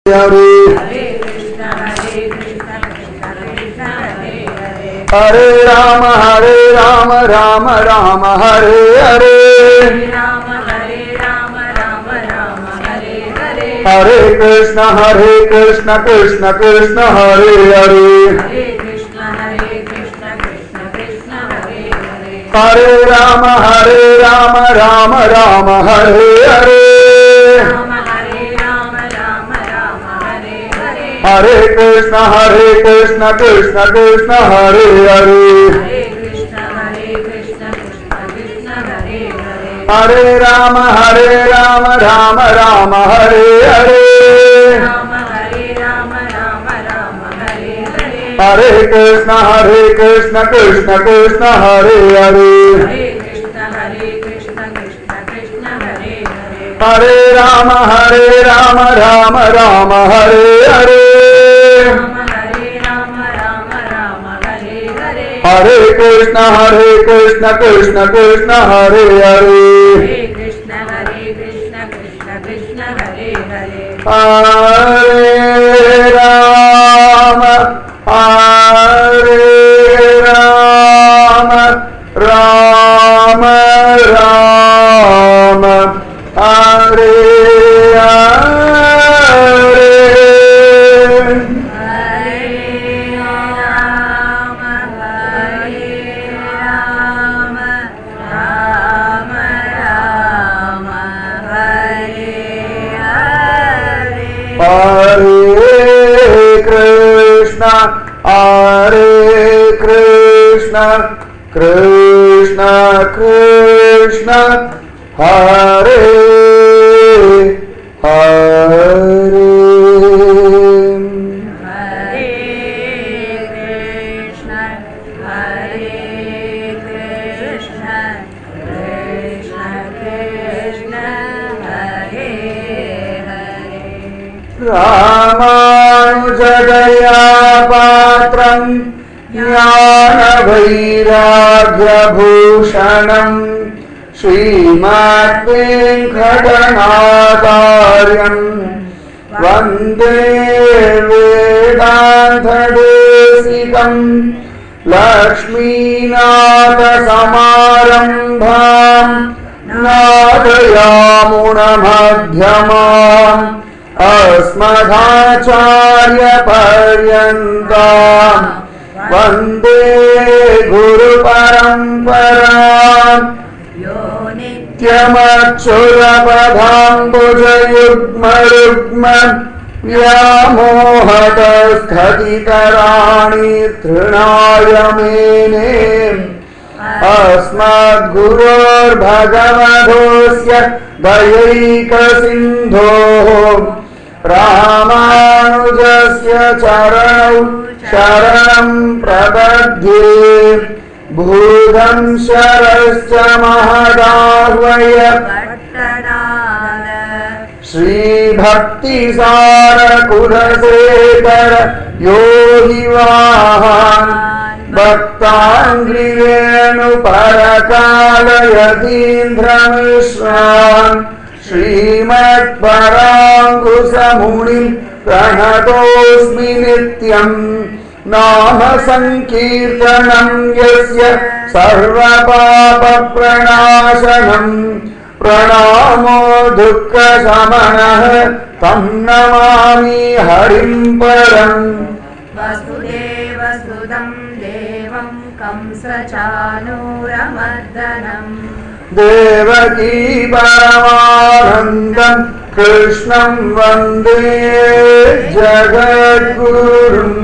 Hare Krishna Krishna Krishna Hare Hare Hare Rama Rama Rama Hare Hare Rama Rama Hare Hare Hare Krishna Krishna Krishna Hare Hare Hare Krishna Krishna Krishna Hare Hare Hare Rama Rama Hare Hare Hare Krishna Krishna Krishna Hare Hare Hare Krishna Krishna Krishna Hare Hare Hare Rama Rama Hare Hare Hare Krishna Krishna Krishna Hare Hare Hare Krishna Krishna Krishna Hare Hare Hare Rama Rama Hare Hare Hare Krishna Krishna Krishna Hare Hare Hare Krishna Krishna Krishna Hare Hare Hare Rama Rama Rama Hare Krishna Krishna Hare Hare Hare Krishna Krishna Krishna Hare Hare Ramanujadaya Patram Jnana-vairagya-bhushanam Srimad-Venkatanacharyam Vande Vedanta-desikam Lakshmi-nata-samarambham Nadayamuna-madhyamam Asmadhacharya-paryantam Vande Guru Paramparam Yo Nityamacchurabadhambujayugma Vyamohatasthatitarani Trunayamene Asmad Gurur Bhagavadosya Dayaikasindho Ramanujasya Charanau Sharanam Prabhadhye Bhudam Sharascha Mahadahvaya Shri Bhakti Sara Kudasekara Yogi Vahan Bhaktangriyenu Parakala Yatindra Mishran Srimad Parangusamunim Pranatosmi Nityam Nama Sankirtanam Yasya Sarva Papa Pranashanam Pranamo Dukkha Samanah Tam Namami Harim Param Vasudeva Sudam Devam Kamsa Chanuramardanam Devaki Paramanandam Krishnam Vande Jagadgurum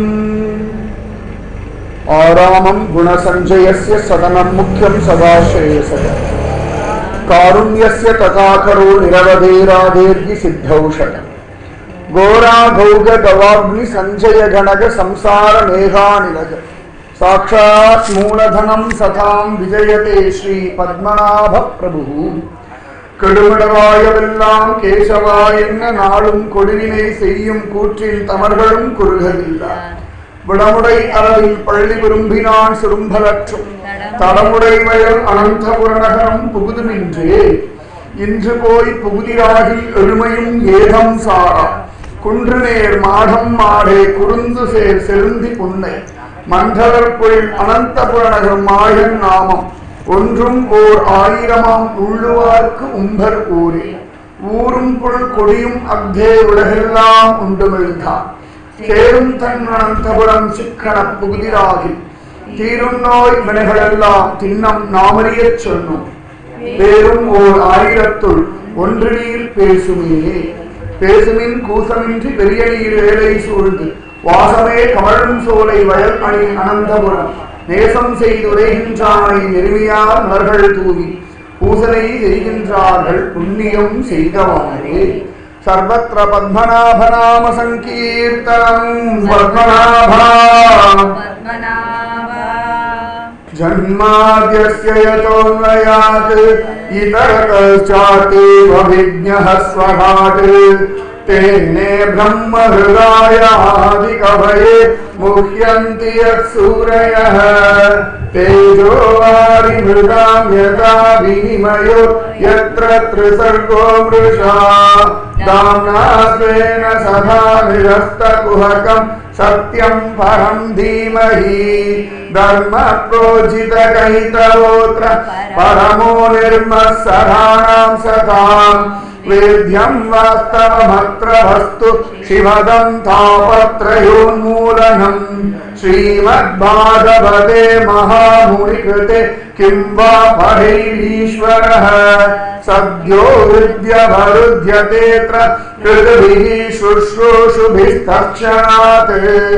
Aramam Gunasanjayasya Sadanam Mukhyam Sadashreyasaya Karunyasya Tatakaro Niravaderadergi Siddhaushaya Gora Bhauga Davagni Sanjaya Ganaga Samsara Megha Sakshat Mooladhanam Satham Vijayate Shri Padmanabha Prabhu Kadumadavayavellам Keshavayenne நாளும் கொடுவினை செய்யும் கூற்றின் தமர்களும் குறுகவில்லா விடமுடை அரவில் பள்ளி விரும்பினான் சிறும்பலற்றும் தடமுடை வயல் அனந்தபுரநகரம் புகுதுமின்றே இன்று போய் புகுதிராகி எழுமையும் ஏகம் சாரா குன்றுநேர் மாடம் மாடே குறுந்து சேர் செருந்தி புன்னை மண்டலர்புள் அனந்தபுரநகர் மாயன் நாமம் ஒன்றும் ஓர் ஆயிரமாம் உள்ளுவார்க்கு உம்பர் ஊரே ஊரும் புல் கொடியும் அக்தே உலகெல்லாம் உண்டுமிழ்ந்தான் சேரும் தன் அனந்தபுரம் சிக்கன புகுதிராகி தீரும் நோய் வினைகளெல்லாம் தின்னம் நாமறியச் சொன்னோம் பேரும் ஓர் ஆயிரத்துள் ஒன்று நீர் பேசுமே பேசுமின் கூசமின்றி பெரிய நீர் வேலை சூழ்ந்து வாசமே கமழும் சோலை வயல் அணி அனந்தபுரம் நேசம் செய்துரைகின்றானை நெருமையார் மலர்கள் தூவி பூசனை செய்கின்றார்கள் புண்ணியம் செய்தவாறே सर्वत्र पद्मनाभनाम संकीर्तनं पद्मनाभा जन्माद्यस्य यतोऽन्वयात् इतरतश्चातीव विज्ञः स्वभात् तेने ब्रह्महृदायादिकवये मुह्यन्ति यत्सूरयः तेजो वारिमृगां यथा विनिमयो यत्र त्रिसर्गो मृषा दाम्ना स्वेन सदा निरस्तकुहकं सत्यं परं धीमहि धर्मप्रोजितकैतवोऽत्र परमो निर्मत्सराणां सतां वेद्यं वास्तवमत्र वस्तु शिवदं तापत्रयोन्मूलनम् श्रीमद्भागवते महामुनिकृते किं वा पठैरीश्वरः सद्यो विद्यवरुध्यतेऽत्र कृतभिः शुश्रूषुभिस्तक्षणात्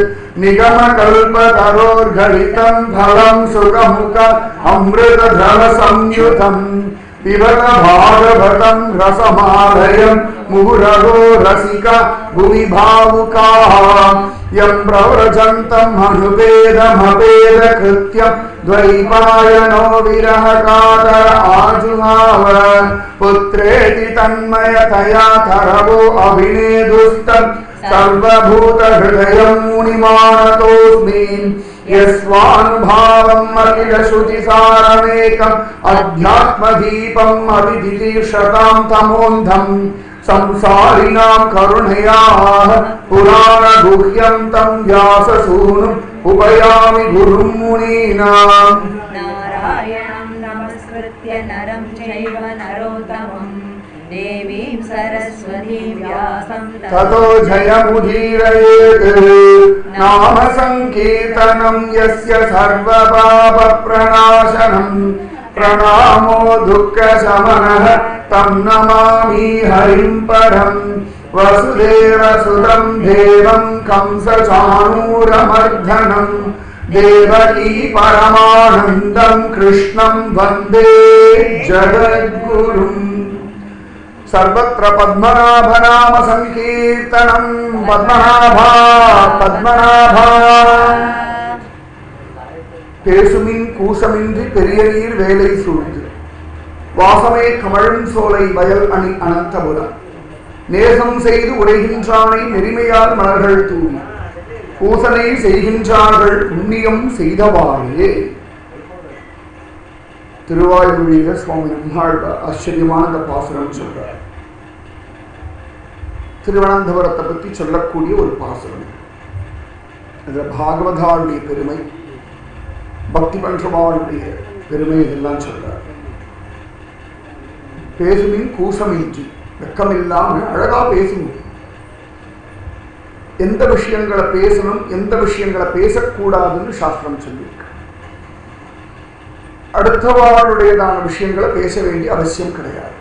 निगमकल्पतरोर्घलितं फलं सुखमुख अमृतधरसंयुतम् पिबत भागवतं रसमालयं मुहुरहो रसिका भुवि भावुकाः यं प्रव्रजन्तम् अनुपेदमपेदकृत्यं द्वैपायनो विरहकातर आजुहाव पुत्रेति तन्मयतया तरवो अभिनेदुस्तम् सर्वभूतहृदयं मुनिमानतोऽस्मि यस्वानुभावम् अखिलश्रुतिसारमेकम् अध्यात्मदीपम् अभिदितीर्षतां तमोन्धम् संसारिणां करुणयाः पुराणगुह्यं तं व्याससूनुम् उपयामि गुरुं मुनीनाम् नारायणं नमस्कृत्य नरं चैव नरोत्तमं देवीं सरस्वतीं व्यासं ततो जयमुदीरयेत् नाम संकीर्तनं यस्य सर्वपापप्रणाशनं प्रणामो दुःखशमनः तं नमामि हरिं परं वसुदेवसुतं देवं कंसचाणूरमर्दनं देवकी परमानन्दं कृष्णं वन्दे जगद्गुरुम् सर्वत्र पद्मनाभनाम संकीर्तनं पद्मनाभा पद्मनाभा பேசுமின் கூசமின்றி பெரிய நீர் வேலை சூழ்ந்து வாசமே கமழும் சோலை வயல் அணி அனந்தபுரம் நேசம் செய்து உரைகின்றானை நெறிமையால் மலர்கள் தூவி பூசனை செய்கின்றார்கள் புண்ணியம் செய்தவாறே. திருவாய்மொழியில சுவாமி நம்மாழ்வார் ஆச்சரியமான அந்த பாசுரம் சொல்றார். திருவனந்தபுரத்தை பற்றி சொல்லக்கூடிய ஒரு பாசுரம். இதுல பாகவதாருடைய பெருமை, பக்தி பண்றவாளுடைய பெருமை இதெல்லாம் சொல்றார். பேசுமின் கூசமின்றி வெக்கமில்லாம அழகா பேசணும். எந்த விஷயங்களை பேசணும், எந்த விஷயங்களை பேசக்கூடாதுன்னு சாஸ்திரம் சொல்லியிருக்கு. அடுத்தவாளுடையதான விஷயங்களை பேச வேண்டிய அவசியம் கிடையாது.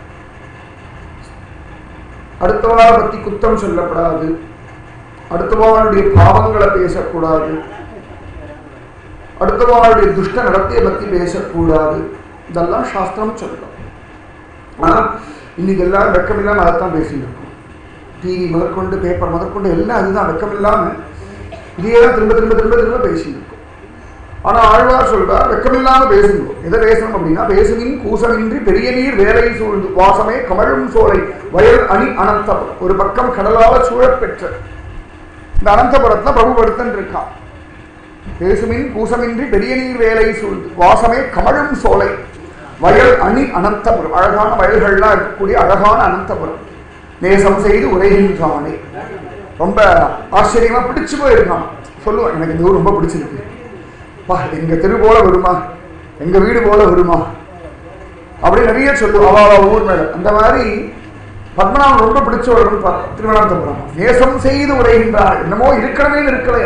அடுத்தவாளை பத்தி குத்தம் சொல்லப்படாது, அடுத்தவாளுடைய பாவங்களை பேசக்கூடாது, அடுத்தவாளுடைய துஷ்ட நடத்தையை பத்தி பேசக்கூடாது. இதெல்லாம் சாஸ்திரம் சொல்லலாம். ஆனா இன்னைக்கு எல்லாரும் வெக்கமில்லாம அதைத்தான் பேசிட்டு இருக்கோம். டிவி முதற்கொண்டு பேப்பர் முதற்கொண்டு எல்லாம் அதுதான், வெக்கமில்லாம இதையெல்லாம் திரும்ப திரும்ப திரும்ப திரும்ப பேசிட்டு இருக்கோம். ஆனா ஆழ்வார் சொல்றார், வெக்கமில்லாம பேசுங்க. எதை பேசணும் அப்படின்னா, பேசுமின் கூசமின்றி பெரிய நீர் வேலை சூழ்ந்து வாசமே கமழும் சோலை வயல் அணி அனந்தபுரம். ஒரு பக்கம் கடலால சூழப்பெற்ற இந்த அனந்தபுரத்துல பிரபுபடுத்தன் இருக்கான். பேசுமின் கூசமின்றி பெரிய நீர் வேலை சூழ்ந்து வாசமே கமழும் சோலை வயல் அணி அனந்தபுரம். அழகான வயல்கள்லாம் இருக்கக்கூடிய அழகான அனந்தபுரம். நேசம் செய்து உரைகின்றானே. ரொம்ப ஆச்சரியமா பிடிச்சு போயிருக்கான். சொல்லுவான், எனக்கு இந்த ஊர் ரொம்ப பிடிச்சிருக்கு, பா எங்க தெரு போல வருமா, எங்க வீடு போல வருமா அப்படி நிறைய சொல்லுவோம் அவா ஊர் மேல. அந்த மாதிரி பத்மநாபன் ரொம்ப பிடிச்சவர்கள் திருவனந்தபுரம். நேசம் செய்து உரைகின்றார், என்னமோ இருக்கவே இருக்கலையா.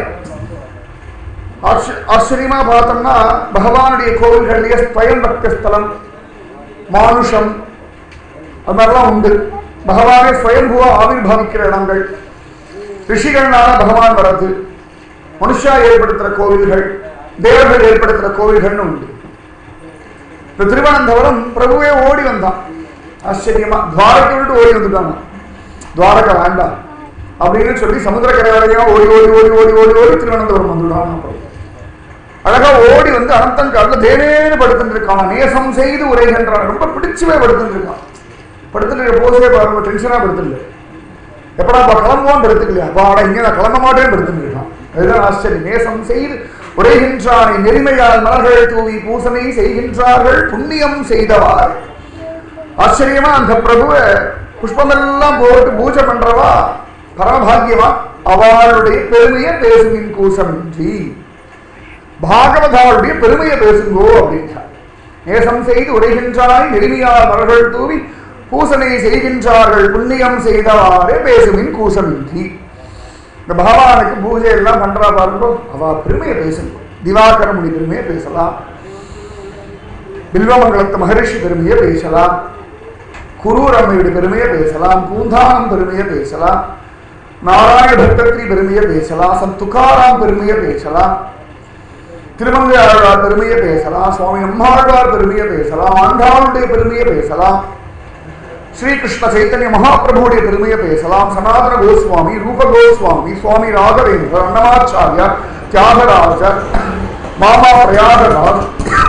ஆச்சரியமா பார்த்தோம்னா பகவானுடைய கோவில்களிலேயே ஸ்வயம் பக்த ஸ்தலம், மானுஷம், அது மாதிரிலாம் உண்டு. பகவானே ஸ்வயம்புவா ஆவிர்பாவிக்கிற இடங்கள், ரிஷிகள்னால பகவான் வர்றது, மனுஷா ஏற்படுத்துற கோவில்கள், தேவர்கள் ஏற்படுத்துற கோவில்கள்னு உண்டு. இந்த திருவனந்தபுரம் பிரபுவே ஓடி வந்தான். ஆச்சரியமா துவாரகை விட்டு ஓடி வந்துட்டாங்க. துவாரகை வேண்டாம் அப்படின்னு சொல்லி சமுத்திரக்கரை வரையும் ஓடி ஓடி ஓடி ஓடி ஓடி ஓடி திருவனந்தபுரம் வந்துட்டாங்க. அழகா ஓடி வந்து அனந்தங்காட்டில் தேவேன்னு படுத்துட்டு இருக்கான். நேசம் செய்து உரைகின்றான், ரொம்ப பிடிச்சுவே படுத்துட்டு இருக்கான். படுத்துட்டு போதே பாருங்க, டென்ஷனா படுத்துடல, எப்படா கிளம்புவான்னு படுத்துக்கலையா, அப்பா இங்கே நான் கிளம்ப மாட்டேன்னு படுத்துட்டு இருக்கான். அதுதான் ஆச்சரியம். நேசம் செய்து உரைகின்றானை நெறிமையால் மலர்கள் தூவி பூசனை செய்கின்றார்கள் புண்ணியம் செய்தவார். ஆச்சரியமா அந்த பிரபுவை புஷ்பமெல்லாம் போட்டு பூஜை பண்றவா பரமபாகியமா அவளுடைய பெருமையை பேசுவின் கூசமின்றி, பாகவதாவுடைய பெருமையை பேசுங்கோ அப்படின்றார். நேசம் செய்து உரைகின்றாய் நெருமியார் மலர்கள் தூவி பூசனை செய்கின்றார்கள் புண்ணியம் செய்தவாறே பேசுவின் கூசமின்றி. இந்த பகவானுக்கு பூஜை எல்லாம் பண்றா பாருங்கோ, அவ பெருமையை பேசுங்கோ. திவாகர முனி பெருமையை பேசலாம், பில்வமங்கலத்து மகரிஷி பெருமையை பேசலாம், குரூரம்மையுடைய பெருமையை பேசலாம், பூந்தானம் பெருமையை பேசலாம், நாராயண பக்தத்ரி பெருமையை பேசலாம், சந்த் துகாராம் பெருமையை பேசலாம், திருமங்கை ஆழ்வார் பெருமையை பேசலாம், சுவாமி நம்மாழ்வார் பெருமையை பேசலாம், ஆண்டாளுடைய பெருமையை பேசலாம், ஸ்ரீகிருஷ்ண சைத்தன்ய மகாபிரபுடைய பெருமையை பேசலாம், சனாதன கோஸ்வாமி, ரூப கோஸ்வாமி, சுவாமி ராகவேந்திர, அன்னமாச்சாரியா, தியாகராஜர், மாமா பிரயாகராஜ்,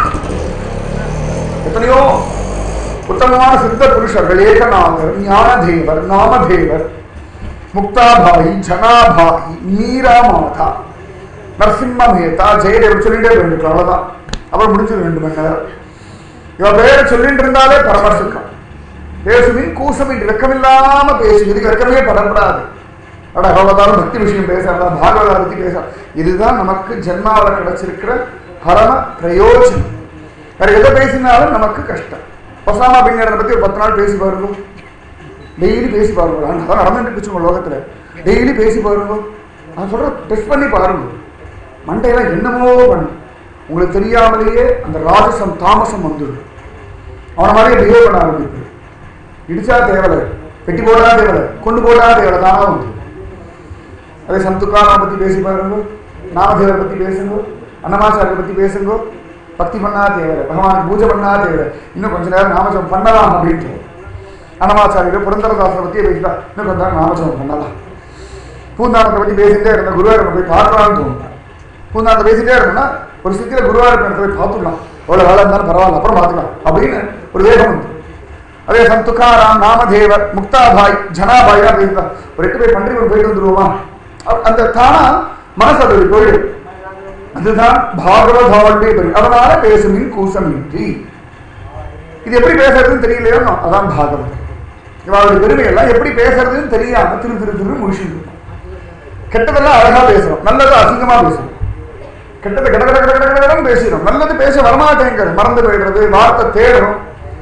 எத்தனையோ உத்தமமான சித்த புருஷர்கள், ஏகநாதர், ஞானதேவர், நாமதேவர், முக்தாபாயி, ஜனாபாயி, மீரா மாதா, நரசிம்ம மேதா, ஜெயதேவர் சொல்லிட்டே போயிருக்கலாம். அவ்வளவுதான், அப்புறம் முடிஞ்சது 2 மணி நேரம். இவ பேர் சொல்லிட்டு இருந்தாலே பரமசுக்கம். பேசுவின் கூசமின்றி, வெக்கமில்லாம பேசு, இதுக்கு வெக்கமே படப்படாது. அட அவ்வளவுதான் பக்தி விஷயம் பேசுறதா, பாகவதா பத்தி பேச, இதுதான் நமக்கு ஜென்மாவில் கிடைச்சிருக்கிற பரம பிரயோஜனம். வேற எதை பேசினாலும் நமக்கு கஷ்டம். ஒசாமா பின் லாடனை பத்தி ஒரு 10 நாள் பேசி பாருங்க, டெய்லி பேசி பாருங்க. அதான் நடந்துட்டு இருந்துச்சு உங்க லோகத்துல, டெய்லி பேசி பாருங்க. நான் சொல்ற டெஸ்ட் பண்ணி பாருங்க, மண்டையெல்லாம் என்னமோ பண்ணு, உங்களுக்கு தெரியாமலேயே அந்த ராஜசம் தாமசம் வந்துடும். அவனை மாதிரியே பிஹேவ் பண்ண ஆரம்பிப்பு. இடிச்சா தேவலை, வெட்டி போடா தேவலை, கொண்டு போடா தேவலை தானா வந்து. அதே சந்துக்காரனை பத்தி பேசி பாருங்க, நாமதேவரை பத்தி பேசுங்க, அன்னமாச்சாரியை பத்தி பேசுங்க. பக்தி பண்ணா தேவலை, பகவானுக்கு பூஜை பண்ணா தேவலை, இன்னும் கொஞ்ச நேரம் நாமஜபம் பண்ணலாம் அப்படின்ட்டு. அன்னமாச்சாரியை புரந்தரதாசரை பத்தியே பேசிட்டா இன்னும் கொஞ்ச நேரம் நாமஜபம் பண்ணலாம். பூந்தானத்தை பத்தி பேசிட்டே இருந்த குருவாயூரை போய் பார்க்கலாம்னு தோணும். பூந்தானத்தை பேசிட்டே இருக்கணும்னா ஒரு சித்தியில குருவாயூர் இடத்துல போய் பார்த்துக்கலாம், எவ்வளவு வேலை இருந்தாலும் பரவாயில்ல அப்புறம் பார்த்துக்கலாம் அப்படின்னு ஒரு வேகம் வந்து. அதே சந்துக்காராம், நாமதேவர், முக்தாபாய், ஜனாபாய் பேசுறா, ஒரு 8 பேர் பன்றிகள் போயிட்டு வந்துருவோமா, அந்த தானா மனசு அது போயிடு. அதுதான் பாகவதாவுடைய பெருமை. அதனால பேசுமின் கூசமின்றி. இது எப்படி பேசுறதுன்னு தெரியலையோ, அதான் பாகவதம். இவருடைய பெருமையெல்லாம் எப்படி பேசுறதுன்னு தெரியாம திரு திரு திரு முடிச்சுட்டு, கெட்டதெல்லாம் அழகா பேசுறோம், நல்லது அசிங்கமா பேசுறோம், கெட்டது கட கட கட கடன்னு பேசுறோம், நல்லது பேச வரமாட்டேங்கிறது, மறந்து போயிடுறது, வார்த்தை தேடுறோம்.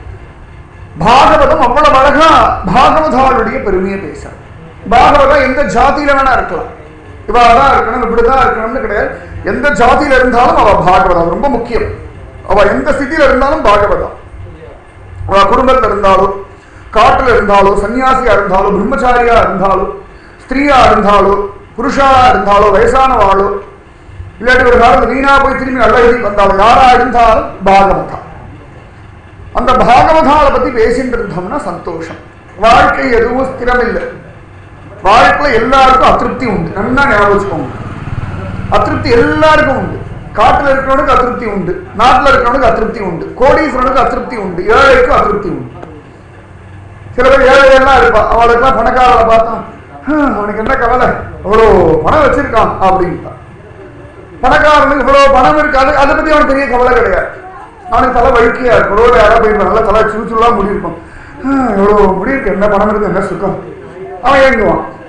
பாகவதம் அவ்வளவு அழகா பாகவதாவுடைய பெருமையை பேசுறோம். பாகவதம் எந்த ஜாதியில வேணா இருக்கலாம், இவாதான் இருக்கணும் இப்படிதான் இருக்கணும்னு கிடையாது. எந்த ஜாதியில இருந்தாலும் அவ பாகவதம் ரொம்ப முக்கியம். அவ எந்த ஸ்திதியில இருந்தாலும் பாகவதம். அவ குடும்பத்தில் இருந்தாலும், காட்டுல இருந்தாலும், சன்னியாசியா இருந்தாலும், பிரம்மச்சாரியா இருந்தாலும், ஸ்திரீயா இருந்தாலும், புருஷா இருந்தாலும், வயசானவாளோ, இல்லாட்டி ஒரு காலத்து வீணா போய் திரும்பி நல்ல எழுதி வந்தாலும், யாரா இருந்தாலும் பாகவதா. அந்த பாகவதாவை பத்தி பேசிட்டு இருந்தோம்னா சந்தோஷம். வாழ்க்கை எதுவும் ஸ்திரம் இல்லை. வாழ்க்கையில எல்லாருக்கும் அதிருப்தி உண்டு. நல்லா ஞாபகம் வச்சுக்கோங்க, அதிருப்தி எல்லாருக்கும் உண்டு. காட்டுல இருக்கிறவனுக்கு அதிருப்தி உண்டு, நாட்டுல இருக்கிறவனுக்கு அதிருப்தி உண்டு, கோடீஸ்வரனுக்கு அதிருப்தி உண்டு, ஏழைக்கும் அதிருப்தி உண்டு. சில பேர் ஏழைகள்லாம் இருப்பா, அவளுக்கெல்லாம் பணக்காரரை பார்த்தா அவனுக்கு என்ன கவலை, அவ்வளோ பணம் வச்சிருக்கான் அப்படின்ட்டா. பணக்காரனுக்கு இவ்வளவு பணம் இருக்காது, அதை பத்தி அவனுக்கு பெரிய கவலை கிடையாது. அவனுக்கு தலை வழுக்கையா இருக்கும், ரோடு யாராவது போயிருப்பான், நல்லா தலை சுறுசுறுலாம் முடி இருக்கும், எவ்வளோ முடி இருக்கு, என்ன பணம் இருக்கு, என்ன சுக்கம், அவன் ஏங்குவான்.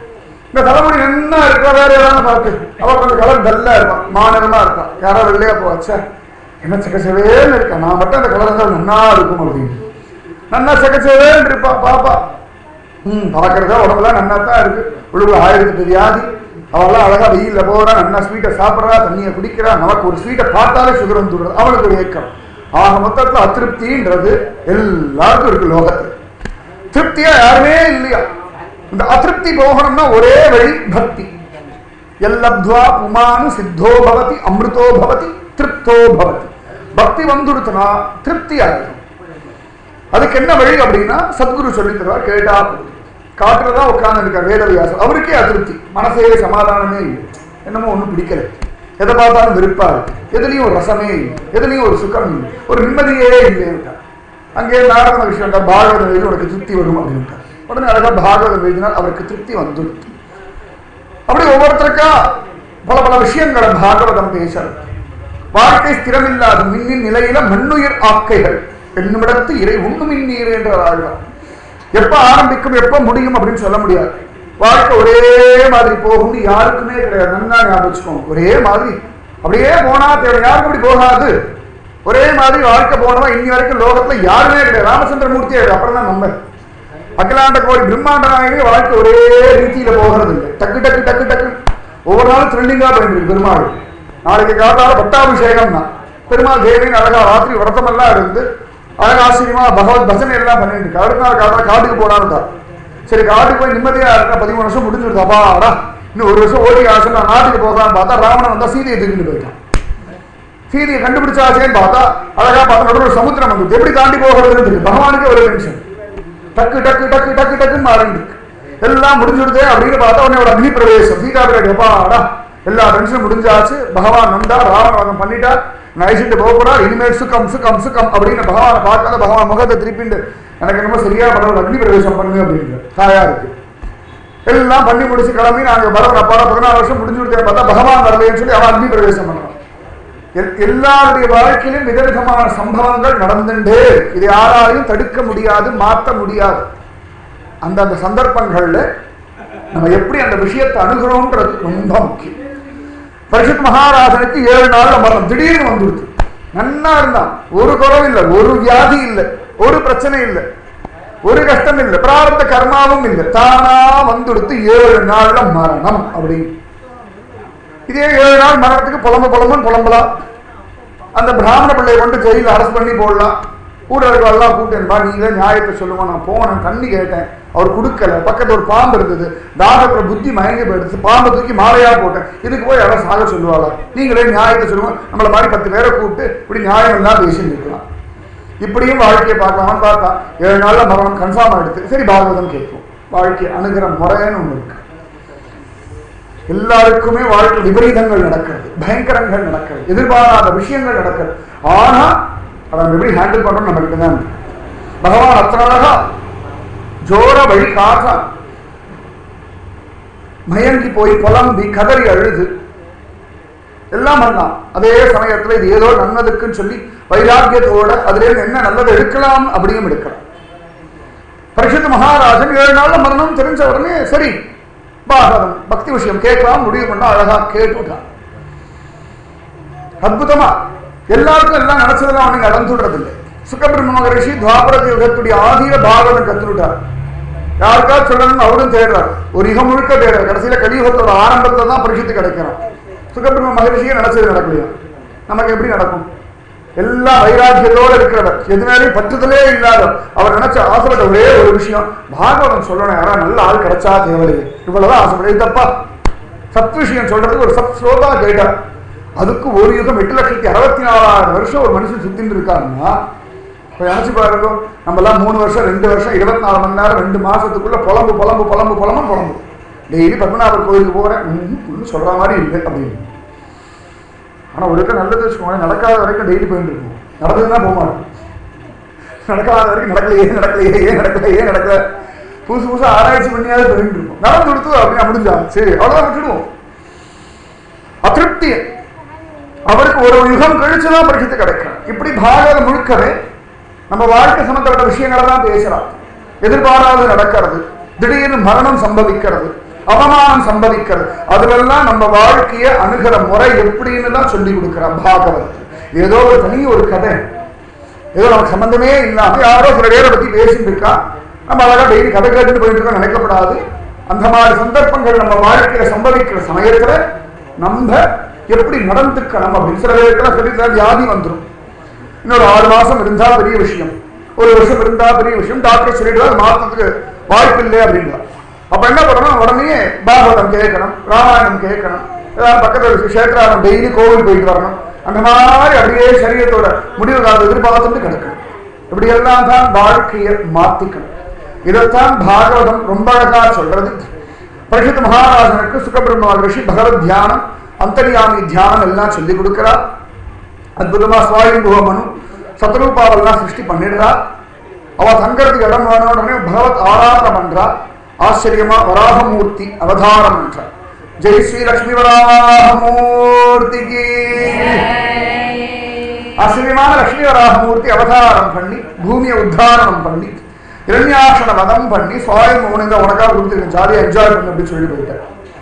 இந்த தலைமுடி என்ன இருக்கா வேற ஏதாவது பார்த்து அவள் கொஞ்சம் கலர் டல்லா இருப்பான், மாநிலமா இருப்பான். யாரோ வெள்ளையா போச்சா என்ன சக்கச்சவேன்னு இருக்கா, நான் மட்டும் அந்த கலர் இருந்தால் நன்னா இருக்கும் அப்படின்னு நன்னா சக்கச்சவேன்னு இருப்பான் பாப்பா. பார்க்கறதா உடம்புலாம் நன்னா தான் இருக்கு, உழுவுல 1008 வியாதி. அவெல்லாம் அழகா வெயில்ல போறா, நன்னா ஸ்வீட்டை சாப்பிட்றா, தண்ணியை குடிக்கிறா. நமக்கு ஒரு ஸ்வீட்டை பார்த்தாலே சுகர் வந்துடுறது, அவளுக்கு ஒரு ஏக்கம். ஆக மொத்தத்துல அதிருப்தின்றது எல்லாருக்கும் இருக்கு லோகத்துல. திருப்தியா யாருமே இல்லையா? இந்த அதிருப்தி போகணும்னா ஒரே வழி பக்தி. எல்லப்த்வா புமானு சித்தோ பவதி அமிர்தோ பவதி திருப்தோ பவதி. பக்தி வந்துடுத்துனா திருப்தி ஆயிடும். அதுக்கு என்ன வழி அப்படின்னா சத்குரு சொல்லி தருவார், கேட்டா காட்டுறதா உட்கார்ந்து இருக்கார் வேதவியாசர். அவருக்கே அதிருப்தி, மனசே சமாதானமே இல்லை, என்னமோ ஒன்றும் பிடிக்கல, எதை பார்த்தாலும் வெறுப்பா இருக்கு, எதுலையும் ஒரு ரசமே இல்லை, எதுலையும் ஒரு சுகம் இல்லை, ஒரு நிம்மதியே இல்லை. அங்கே நாரத விஷயம் பாகவதம் எழுதி உனக்கு திருப்தி வரும் அப்படின்ட்டார். உடனே அழகா பாகவதம் எழுதினால் அவருக்கு திருப்தி வந்துடுது. அப்படி ஒவ்வொருத்தருக்கா பல பல விஷயங்களை பாகவதம் பேசுறது. வாழ்க்கை ஸ்திரமில்லாத மின்னின் நிலையில மண்ணுயிர் ஆக்கைகள் என்னுமிடத்து இறை உண்ணுமின் நீர் என்ற ஆழ்வார். எப்ப ஆரம்பிக்கும் எப்ப முடியும் அப்படின்னு சொல்ல முடியாது. வாழ்க்கை ஒரே மாதிரி போகும்னு யாருக்குமே கிடையாது. நன்னா ஞாபகம் வச்சுக்கோங்க, ஒரே மாதிரி அப்படியே போனா தேவை, யாருக்கும் அப்படி போகாது. ஒரே மாதிரி வாழ்க்கை போனவா இன்னி வரைக்கும் லோகத்துல யாருமே கிடையாது. ராமச்சந்திரமூர்த்தியே அப்புறம் தான் நம்ம அகிலாண்ட கோடி பிரம்மாண்ட நாயகே வாழ்க்கை ஒரே ரீதியில போகிறது இல்லை. டக்கு டக்கு டக்கு டக்கு ஒவ்வொரு நாளும் த்ரில்லிங்கா போயிட்டு பெருமாள். நாளைக்கு காத்தால பட்டாபிஷேகம்னா பெருமாள் தேவியின் அழகா ராத்திரி விரதமெல்லாம் இருந்து அழகா ஆச்சரியமா பகவத் பஜனை எல்லாம் பண்ணிட்டு இருக்கு. அடுத்த நாள் காத்தால காட்டுக்கு போனான்னு சரி, காட்டுக்கு போய் நிம்மதியா இருக்கா, 13 வருஷம் முடிஞ்சுடுது, அப்பாடா இன்னும் 1 வருஷம் ஓடி ஆசை நான் நாட்டுக்கு போகலான்னு பார்த்தா ராவணன் வந்தா சீதையை தூக்கிட்டு போயிட்டான். சீதையை கண்டுபிடிச்சாச்சேன்னு பார்த்தா அழகா பார்த்தா நடுவில் ஒரு சமுத்திரம் வந்து எப்படி தாண்டி போகிறதுன்னு தெரியும். பகவானுக்கு ஒரு டென்ஷன், டக்கு டக்கு டக்கு டக்கு டக்குன்னு மாறிட்டு எல்லாம் முடிஞ்சுடுதே அப்படின்னு பார்த்தா உடனே ஒரு அக்னி பிரவேசம். சீதா பிராட்டி அப்பாடா எல்லா டென்ஷனும் முடிஞ்சாச்சு, பகவான் வந்தா ராவணன் பண்ணிட்டா, நைசிட்டு போகிறா, இனிமேல் சுகம் சுகம் சுகம் அப்படின்னு பகவானை பார்க்காத பகவான் முகத்தை திருப்பிண்டு எனக்கு என்னமோ சரியா பண்ண ஒரு அக்னி பிரவேசம் பண்ணு அப்படின்னு தாயா இருக்கு. எல்லாம் பண்ணி முடிச்சு கிளம்பி நாங்கள் பரவ அப்பாடா 14 வருஷம் முடிஞ்சு கொடுத்தே பார்த்தா பகவான் வரலைன்னு சொல்லி அவன் அக்னி பிரவேசம் பண்ணான். எல்லாருடைய வாழ்க்கையிலும் விதவிதமான சம்பவங்கள் நடந்துட்டே, இது யாராலையும் தடுக்க முடியாது, மாற்ற முடியாது. அந்தந்த சந்தர்ப்பங்கள்ல நம்ம எப்படி அந்த விஷயத்தை அணுகிறோம்ன்றது ரொம்ப முக்கியம். பரிசுத் மகாராஜனுக்கு 7 நாள்ல மரணம் திடீர்னு வந்துடுது. நன்னா இருந்தான், ஒரு குறவு இல்லை, ஒரு வியாதி இல்லை, ஒரு பிரச்சனை இல்லை, ஒரு கஷ்டம் இல்லை, பிராரப்த கர்மாவும் இல்லை, தானா வந்துடுத்து 7 நாள்ல மரணம் அப்படின்னு. இதே 7 நாள் மரணத்துக்கு புலம்புன்னு புலம்பலாம். அந்த பிராமண பிள்ளையை கொண்டு ஜெயிலில் அரெஸ்ட் பண்ணி போடலாம். ஊழல்கள்லாம் கூட்டேன்பா, நீங்களே நியாயத்தை சொல்லுவோம். நான் போனேன், தண்ணி கேட்டேன், அவர் கொடுக்கல. பக்கத்தில் ஒரு பாம்பு இருந்தது, தாகத்துல புத்தி மயங்கி போயிடுச்சு, பாம்பை தூக்கி மாலையா போட்டேன். இதுக்கு போய் யாரும் சாக சொல்லுவாளா? நீங்களே நியாயத்தை சொல்லுவோம். நம்மளை மாதிரி 10 பேரை கூப்பிட்டு இப்படி நியாயம் எல்லாம் பேசிட்டு இருக்கலாம். இப்படியும் வாழ்க்கையை பார்க்கலாமான்னு பார்த்தா 7 நாள்ல மரணம் கன்ஃபார்ம் ஆயிடுச்சு. சரி, பாகவதம் கேட்போம். வாழ்க்கை அணுகிற முறைன்னு ஒன்று இருக்கு. எல்லாருக்குமே வாழ்க்கை விபரீதங்கள் நடக்கிறது, பயங்கரங்கள் நடக்கிறது, எதிர்பாராத விஷயங்கள் நடக்கிறது. ஆனா அதை எப்படி ஹேண்டில் பண்றோம் நம்ம கிட்ட தான். பகவான் அத்தனை அழகா ஜோர வழி காற்றா மயங்கி போய் புலம்பி கதறி அழுது எல்லாம் பண்ணலாம். அதே சமயத்துல இது ஏதோ நல்லதுக்குன்னு சொல்லி வைராக்கியத்தோட அதுல என்ன நல்லது எடுக்கலாம் அப்படியும் எடுக்கலாம். பரிசுத்த மகாராஜன் 7 நாள்ல மரணம் தெரிஞ்ச உடனே சரி பாகவதம் பக்தி விஷயம் கேட்கலாம் முடிவு பண்ணா அழகா கேட்டுட்டான். அற்புதமா எல்லாருக்கும் எல்லாம் நினைச்சதெல்லாம் அவனுக்கு நடந்துடுறது இல்லை. சுகபிரம்ம மகரிஷி துவாபர யுகத்துடைய ஆதீர பாகவதம் கத்துட்டார். யாருக்காவது சொல்லணும்னு அவரும் தேடுறார், ஒரு யுகம் முழுக்க தேடுறார். கடைசியில கலியுகத்தோட ஆரம்பத்துல தான் பரிசுத்து கிடைக்கிறான். சுகபிரம்ம மகரிஷியே நினைச்சது நடக்கலையா? நமக்கு எப்படி நடக்கும்? எல்லா வைராக்கியத்தோடு இருக்கிறவர், எதுனாலையும் பற்றுதலே இல்லாதவர், அவர் நினைச்ச ஆசைப்பட்ட ஒரே ஒரு விஷயம் பாகவதம் சொல்லணும். யாரா நல்ல ஆள் கிடைச்சா தேவையில்லை, இவ்வளவுதான் ஆசைப்பட. இது தப்பா? சத் விஷயம் சொல்றதுக்கு ஒரு சத் ஸ்லோகா கேட்டார். அதுக்கு ஒரு யுகம் 8,64,000 வருஷம் ஒரு மனுஷன் சுத்தின்னு இருக்காருன்னா இப்போ நினைச்சு பாருங்க. நம்ம எல்லாம் 3 வருஷம் 2 வருஷம் 24 மணி நேரம் 2 மாசத்துக்குள்ள புலம்பு புலம்பு புலம்பு புலம்பு புலம்பு. டெய்லி பத்மநாபர் கோயிலுக்கு போறேன் சொல்ற மாதிரி இல்லை அப்படின்னு. ஆனா ஒரு நல்லது வச்சுக்கோங்க, நடக்காத வரைக்கும் டெய்லி போயிட்டு இருக்கும். நடந்ததுன்னா போக மாட்டோம். நடக்காத வரைக்கும் நடக்கலையே நடக்கல புதுசு ஆராய்ச்சி பண்ணியாவது போயிட்டு இருக்கும். நடந்து கொடுத்து அப்படின்னா முடிஞ்சா சரி அவ்வளவுதான் விட்டுடுவோம். அதிருப்தி அவருக்கு ஒரு யுகம் கழிச்சுதான் பரிசுத்து கிடைக்கும். இப்படி பாகவதம் முழுக்கவே நம்ம வாழ்க்கை சம்பந்தப்பட்ட விஷயங்களை தான் பேசுறான். எதிர்பாராது நடக்கிறது, திடீர்னு மரணம் சம்பவிக்கிறது, அவமானம் சம்பவிக்கிறது. அதுவெல்லாம் நம்ம வாழ்க்கையை அணுகிற முறை எப்படின்னு தான் சொல்லி கொடுக்கிறார் பாகவதத்தில். ஏதோ ஒரு தனி ஒரு கதை, ஏதோ நமக்கு சம்பந்தமே இல்லாம யாரோ சில பேரை பத்தி பேசிட்டு இருக்கா, நம்ம அழகா டெய்லி கதை கேட்டுட்டு போயிட்டு இருக்கோம் நினைக்கப்படாது. அந்த மாதிரி சந்தர்ப்பங்கள் நம்ம வாழ்க்கையில சம்பவிக்கிற சமயத்துல நம்ம எப்படி நடந்துக்கணும் அப்படின்னு சில பேருக்கெல்லாம் சொல்லி வியாதி வந்துடும். இன்னொரு 6 மாசம் இருந்தா பெரிய விஷயம், 1 வருஷம் இருந்தா பெரிய விஷயம், டாக்டர் சொல்லிட்டு அது மாற்றத்துக்கு வாய்ப்பு இல்லை அப்படின்னா அப்ப என்ன பண்ணணும், உடனே பாகவதம் கேட்கணும், ராமாயணம் கேட்கணும், ஏதாவது பக்கத்தில் கஷேத்திரம் டெய்லி கோவில் போயிட்டு வரணும். அந்த மாதிரி அப்படியே சரீரத்தோட முடிவு காலத்தை எதிர்பார்த்துட்டு கிடக்கணும். இப்படி எல்லாம் தான் வாழ்க்கையை மாத்திக்கணும். இதைத்தான் பாகவதம் ரொம்ப அழகா சொல்றது. பரிசுத்த மகாராஜனுக்கு சுகபிரம்ம ரிஷி பகவத் தியானம், அந்தர்யாமி தியானம் எல்லாம் சொல்லி கொடுக்கிறார். அற்புதமா சுவாயுபுவ மனு சத்ரூபாவெல்லாம் சிருஷ்டி பண்ணிடுறா. அவ தங்கறதுக்கு இடம் வேணும்னு பகவத் ஆராதனை பண்றா. ஆச்சரியமா வராகமூர்த்தி அவதாரம் என்றார். ஜெய் ஸ்ரீ லட்சுமி வராகமூர்த்திக்கு. ஆச்சரியமான லட்சுமி வராகமூர்த்தி அவதாரம் பண்ணி பூமியை உத்தாரணம் பண்ணி இரண்யாசன வதம் பண்ணி சுவாயம் உனக்கு உனக்காக கொடுத்துருக்க ஜாலியா என்ஜாய் பண்ணு அப்படின்னு சொல்லி போயிட்டார்.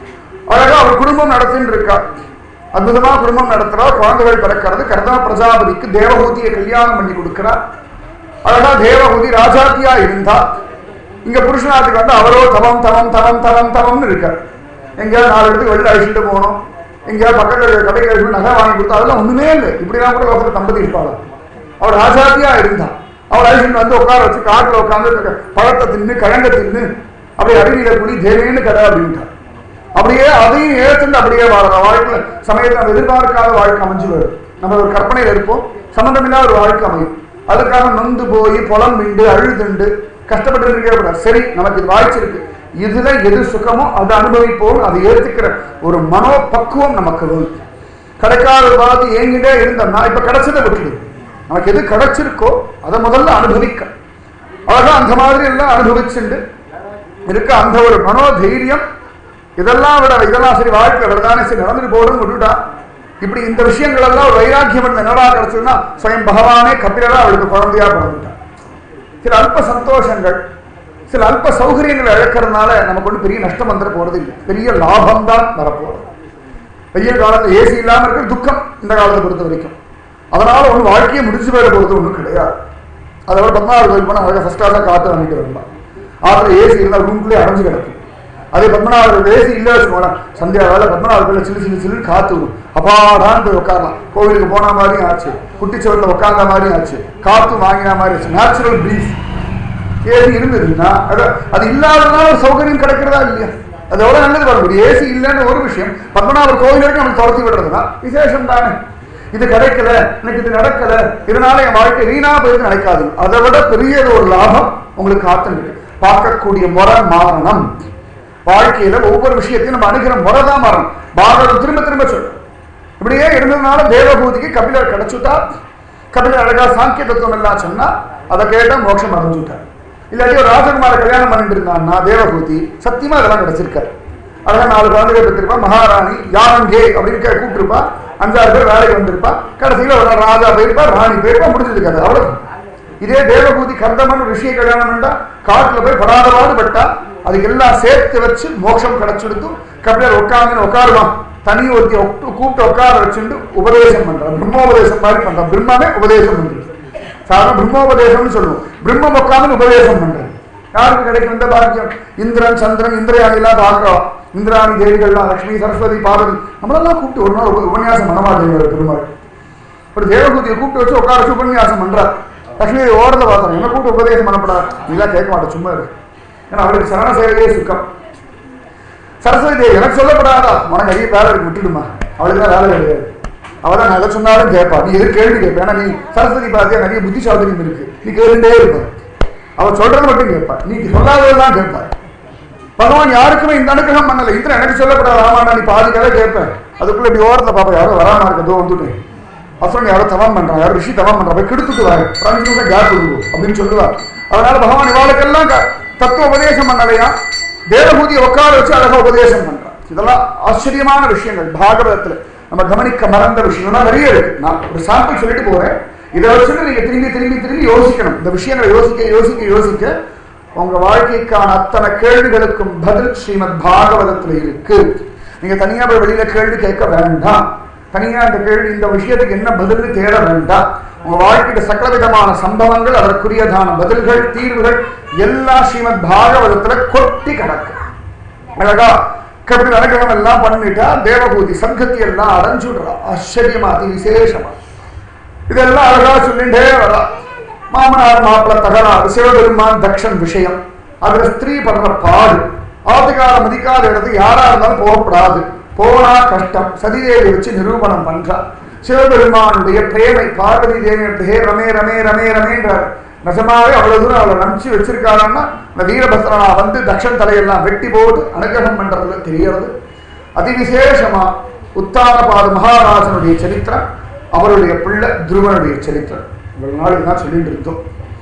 அழகா அவர் குடும்பம் நடத்தின்னு இருக்கா. அற்புதமா குடும்பம் நடத்துறா. குழந்தைகள் பிறக்கிறது. கர்தம பிரஜாபதிக்கு தேவஹூதியை கல்யாணம் பண்ணி கொடுக்கிறார். அழகா தேவஹூதி ராஜாத்தியா இருந்தா. இங்க புருஷனாத்துக்கு வந்து அவரோ தவம் தவம் தவம் தவம் தவம்னு இருக்கார். எங்கேயாவது 4 இடத்துக்கு வெளில அழிச்சுட்டு போகணும், எங்கேயாவது பக்கத்தில் கடைக்கு நகை வாங்கி கொடுத்தா அதெல்லாம் ஒண்ணுமே இல்லை. இப்படிலாம் கூட லோகத்தில் தம்பதி இருப்பாள். அவர் ராஜாத்தியா இருந்தா. அவள் அழிச்சுட்டு வந்து உட்கார வச்சு காட்டில் உட்காந்து பழத்தை தின்னு கிழங்க தின்னு அப்படியே அருவியில குடி தேவேன்னு கடை அப்படின்ட்டார். அப்படியே அதையும் ஏற்றுண்டு அப்படியே வாழற வாழ்க்கை சமயத்தில் நம்ம எதிர்பார்க்காத வாழ்க்கை அமைஞ்சு வரும். நம்ம ஒரு கற்பனையில் இருப்போம், சம்பந்தமில்லாத ஒரு வாழ்க்கை அமையும். அதுக்காக நொந்து போய் புலம் மிண்டு அழுதுண்டு கஷ்டப்பட்டு இருக்கே. சரி, நமக்கு இது வாய்ச்சிருக்கு, இதுல எது சுகமோ அதை அனுபவிப்போம், அதை ஏற்றுக்கிற ஒரு மனோபக்குவம் நமக்கு வரும். கிடைக்காத பார்த்து ஏங்கிட்டே இருந்தோம்னா இப்ப கிடைச்சதை விட்டுடு. நமக்கு எது கிடைச்சிருக்கோ அதை முதல்ல அனுபவிக்க. அழகா அந்த மாதிரி எல்லாம் அனுபவிச்சுண்டு இருக்க அந்த ஒரு மனோதைரியம். இதெல்லாம் விட இதெல்லாம் சரி வாழ்க்கை விடதானே சரி நடந்துட்டு போடும் விட்டுட்டா. இப்படி இந்த விஷயங்கள் எல்லாம் ஒரு வைராக்கியம் என்னடா கிடைச்சதுன்னா ஸ்வயம் பகவானே கபிலரா அவளுக்கு குழந்தையா பிறந்துட்டான். சில அல்ப சந்தோஷங்கள், சில அல்ப சௌகரியங்களை இழக்கிறதுனால நமக்கு ஒன்றும் பெரிய நஷ்டம் வந்துட போறது இல்லை, பெரிய லாபம் தான் வரப்போறது. வெயில் காலத்தில் ஏசி இல்லாம இருக்கிற துக்கம் இந்த காலத்தை பொறுத்த வரைக்கும். அதனால ஒன்றும் வாழ்க்கையை முடிச்சு போயிட போகிறது ஒன்றும் கிடையாது. அதை விட 16 கோயில் போனால் அழகாக ஃபர்ஸ்ட் கிளாஸாக காற்று வாங்கிட்டு வரலாம். ஆற்றுல ஏசி இருந்தால் ரூம்குள்ளேயே அடைஞ்சு கிடக்கும். அதே 16 ஏசி இல்லை வச்சுக்கோங்க, சந்தியா வேலை 16 கோயில் சில்லு சில்லு சில்லு காற்று வரும். அப்பாடான்னு போய் உட்காரலாம். கோவிலுக்கு போன மாதிரியும் ஆச்சு, குட்டிச்சவரில் உட்கார்ந்த மாதிரியும் ஆச்சு, காற்று வாங்கின மாதிரி ஆச்சு. நேச்சுரல் ப்ரீஸ் ஏசி இருந்ததுன்னா அது இல்லாததுனால ஒரு சௌகரியம் கிடைக்கிறதா இல்லையா? அது எவ்வளோ நல்லது வர முடியும். ஏசி இல்லைன்னு ஒரு விஷயம் 16 கோவில் வரைக்கும் நம்மளுக்கு துரத்தி விடுறதுனா விசேஷம் தானே. இது கிடைக்கல, எனக்கு இது நடக்கல, இதனால என் வாழ்க்கை வீணா போயிருக்கு நினைக்காது. அதை விட பெரிய ஒரு லாபம் உங்களுக்கு காத்துருக்கு. பார்க்கக்கூடிய முறை மாறணும். வாழ்க்கையில ஒவ்வொரு விஷயத்தையும் நம்ம அணுகிற முறை தான் மாறணும். பாரதம் திரும்ப திரும்ப சொல்லும். இப்படியே இருந்ததுனால தேவபூதிக்கு கபிலர் கிடைச்சுட்டா. கபிலர் அழகா சாங்கிய தத்துவம் எல்லாம் சொன்னா அதை கேட்டா மோட்சம் அடைஞ்சுட்டார். இல்லாட்டி ஒரு ராஜகுமார கல்யாணம் பண்ணிட்டு இருந்தான்னா தேவபூதி சத்தியமா அதெல்லாம் கிடைச்சிருக்காரு. அழகா 4 குழந்தைகள் பெற்றிருப்பா. மகாராணி யாரங்கே அப்படின்னு கூப்பிட்டுருப்பா. 5-6 பேர் வேலைக்கு வந்திருப்பா. கடைசியில் ஒரு ராஜா போயிருப்பா, ராணி போயிருப்பா, முடிஞ்சிருக்காரு. அவ்வளவு. இதே தேவபூதி கர்தமன் ரிஷியை கல்யாணம் பண்ணா காட்டுல போய் படாதவாடு பட்டா அதுக்கு எல்லாம் சேர்த்து வச்சு மோட்சம் கிடைச்சிடுத்து. கபிலர் உட்காருவான். தனி ஒருத்தி கூப்பிட்டு உட்கார வச்சுட்டு உபதேசம் பண்றான். பிரம்மோபதேசம் மாதிரி பண்றான். பிரம்மாவே உபதேசம் பண்றது. சாதாரண பிரம்மோபதேசம்னு சொல்லுவோம். பிரம்மம் உட்காந்து உபதேசம் பண்றது. யாருக்கு கிடைக்கும் இந்த பாக்கியம்? இந்திரன் சந்திரன் இந்திரயாணி எல்லாம் பார்க்கிறோம். இந்திராணி தேவிகள்லாம் லட்சுமி சரஸ்வதி பார்வதி நம்மளெல்லாம் கூப்பிட்டு ஒரு நாள் உபன்யாசம் மனமாதேவர் பெருமாள் ஒரு தேவகூதியை கூப்பிட்டு வச்சு உட்கார வச்சு உபன்யாசம் பண்றார். லட்சுமி ஓரத்தில் பார்த்தோம். என்ன கூப்பிட்டு உபதேசம் பண்ணப்படாது, நீலாம் கேட்க மாட்டேன் சும்மா இருக்கு. ஏன்னா அவளுக்கு சரண சேவையே சுக்கம். சரஸ்வதி தேவி எனக்கு சொல்லப்படாதா, உனக்கு நிறைய வேலை இருக்கு விட்டுடுமா, அவளுக்கு தான் வேலை கிடையாது. அவள் தான் நல்லா சொன்னாலும் கேட்பா, நீ எது கேள்வி கேட்ப. ஏன்னா நீ சரஸ்வதி பார்த்தியா நிறைய புத்தி சாதுரியம் இருக்கு, நீ கேட்டுட்டே இருப்ப. அவள் சொல்றது மட்டும் கேட்பா, நீ சொல்லாததான் கேட்பா. பகவான் யாருக்குமே இந்த அனுகிரகம் பண்ணல. இந்திரன் எனக்கு சொல்லப்படாத ராமாயணா நீ பாதி கதை கேட்பேன். அதுக்குள்ள இப்படி ஓரத்தில் பாப்பா யாரோ வராம இருக்கதோ வந்துட்டு அப்புறம் யாரோ தவம் பண்றான், யாரோ ரிஷி தவம் பண்றா, போய் கெடுத்துட்டு வாரு 5 நிமிஷம் கேப் கொடுக்கும் அப்படின்னு சொல்லுவார். அதனால பகவான் இவாளுக்கெல்லாம் தத்துவ உபதேசம் பண்ணலையா, தேவபூதியை உட்கார வச்சு அழகா உபதேசம் பண்றான். இதெல்லாம் ஆச்சரியமான விஷயங்கள் பாகவதத்துல நம்ம கவனிக்க மறந்த விஷயம்லாம் நிறைய இருக்கு. நான் ஒரு சாம்பிள் சொல்லிட்டு போறேன். இதை வச்சுட்டு நீங்க திரும்பி திரும்பி திரும்பி யோசிக்கணும். இந்த விஷயங்களை யோசிக்க யோசிக்க யோசிக்க உங்க வாழ்க்கைக்கான அத்தனை கேள்விகளுக்கும் பதில் ஸ்ரீமத் பாகவதத்துல இருக்கு. நீங்க தனியா போய் வெளியில கேள்வி கேட்க வேண்டாம். தனியா இந்த கேள்வி இந்த விஷயத்துக்கு என்ன பதில்னு தேட வேண்டாம். உங்க வாழ்க்கையில சகல விதமான சம்பவங்கள், அதற்குரியதான பதில்கள், தீர்வுகள் எல்லாம் ஸ்ரீமத் பாகவதத்துல கொட்டி கிடக்கு. அழகா கபடி அனுகிரகம் எல்லாம் பண்ணிட்டா தேவபூதி சங்கத்தி எல்லாம் அடைஞ்சுடுறா. ஆச்சரியமா, அதி விசேஷமா இதெல்லாம் அழகா சொல்லிட்டே வரா. மாமனார் மாப்பிள்ள தகராறு, சிவபெருமான் தக்ஷன் விஷயம், அதுல ஸ்திரீ படுற பாடு, ஆதிகார மதிக்காத இடத்துக்கு யாரா இருந்தாலும் போகப்படாது, போனா கஷ்டம், சதிதேவி வச்சு நிரூபணம் பண்றா. சிவபெருமானுடைய பிரேமை பார்வதி தேவி ஹே ரமே ரமே ரமே ரமேன்றார். நிஜமாவே அவ்வளவு தூரம் அவளை நம்பிச்சு வச்சிருக்காங்கன்னா இந்த வீரபத்ரனா வந்து தக்ஷன் தலையெல்லாம் வெட்டி போட்டு அனுகிரகம் பண்றதுல தெரியறது. அதிவிசேஷமா உத்தானபாத மகாராஜனுடைய சரித்திரம், அவருடைய பிள்ளை துருவனுடைய சரித்திரம் இவ்வளவு நாளுக்கு தான் சொல்லிட்டு இருந்தோம்.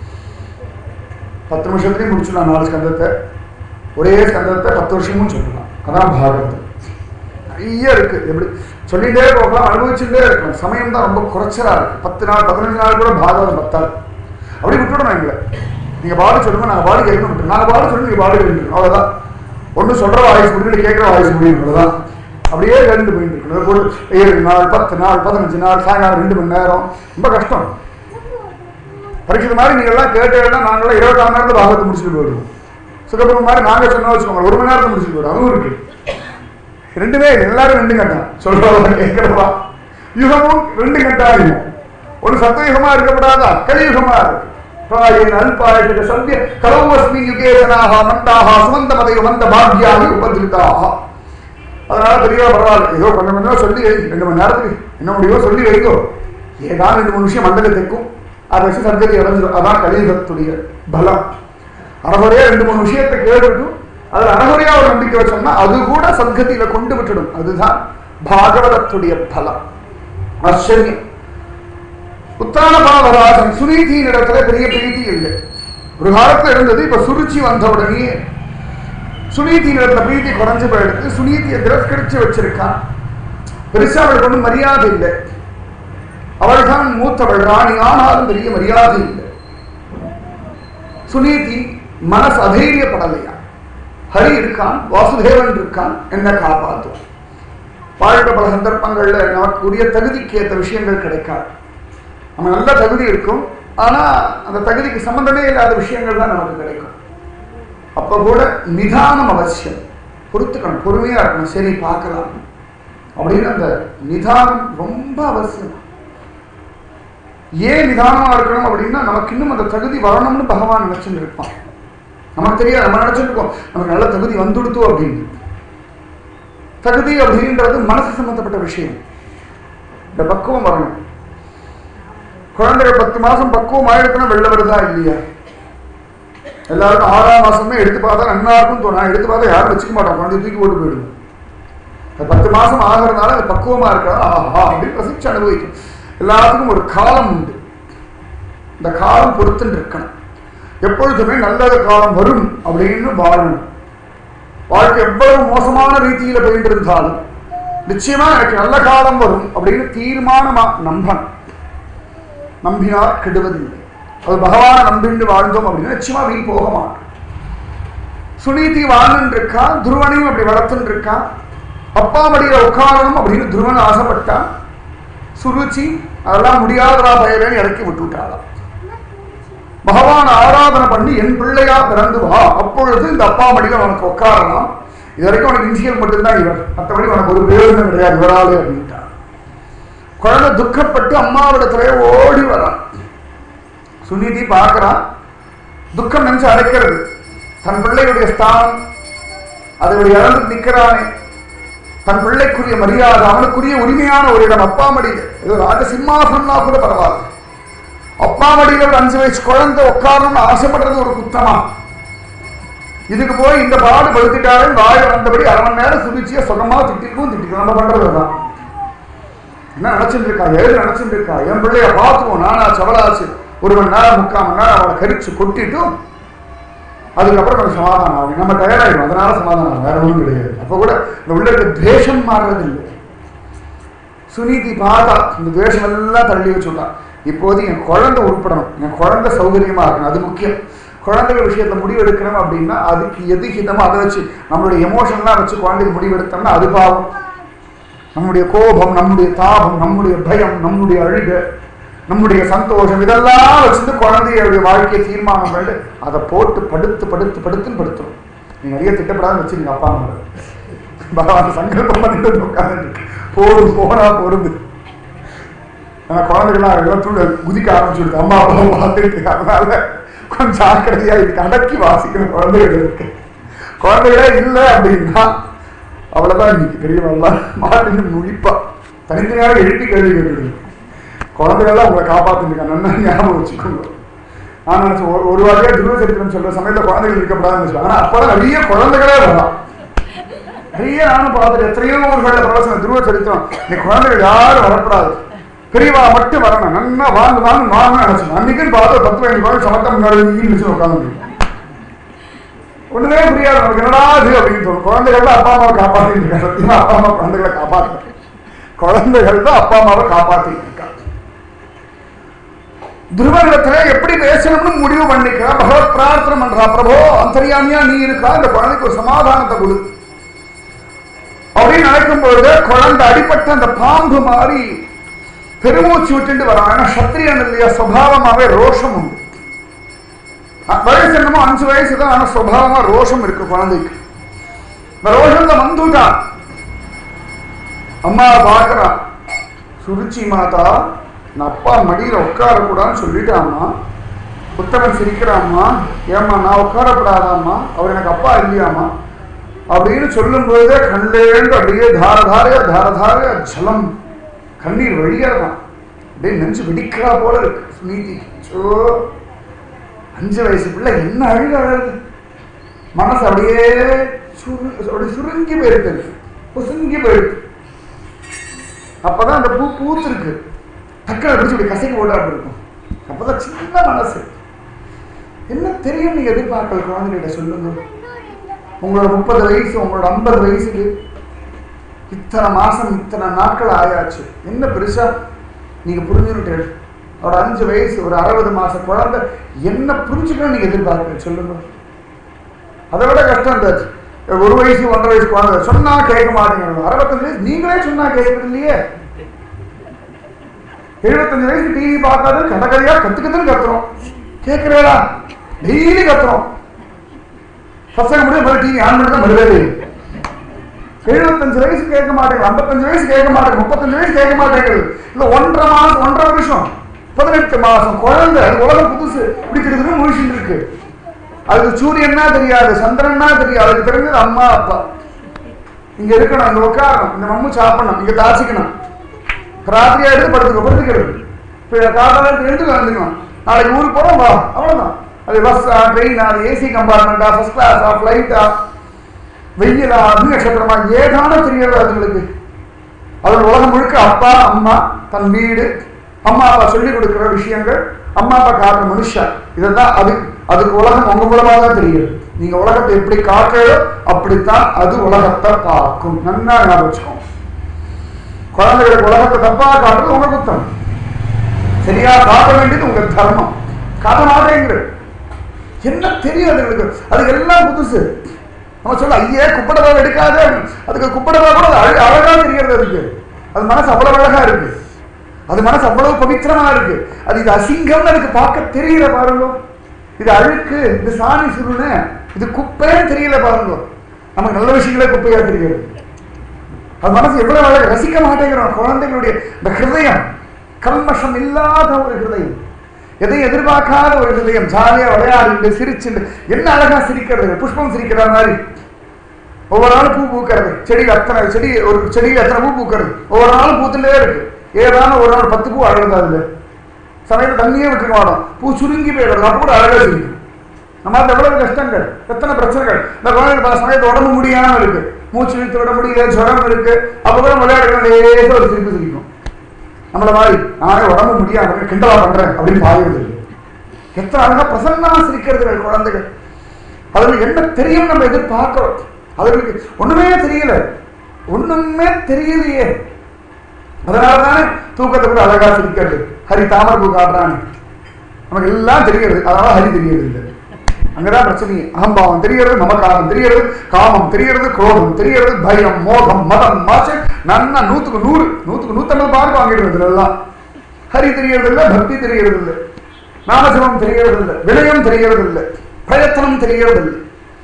10 நிமிஷத்துலையும் முடிச்சுடலாம் 4 ஸ்கந்தத்தை. ஒரே ஸ்கந்தத்தை 10 வருஷமும் சொல்லலாம். அதான் பாரதம். நிறைய இருக்கு, எப்படி சொல்லிட்டே போகலாம், அனுபவிச்சுட்டே இருக்கலாம். சமயம் தான் ரொம்ப குறைச்சலா இருக்கு. 10 நாள் 15 நாள் கூட பாகவதம் பத்தாது. அப்படி விட்டுவிடணும் எங்களை. நீங்க பாடு சொல்லுங்க, நாங்கள் பாடு கேட்கணும் விட்டு, நாங்கள் பாடு சொல்லுங்க, நீங்க பாடு கேட்டு, அவ்வளவுதான். ஒன்று சொல்ற வாய்ஸ் முடியும், கேட்கிற வாய்ஸ் முடியும், அவ்வளவுதான். அப்படியே கேட்டு போயிட்டு இருக்கணும். ஒரு 7 நாள் 10 நாள் 15 நாள் சாயங்காலம் 2 மணி நேரம் ரொம்ப கஷ்டம். பரீட்சை மாதிரி நீங்க எல்லாம் கேட்டேன்னா நாங்களாம் 24 மணி நேரத்தை பாகத்தை முடிச்சுட்டு போயிடுவோம். சுகபுரம் மாதிரி நாங்க சொன்னா வச்சுக்கோங்க 1 மணி நேரத்தை முடிச்சுட்டு போயிடும். அதுவும் இருக்கு. ரெண்டுமே எல்லாரும் 2 கட்டம் சொல்றவங்க கேட்கிறவா. யுகமும் 2 கட்டம் ஆகும். ஒரு சத்தயுகமா இருக்கப்படாதா, கலியுகமா இருக்கு. அல்பாயுக சந்திய கலோமஸ்மி யுகேசனாக மண்டாக சுமந்த மதைய வந்த பாக்யாக உபதிரிதாக. அதனால தெரியவா பரவாயில்ல, ஏதோ கொஞ்சம் கொஞ்சம் சொல்லி 2 மணி நேரத்துக்கு என்ன முடியுமோ சொல்லி வைக்கோ. ஏதாவது 2-3 விஷயம் மண்டல தைக்கும், அதை வச்சு சர்க்கரை இறஞ்சிடும். அதான் கலியுகத்துடைய பலம். அறகுறையா 2-3 விஷயத்தை கேட்டுட்டும் அதுல அறகுறையா ஒரு நம்பிக்கை வச்சோம்னா அது கூட சத்கதியில கொண்டு விட்டுடும். அதுதான் பாகவதத்துடைய பலம். ஆச்சரியம். உத்தானபாதராஜன் சுனீதியின் இடத்துல பெரிய பிரீதி இல்லை. ஒரு காலத்துல இருந்தது, இப்ப சுருச்சி வந்த உடனே சுனீதியின் இடத்துல பிரீதி குறைஞ்சு போயிடுது. சுனீதியை திரஸ்கரிச்சு வச்சிருக்கான். பெருசா அவளுக்கு ஒன்றும் மரியாதை இல்லை. அவள் தான் மூத்தவள் ராணி, ஆனாலும் பெரிய மரியாதை இல்லை. சுனீதி மனசு அதைரியப்படலையா. ஹரி இருக்கான், வாசுதேவன் இருக்கான், என்ன காப்பாற்றும். வாழ்க்கை பல சந்தர்ப்பங்கள்ல நமக்கு உரிய தகுதிக்கு ஏற்ற விஷயங்கள் கிடைக்காது. நம்ம நல்ல தகுதி இருக்கும், ஆனா அந்த தகுதிக்கு சம்பந்தமே இல்லாத விஷயங்கள் தான் நமக்கு கிடைக்கும். அப்ப கூட நிதானம் அவசியம். பொறுத்துக்கணும், பொறுமையா இருக்கணும். சரி பார்க்கலாம் அப்படின்னு அந்த நிதானம் ரொம்ப அவசியம். ஏன் நிதானமா இருக்கணும் அப்படின்னா நமக்கு இன்னும் அந்த தகுதி வரணும்னு பகவான் நினைச்சுட்டு இருப்பான். நமக்கு தெரியாது, நம்ம நினைச்சிருக்கோம் நமக்கு நல்ல தகுதி வந்துடுத்தோம் அப்படின்னு. தகுதி அப்படின்றது மனசு சம்பந்தப்பட்ட விஷயம். இந்த பக்குவம் வரணும். குழந்தைகள் 10 மாசம் பக்குவம் ஆயிடுச்சுன்னா வெளில வருதா இல்லையா? எல்லாருக்கும் 6ஆம் மாசமே எடுத்து பார்த்தா நன்னா இருக்கும் தோணும். எடுத்து பார்த்தா யாரும் வச்சுக்க மாட்டான், குழந்தைய தூக்கி போட்டு போயிடுவோம். 10 மாசம் ஆகிறதுனால அது பக்குவமா இருக்கா அப்படின்னு ரசிச்சு அனுபவிக்கும். எல்லாத்துக்கும் ஒரு காலம் உண்டு. இந்த காலம் பொறுத்துன்னு இருக்கணும். எப்பொழுதுமே நல்ல காலம் வரும் அப்படின்னு வாழணும். வாழ்க்கை எவ்வளவு மோசமான ரீதியில போயிட்டு இருந்தாலும் நிச்சயமா எனக்கு நல்ல காலம் வரும் அப்படின்னு தீர்மானமா நம்பணும். நம்பினார் கெடுவதில்லை. அது பகவானை நம்பிண்டு வாழ்ந்தோம் அப்படின்னா நிச்சயமா வீண் போக மாட்டோம். சுனீதி வாழ்ந்துட்டு இருக்கா, துருவனையும் அப்படி வளர்த்துட்டு இருக்கா. அப்பா மடியில உட்காரணும் அப்படின்னு துருவன் ஆசைப்பட்டான். சுருச்சி அதெல்லாம் முடியாதரா பயலேன்னு இறக்கி விட்டுவிட்டாளாம். பகவான் ஆராதனை பண்ணி என் பிள்ளையா பிறந்து வா, அப்பொழுது இந்த அப்பா மடியில உனக்கு உட்காரலாம். இது வரைக்கும் உனக்கு இன்சியல் மட்டும்தான் இவர், மற்றபடி உனக்கு ஒரு பிரயோஜனம் கிடையாது இவராலே அப்படின்ட்டார். குழந்தை துக்கப்பட்டு அம்மாவிடத்திலே ஓடி வரான். சுனிதி பார்க்கிறான், துக்கம் நினைச்சு அடைக்கிறது. தன் பிள்ளையுடைய ஸ்தானம் அதை இழந்து நிற்கிறானே, தன் பிள்ளைக்குரிய மரியாதை, அவனுக்குரிய உரிமையான ஒரு இடம் அப்பா மடியில். இது ராஜ சிம்மாசனா கூட பரவாயில்ல. அப்பா மடியில் ஒரு 5 வயசு குழந்தை உட்காரணும்னு ஆசைப்படுறது ஒரு குத்தமா? இதுக்கு போய் இந்த பாடு படுத்திட்டாலும் வாய வந்தபடி 1/2 மணி நேரம் சுபிச்சியா சுகமா திட்டிக்கும். நம்ம பண்றதுதான். என்ன நினைச்சுட்டு இருக்கா, ஏது நினைச்சுட்டு இருக்கா? என் பிள்ளைய பார்த்துவோம், நானா சவலாச்சு 1 மணி நேரம் 3/4 மணி நேரம் அவளை கரிச்சு கொட்டிட்டும் அதுக்கப்புறம் நம்ம சமாதானம் ஆகும். நம்ம டயர்டாயிடும், அதனால சமாதானம், வேற ஒன்றும் கிடையாது. அப்போ கூட இந்த உள்ள இருக்க துவேஷம் மாறுறது இல்லை. சுனீதி பார்த்தா இந்த துவேஷம் எல்லாம் தள்ளி வச்சுட்டான். இப்போது என் குழந்தை உருப்படணும், என் குழந்தை சௌகரியமா இருக்கணும், அது முக்கியம். குழந்தைகள் விஷயத்துல முடிவெடுக்கிறோம் அப்படின்னா அதுக்கு எது ஹிதமோ அதை வச்சு நம்மளுடைய எமோஷன்லாம் வச்சு குழந்தைகள் முடிவெடுத்தோம்னா அது பாவம். நம்முடைய கோபம், நம்முடைய தாபம், நம்முடைய பயம், நம்முடைய அழுகை, நம்முடைய சந்தோஷம் இதெல்லாம் வச்சுட்டு குழந்தையுடைய வாழ்க்கையை தீர்மானம் பண்ணி அதை போட்டு படுத்துன்னு படுத்துரும். நீங்க நிறைய திட்டப்படாத வச்சுருங்க அப்பா அம்மா பகவான் சங்கல்பம் பண்ணிட்டு உட்காந்து போதும் போனா பொருந்து. ஆனா குழந்தைகள்லாம் எல்லாம் குதிக்க ஆரம்பிச்சுடுது அம்மா அப்பா பார்த்துட்டு. அதனால கொஞ்சம் ஜாக்கிரதையா இதுக்கு அடக்கி வாசிக்கிற குழந்தைகள் இருக்கு. குழந்தைகளே இல்லை அப்படின்னா அவ்வளவுதான். இன்னைக்கு பெரியவெல்லாம் மாட்டின்னு முழிப்பா தனித்தனியாக எழுப்பி கேள்வி கேட்டுடுது. குழந்தைகள்லாம் உங்களை காப்பாத்துருக்கா நல்லா ஞாபகம் வச்சுக்கோங்க. நான் நினைச்சேன் ஒரு வாரியா துருவ சரித்திரம் சொல்ற சமயத்துல குழந்தைகள் இருக்கப்படாதுன்னு வச்சுக்கோங்க. ஆனா அப்பதான் நிறைய குழந்தைகளே வரலாம். நிறைய நானும் பார்த்துட்டு எத்தனையோ ஊர்களில் பிரவசனம் துருவ சரித்திரம். இன்னைக்கு குழந்தைகள் யாரும் வரப்படாது, பெரியவா மட்டும் வரணும். நல்லா வாங்க நினைச்சோம். அன்னைக்குன்னு பார்த்து 10-15 குழந்தை சமத்தம் முன்னாடி உட்காந்து ஒண்ணுமே புரியாது நமக்கு என்னடா அது அப்படின்னு தோணும். குழந்தைகள் தான் அப்பா அம்மாவை காப்பாற்றிட்டு இருக்காங்க. சத்தியமா அப்பா அம்மா குழந்தைகளை காப்பாற்ற குழந்தைகள் தான் அப்பா அம்மாவை காப்பாற்றிட்டு இருக்காங்க. துருவனிடத்துல எப்படி பேசணும்னு முடிவு பண்ணிக்கிறா. பகவத் பிரார்த்தனை பண்றா, பிரபோ அந்தரியாமியா நீ இருக்கா, இந்த குழந்தைக்கு ஒரு சமாதானத்தை கொடு அப்படின்னு நினைக்கும் பொழுது குழந்தை அடிப்பட்ட அந்த பாம்பு மாதிரி பெருமூச்சு விட்டுட்டு வரான். ஏன்னா சத்திரியன் இல்லையா, சுபாவமாவே ரோஷம் உண்டு. வயசு என்னமோ 5 வயசு தான், ஆனா சுபாவமா ரோஷம் இருக்கு குழந்தைக்கு. இந்த ரோஷத்தை வந்துட்டான். அம்மா பார்க்கறான், சுருச்சி மாதா நான் அப்பா மடியில உட்காரக்கூடாதுன்னு சொல்லிட்டாம்மா. புத்தகன் சிரிக்கிறாம்மா, ஏம்மா நான் உட்காரப்படாதாம்மா, அவர் எனக்கு அப்பா இல்லையாம்மா அப்படின்னு சொல்லும் பொழுதே கண்லேருந்து அப்படியே தாரதாரையா ஜலம் கண்ணீர் வழியறதான். அப்படியே நெஞ்சு வெடிக்கிறா போல இருக்கு சுனீதி. 5 வயசு பிள்ளை என்ன அழுக அழகு, மனசு அப்படியே சுருங்கி போயிருக்கு, சுருங்கி போயிருக்கு. அப்பதான் அந்த பூ பூத்துருக்கு, டக்குனு அடிச்சு இப்படி கசைக்கு ஓடாட்டு இருக்கும். அப்பதான் சின்ன மனசு. என்ன தெரியும் நீங்க எதிர்பார்க்கல குழந்தைகிட்ட சொல்லுங்க. உங்களோட 30 வயசு, உங்களோட 50 வயசுக்கு இத்தனை மாசம் இத்தனை நாட்கள் ஆயாச்சு, என்ன பெருசா நீங்க புரிஞ்சுக்கிட்டு. அவரோட 5 வயசு ஒரு 60 மாசம் குழந்தை என்ன புரிஞ்சுக்கணும் நீங்க எதிர்பார்க்க சொல்லுங்க. அதை விட கஷ்டம் இருந்துச்சு. 1 வயசு 1.5 வயசு குழந்தை சொன்னா கேட்க மாட்டேங்கிறது. 65 வயசு நீங்களே சொன்னா கேட்கறது இல்லையே. 75 வயசு டிவி பார்க்காது கடைக்கடையா கத்துக்கத்துன்னு கத்துறோம். கேட்கிறேடா டெய்லி கத்துறோம். பசங்க முடியும் டிவி ஆன் பண்ணி தான் வருவே. 75 வயசு கேட்க மாட்டேங்குது, 55 வயசு கேட்க மாட்டேங்குது, 35 வயசு கேட்க மாட்டேங்குது. இல்ல 1.5 மாசம் 1.5 வருஷம் 18 மாசம் குழந்தை. உலகம் புதுசு பிடிக்கிறதுன்னு முழிச்சுட்டு இருக்கு. அதுக்கு சூரியன்னா தெரியாது, சந்திரன்னா தெரியாது. அதுக்கு தெரிஞ்சது அம்மா அப்பா. இங்க இருக்கணும், இங்க உட்காரணும், இந்த மம்மு சாப்பிடணும், இங்க தாச்சிக்கணும். ராத்திரியா எடுத்து படுத்துக்கிறது. காத்தால எழுந்து வந்துக்கணும். நாளைக்கு ஊருக்கு போறோம் வா, அவ்வளவுதான். அது பஸ்ஸா ட்ரெயினா, அது ஏசி கம்பார்ட்மெண்டா, ஃபர்ஸ்ட் கிளாஸா, ஃபிளைட்டா, வெயிலா, நட்சத்திரமா ஏதான தெரியாது அதுங்களுக்கு. அதோட உலகம் முழுக்க அப்பா அம்மா, தன் வீடு, அம்மா அப்பா சொல்லிக் கொடுக்கிற விஷயங்கள், அம்மா அப்பா காட்டுற மனுஷன், இதான் அதுக்கு உலகம் உங்க மூலமா தான் தெரியுது. நீங்க உலகத்தை எப்படி காட்டுறோ அப்படித்தான் அது உலகத்தை பார்க்கும். நன்னா ஞாபகம் வச்சுக்கோங்க. குழந்தைகளுக்கு உலகத்தை தப்பா காட்டுறது உங்க குத்தம், சரியா காட்ட வேண்டியது உங்க தர்மம். காட்ட மாட்டேங்கிறது என்ன தெரியும் அதுங்களுக்கு. அதுக்கு எல்லாம் புதுசு. நம்ம சொல்ல ஐயே குப்படபாவை எடுக்காது, அதுக்கு குப்படபா கூட அழகா தெரிகிறது. அதுக்கு அது மனசு அவ்வளவு அழகா இருக்கு, அது மனசு அவ்வளவு பவித்திரமா இருக்கு. அது இது அசிங்கம்னு அதுக்கு பார்க்க தெரியல பாருங்க. இது அழுக்கு, இது சாணி சுருணு, இது குப்பைன்னு தெரியல பாருங்க. நமக்கு நல்ல விஷயங்களே குப்பையா தெரிகிறது. அது மனசு எவ்வளவு அழகு, ரசிக்க மாட்டேங்கிறோம். குழந்தைகளுடைய இந்த ஹிருதயம் கல்மஷம் இல்லாத ஒரு ஹிருதயம், எதையும் எதிர்பார்க்காத ஒரு ஹிருதயம், ஜாலியா விளையாடிட்டு சிரிச்சுட்டு என்ன அழகா சிரிக்கிறது. புஷ்பம் சிரிக்கிற மாதிரி ஒவ்வொரு நாளும் பூ பூக்கிறது. செடியில் ஒரு செடியில் எத்தனை பூ பூக்கிறது, ஒவ்வொரு நாளும் பூத்துட்டே இருக்கு. ஏதான ஒரு நாள் 10 பூ அழகுதா. அதுல சமயத்தில் தண்ணியே விட்டுக்க மாட்டோம், பூ சுருங்கி போயிடுறது. அப்போ கூட அழகா சிரிக்கும். நம்ம எவ்வளவு கஷ்டங்கள், எத்தனை பிரச்சனைகள். இந்த குழந்தைங்க பல சமயத்தை உடம்பு முடியாம இருக்கு, மூச்சு இழுத்து விட முடியல, ஜுரம் இருக்கு. அப்போ கூட விளையாடுறோம், லேசா ஒரு சிரிப்பு சிரிக்கும். நம்மள மாதிரி நானே உடம்பு முடியாம கிண்டலா பண்றேன் அப்படின்னு பாயுறது. எத்தனை அழகா பிரசன்னமா சிரிக்கிறது குழந்தைகள். அதுக்கு என்ன தெரியும் நம்ம எதிர்பார்க்கிறோம். அதுக்கு ஒண்ணுமே தெரியல, ஒண்ணுமே தெரியலையே. அதனாலதானே தூக்கத்தை கூட அழகா சிரிக்கிறது. ஹரி தாமரை பூ காட்டுறான்னு நமக்கு எல்லாம் தெரிகிறது, அதனால ஹரி தெரியாது இல்லை. அங்கதான் பிரச்சனை. அகம்பாவம் தெரிகிறது, மமகாரம் தெரிகிறது, காமம் தெரிகிறது, குரோதம் தெரிகிறது, பயம், மோகம், மதம், மாசு நன்னா 100க்கு 100 100க்கு 150 மார்க் வாங்கிடுவது எல்லாம். ஹரி தெரியறது இல்லை, பக்தி தெரியறது இல்லை, நாமஜபம் தெரியறது இல்லை, வினயம் தெரியறது இல்லை, பிரயத்தனம் தெரியறது இல்லை.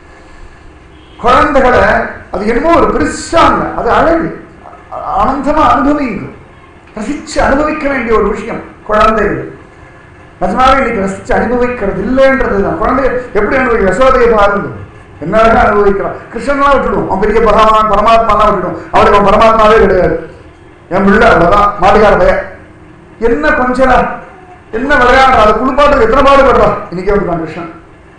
குழந்தைகளை அது என்னமோ ஒரு பெருசாங்க, அது அழகு, ஆனந்தமா அனுபவிங்க, ரசிச்சு அனுபவிக்க வேண்டிய ஒரு விஷயம் குழந்தைகள். நிஜமாவே இன்னைக்கு ரசிச்சு அனுபவிக்கிறது இல்லைன்றதுதான். குழந்தை எப்படி அனுபவிக்க, யசோதையை பாருங்க என்ன அழகா அனுபவிக்கிறான். கிருஷ்ணன்லாம் விட்டுடும், அவன் பெரிய பகவான் பரமாத்மாலாம் விட்டுடும், அவருக்கு அவன் பரமாத்மாவே கிடையாது. என் பிள்ளை அவ்வளவுதான், மாட்டுக்கார பையன் என்ன கொஞ்சம் என்ன விளையாடுறா, அது குளிப்பாட்டு எத்தனை பாடுபடுறா. இன்னைக்கே வந்துட்டான் கிருஷ்ணன்,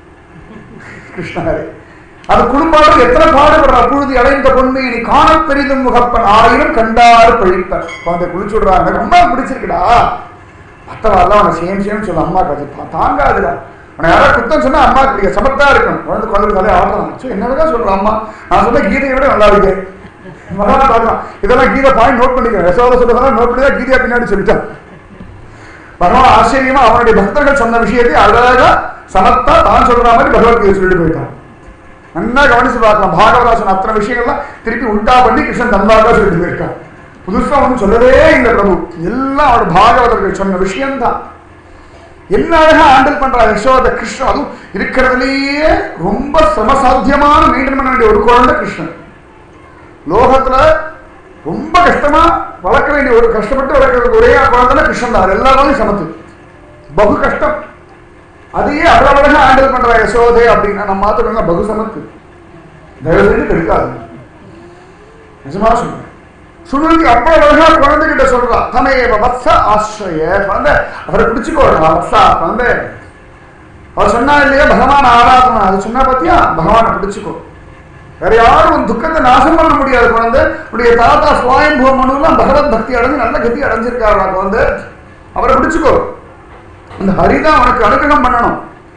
கிருஷ்ணாரே அது குளிப்பாட்டு எத்தனை பாடுபடுறா. புழுதி அடைந்த பொண்ணு இனி காண பெரிதும் முகப்பன் 1000 கண்டாறு பழிப்பன். குழந்தை குளிச்சு விடுறாங்க, ரொம்ப பிடிச்சிருக்குடா, மற்றவாரெல்லாம் அவனை சேம் சொல்ல அம்மா கதை தாங்காதுடா. அவனை யாராவது குத்தம் சொன்னா அம்மா கிடையாது, சமத்தா இருக்கணும். குழந்தை குழந்தை தலையை ஆடுறான், என்னதான் சொல்றான் அம்மா, நான் சொன்ன கீதையை விட நல்லா இருக்கு மகான் பார்க்கலாம். இதெல்லாம் கீதை பாயிண்ட் நோட் பண்ணிக்கிறேன், யசோதை சொல்றதெல்லாம் நோட் பண்ணி தான் கீதையா பின்னாடி சொல்லிட்டான். பகவான் ஆச்சரியமா அவனுடைய பக்தர்கள் சொன்ன விஷயத்தை அழகா சமத்தா தான் சொல்ற மாதிரி பகவத்கீதை சொல்லிட்டு போயிட்டான். நல்லா கவனிச்சு பார்க்கலாம். பாகவதாசன் அத்தனை விஷயங்கள்லாம் திருப்பி உண்டா பண்ணி கிருஷ்ணன் தன்வாக்கா சொல்லிட்டு போயிருக்கான். புதுசா ஒன்றும் சொல்லவே இல்லை பிரபு, எல்லாம் அவன் பாகவதர்கள் சொன்ன விஷயம்தான். என்ன அழகா ஹேண்டில் பண்றா யசோத கிருஷ்ணன். அதுவும் இருக்கிறதுலேயே ரொம்ப சமசாத்தியமான மெயின்டைன் பண்ண வேண்டிய ஒரு குழந்தை கிருஷ்ணன். லோகத்துல ரொம்ப கஷ்டமா வளர்க்க வேண்டிய ஒரு கஷ்டப்பட்டு வளர்க்கறதுக்கு ஒரே குழந்தை கிருஷ்ணன் தான். எல்லா குழந்தையும் சமத்து, பகு கஷ்டம். அதையே அவ்வளவு அழகா ஹேண்டில் பண்ற யசோதே அப்படின்னா நம்ம மாத்திரம் பகு சமத்து, தயவு செஞ்சு கிடைக்காது. நிஜமா சொல்றேன், சுருதி அவ்வளவு அழகா குழந்தைகிட்ட சொல்றா, தமையவ வத்ச ஆசிரிய, குழந்தை அவரை பிடிச்சுக்கோடா வத்சா. குழந்தை அவர் சொன்னா இல்லையா பகவான் ஆராதனா, அது சொன்னா பாத்தியா, பகவானை பிடிச்சுக்கோ. வேற யாரும் உன் துக்கத்தை நாசம் பண்ண முடியாது. குழந்தை உடைய தாத்தா சுவாயம்பூ மனுலாம் பகவத் பக்தி அடைஞ்சு நல்ல கதி அடைஞ்சிருக்காரா. குழந்தை அவரை பிடிச்சுக்கோ. அந்த ஹரிதான் அவனுக்கு அனுகிரகம் பண்ணணும்.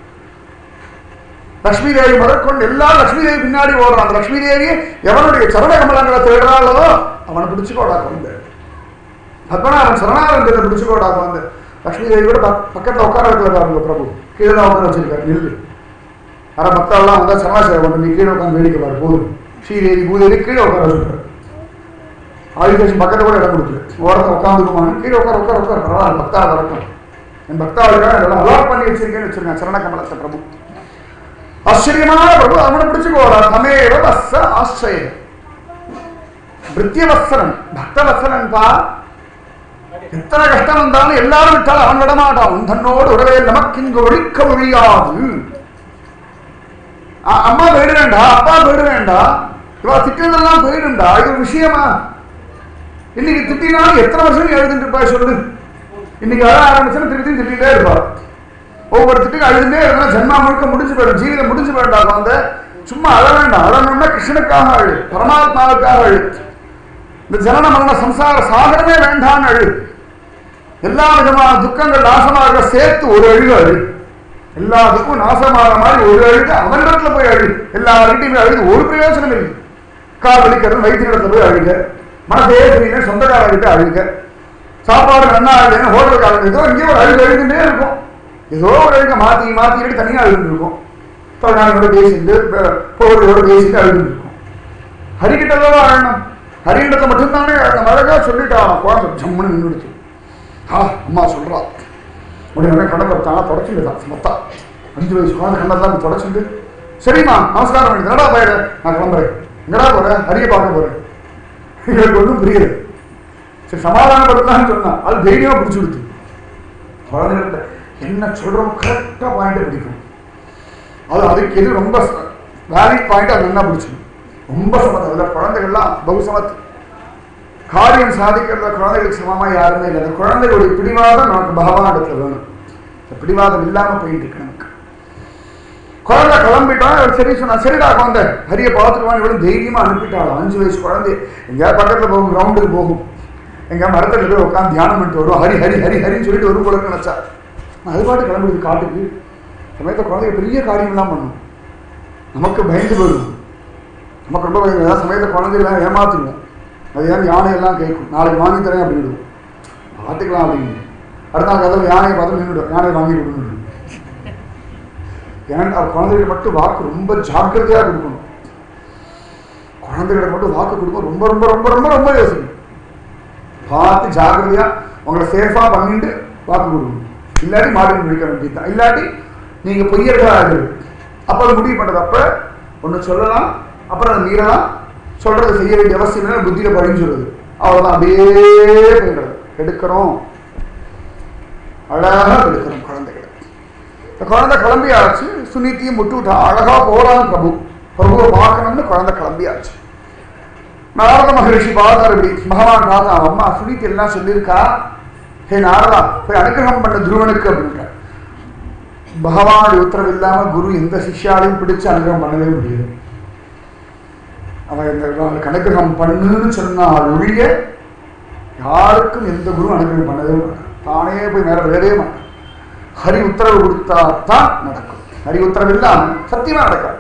லட்சுமி தேவி முதற்கொண்டு எல்லா லட்சுமி தேவி பின்னாடி ஓடுறான். அந்த லட்சுமி தேவியை எவனுடைய சரண கமலங்களை தேடுறாளோ அவனை பிடிச்சுக்கோடா. குழந்தை பத்மநாபன் சரணாரங்கத்தை பிடிச்சுக்கோடா. குழந்தை லட்சுமி தேவி கூட பக்கத்துல உட்கார வைக்கல பாருங்க பிரபு, கீழே தான் உட்கார வச்சிருக்காரு. நெல்லு வர பக்தெல்லாம் வந்தா சரணாசேவை கொண்டு நீ கீழே உட்காந்து வேடிக்கை பாரு போதும். ஸ்ரீதேவி பூதேவி கீழே உட்கார வச்சுருக்காரு. ஆதிசேஷன் பக்கத்தை கூட இடம் கொடுக்கல, ஓரத்தை உட்காந்துக்குமான்னு கீழே உட்கார உட்கார உட்கார பரவாயில்ல பக்தா வரட்டும், என் பக்தாவுக்காக இதெல்லாம் அலாட் பண்ணி வச்சிருக்கேன்னு வச்சிருக்கேன் சரண கமலத்தை பிரபு. ஆச்சரியமான பிரபு, அவனை பிடிச்சுக்கோடா. தமேவ வத்ச ஆசிரிய பிருத்தியவத்சரன், பக்தவத்சரன் பா. எத்தனை கஷ்டம் வந்தாலும் எல்லாரும் விட்டாலும் அவன் விடமாட்டான். உன் தன்னோடு உடவே நமக்கு இங்கு ஒழிக்க ஒழியாது. அம்மா போயிடு வேண்டா, அப்பா போயிடு வேண்டா, இவா திட்டங்கள்லாம் போயிடுண்டா. இது ஒரு விஷயமா? இன்னைக்கு திட்டினாலும் எத்தனை வருஷம் எழுதுட்டு இருப்பா சொல்லு. இன்னைக்கு அழ ஆரம்பிச்சுன்னா திருப்பி திட்டிகிட்டே இருப்பா. ஒவ்வொரு திட்டுக்கு அழுதுட்டே இருந்தா ஜென்மா முழுக்க முடிஞ்சு போயிடும், ஜீவிதம் முடிஞ்சு போயிட்டா. குழந்தை சும்மா அழ வேண்டாம். அழணும்னா கிருஷ்ணனுக்காக அழு, பரமாத்மாவுக்காக அழு. இந்த ஜனன மரண சம்சார சாகரமே வேண்டான்னு அழு. எல்லா விதமான துக்கங்கள் நாசமாக சேர்த்து ஒரு அழுகு அழு. எல்லாத்துக்கும் நாசமாக மாதிரி ஒரு அழுகு அவனிடத்துல போய் அழு. எல்லார்கிட்டையுமே அழுது ஒரு பிரயோஜனம் இருக்கு. கால் வலிக்கிறது வைத்தியத்துல போய் அழுக, மனசே புரியல சொந்தக்காரர்கிட்ட அழுக, சாப்பாடு நல்லா அழுதுன்னு ஹோட்டலுக்கு ஏதோ இங்கே ஒரு அழுகு அழுதுட்டே இருக்கும். ஏதோ ஒரு அழுக மாற்றி மாற்றிக்கிட்டு தனியாக அழுதுட்டு இருக்கும். தொழிலாளிகளோட பேசிட்டு போகிறதோட பேசிட்டு அழுதுட்டு இருக்கும். ஹரிக்கிட்டதான் அழணும், ஹரிகிட்ட மட்டும்தானே அழணும். அழகா சொல்லிட்டான். குழந்தை ஜம்முன்னு நின்றுடுச்சு. அம்மா சொல்றா உடனே கண்ணை பார்த்தாங்க, தொடச்சுட்டுதான் மொத்தா 5 வயசு குழந்தை கண்ணெல்லாம் தொடச்சுட்டு சரிம்மா நமஸ்காரம் பண்ணி என்னடா போயிடு, நான் கிளம்புறேன். எங்கடா போறேன்? ஹரியை பார்க்க போறேன். எங்களுக்கு ஒன்றும் புரியல. சரி சமாதானப்படுத்தலான்னு சொன்னா அது தைரியமா பிடிச்சு கொடுத்து. குழந்தைகிட்ட என்ன சொல்றோம் கரெக்டா பாயிண்ட் பிடிக்கும். அதுக்கு எது ரொம்ப வேலிட் பாயிண்ட் அது என்ன பிடிச்சிடும். ரொம்ப சமத்து. அதில் குழந்தைகள்லாம் பகு சமத்து. காரியம் சாதிக்கிறத குழந்தைகளுக்கு சமமா யாருமே இல்லை. அந்த குழந்தைகளுடைய பிடிவாதம் நமக்கு பகவான் இடத்துல வேணும். இந்த பிடிவாதம் இல்லாம போயிட்டு இருக்கு நமக்கு. குழந்தை கிளம்பிட்டான். சரி சொன்னா சரிடா குழந்தை ஹரியை பார்த்துக்குவான். இவ்வளவு தைரியமா அனுப்பிட்டாலும் 5 வயசு குழந்தை எங்கேயாவது பக்கத்துல போகும், கிரவுண்டுக்கு போகும், எங்க மரத்துல போய் உட்காந்து தியானம் பண்ணிட்டு வரும். ஹரி ஹரி ஹரி ஹரின்னு சொல்லிட்டு ஒரு குழந்தை நினைச்சா அது பாட்டு கிளம்பிடுது காட்டுக்கு. சமயத்தை குழந்தைங்க பெரிய காரியம்லாம் பண்ணும். நமக்கு பயந்து போயிடும். நமக்கு ரொம்ப பயந்து. ஏதாவது சமயத்தை குழந்தைகளாம் ஏமாத்துருவோம். அது ஏன் யானையெல்லாம் கேட்கும், நாளைக்கு வாங்கி தரேன் அப்படின்னு பார்த்துக்கலாம் அப்படின்னு. அடுத்த நாள் கதவு யானையை பார்த்து நின்றுடும், யானையை வாங்கி கொடுக்கணும். ஏன்னா குழந்தைகளுக்கு மட்டும் வாக்கு ரொம்ப ஜாக்கிரதையாக கொடுக்கணும். குழந்தைகளுக்கு மட்டும் வாக்கு கொடுக்கும் ரொம்ப ரொம்ப ரொம்ப ரொம்ப ரொம்ப யோசிக்கணும். பார்த்து ஜாக்கிரதையா உங்களை சேஃபா பண்ணிட்டு வாக்கு கொடுக்கணும். இல்லாட்டி மாடி முடிக்க வேண்டியதுதான். இல்லாட்டி நீங்க பொய்யர்களா ஆகுது. அப்ப அது முடிவு பண்றது. அப்ப ஒண்ணு சொல்லலாம், அப்புறம் அதை மீறலாம். சொல்றது செய்ய வேண்டிய அவசியம் இல்லை, புத்தியில பழிஞ்சுடுறது. அவ்வளவுதான், அப்படியே போயிடுறது. எடுக்கிறோம், அழகா எடுக்கிறோம் குழந்தைகளை. இந்த குழந்தை கிளம்பியாச்சு. சுனித்தியும் முட்டுவிட்டா. அழகா போறான் பிரபு. பிரபுவை பார்க்கணும்னு குழந்தை கிளம்பியாச்சு. நாரத மகரிஷி பார்த்தார். இப்படி பகவான் பார்த்தா, அம்மா சுனித்தி எல்லாம் சொல்லியிருக்கா, ஹே நாரதா போய் அனுகிரகம் பண்ண துருவனுக்கு அப்படின்ட்டார். பகவானுடைய உத்தரவு இல்லாம குரு எந்த சிஷ்யாலையும் பிடிச்சு அனுகிரகம் பண்ணவே முடியாது. அவன் இந்த அனுகிரகம் பண்ணுன்னு சொன்னால் ஒழிய யாருக்கும் எந்த குரு அனுகிரகம் பண்ணவே மாட்டான். தானே போய் மேல விழவே மாட்டான். ஹரி உத்தரவு கொடுத்தா தான் நடக்கும். ஹரி உத்தரவு இல்லாம சத்தியமா நடக்காது.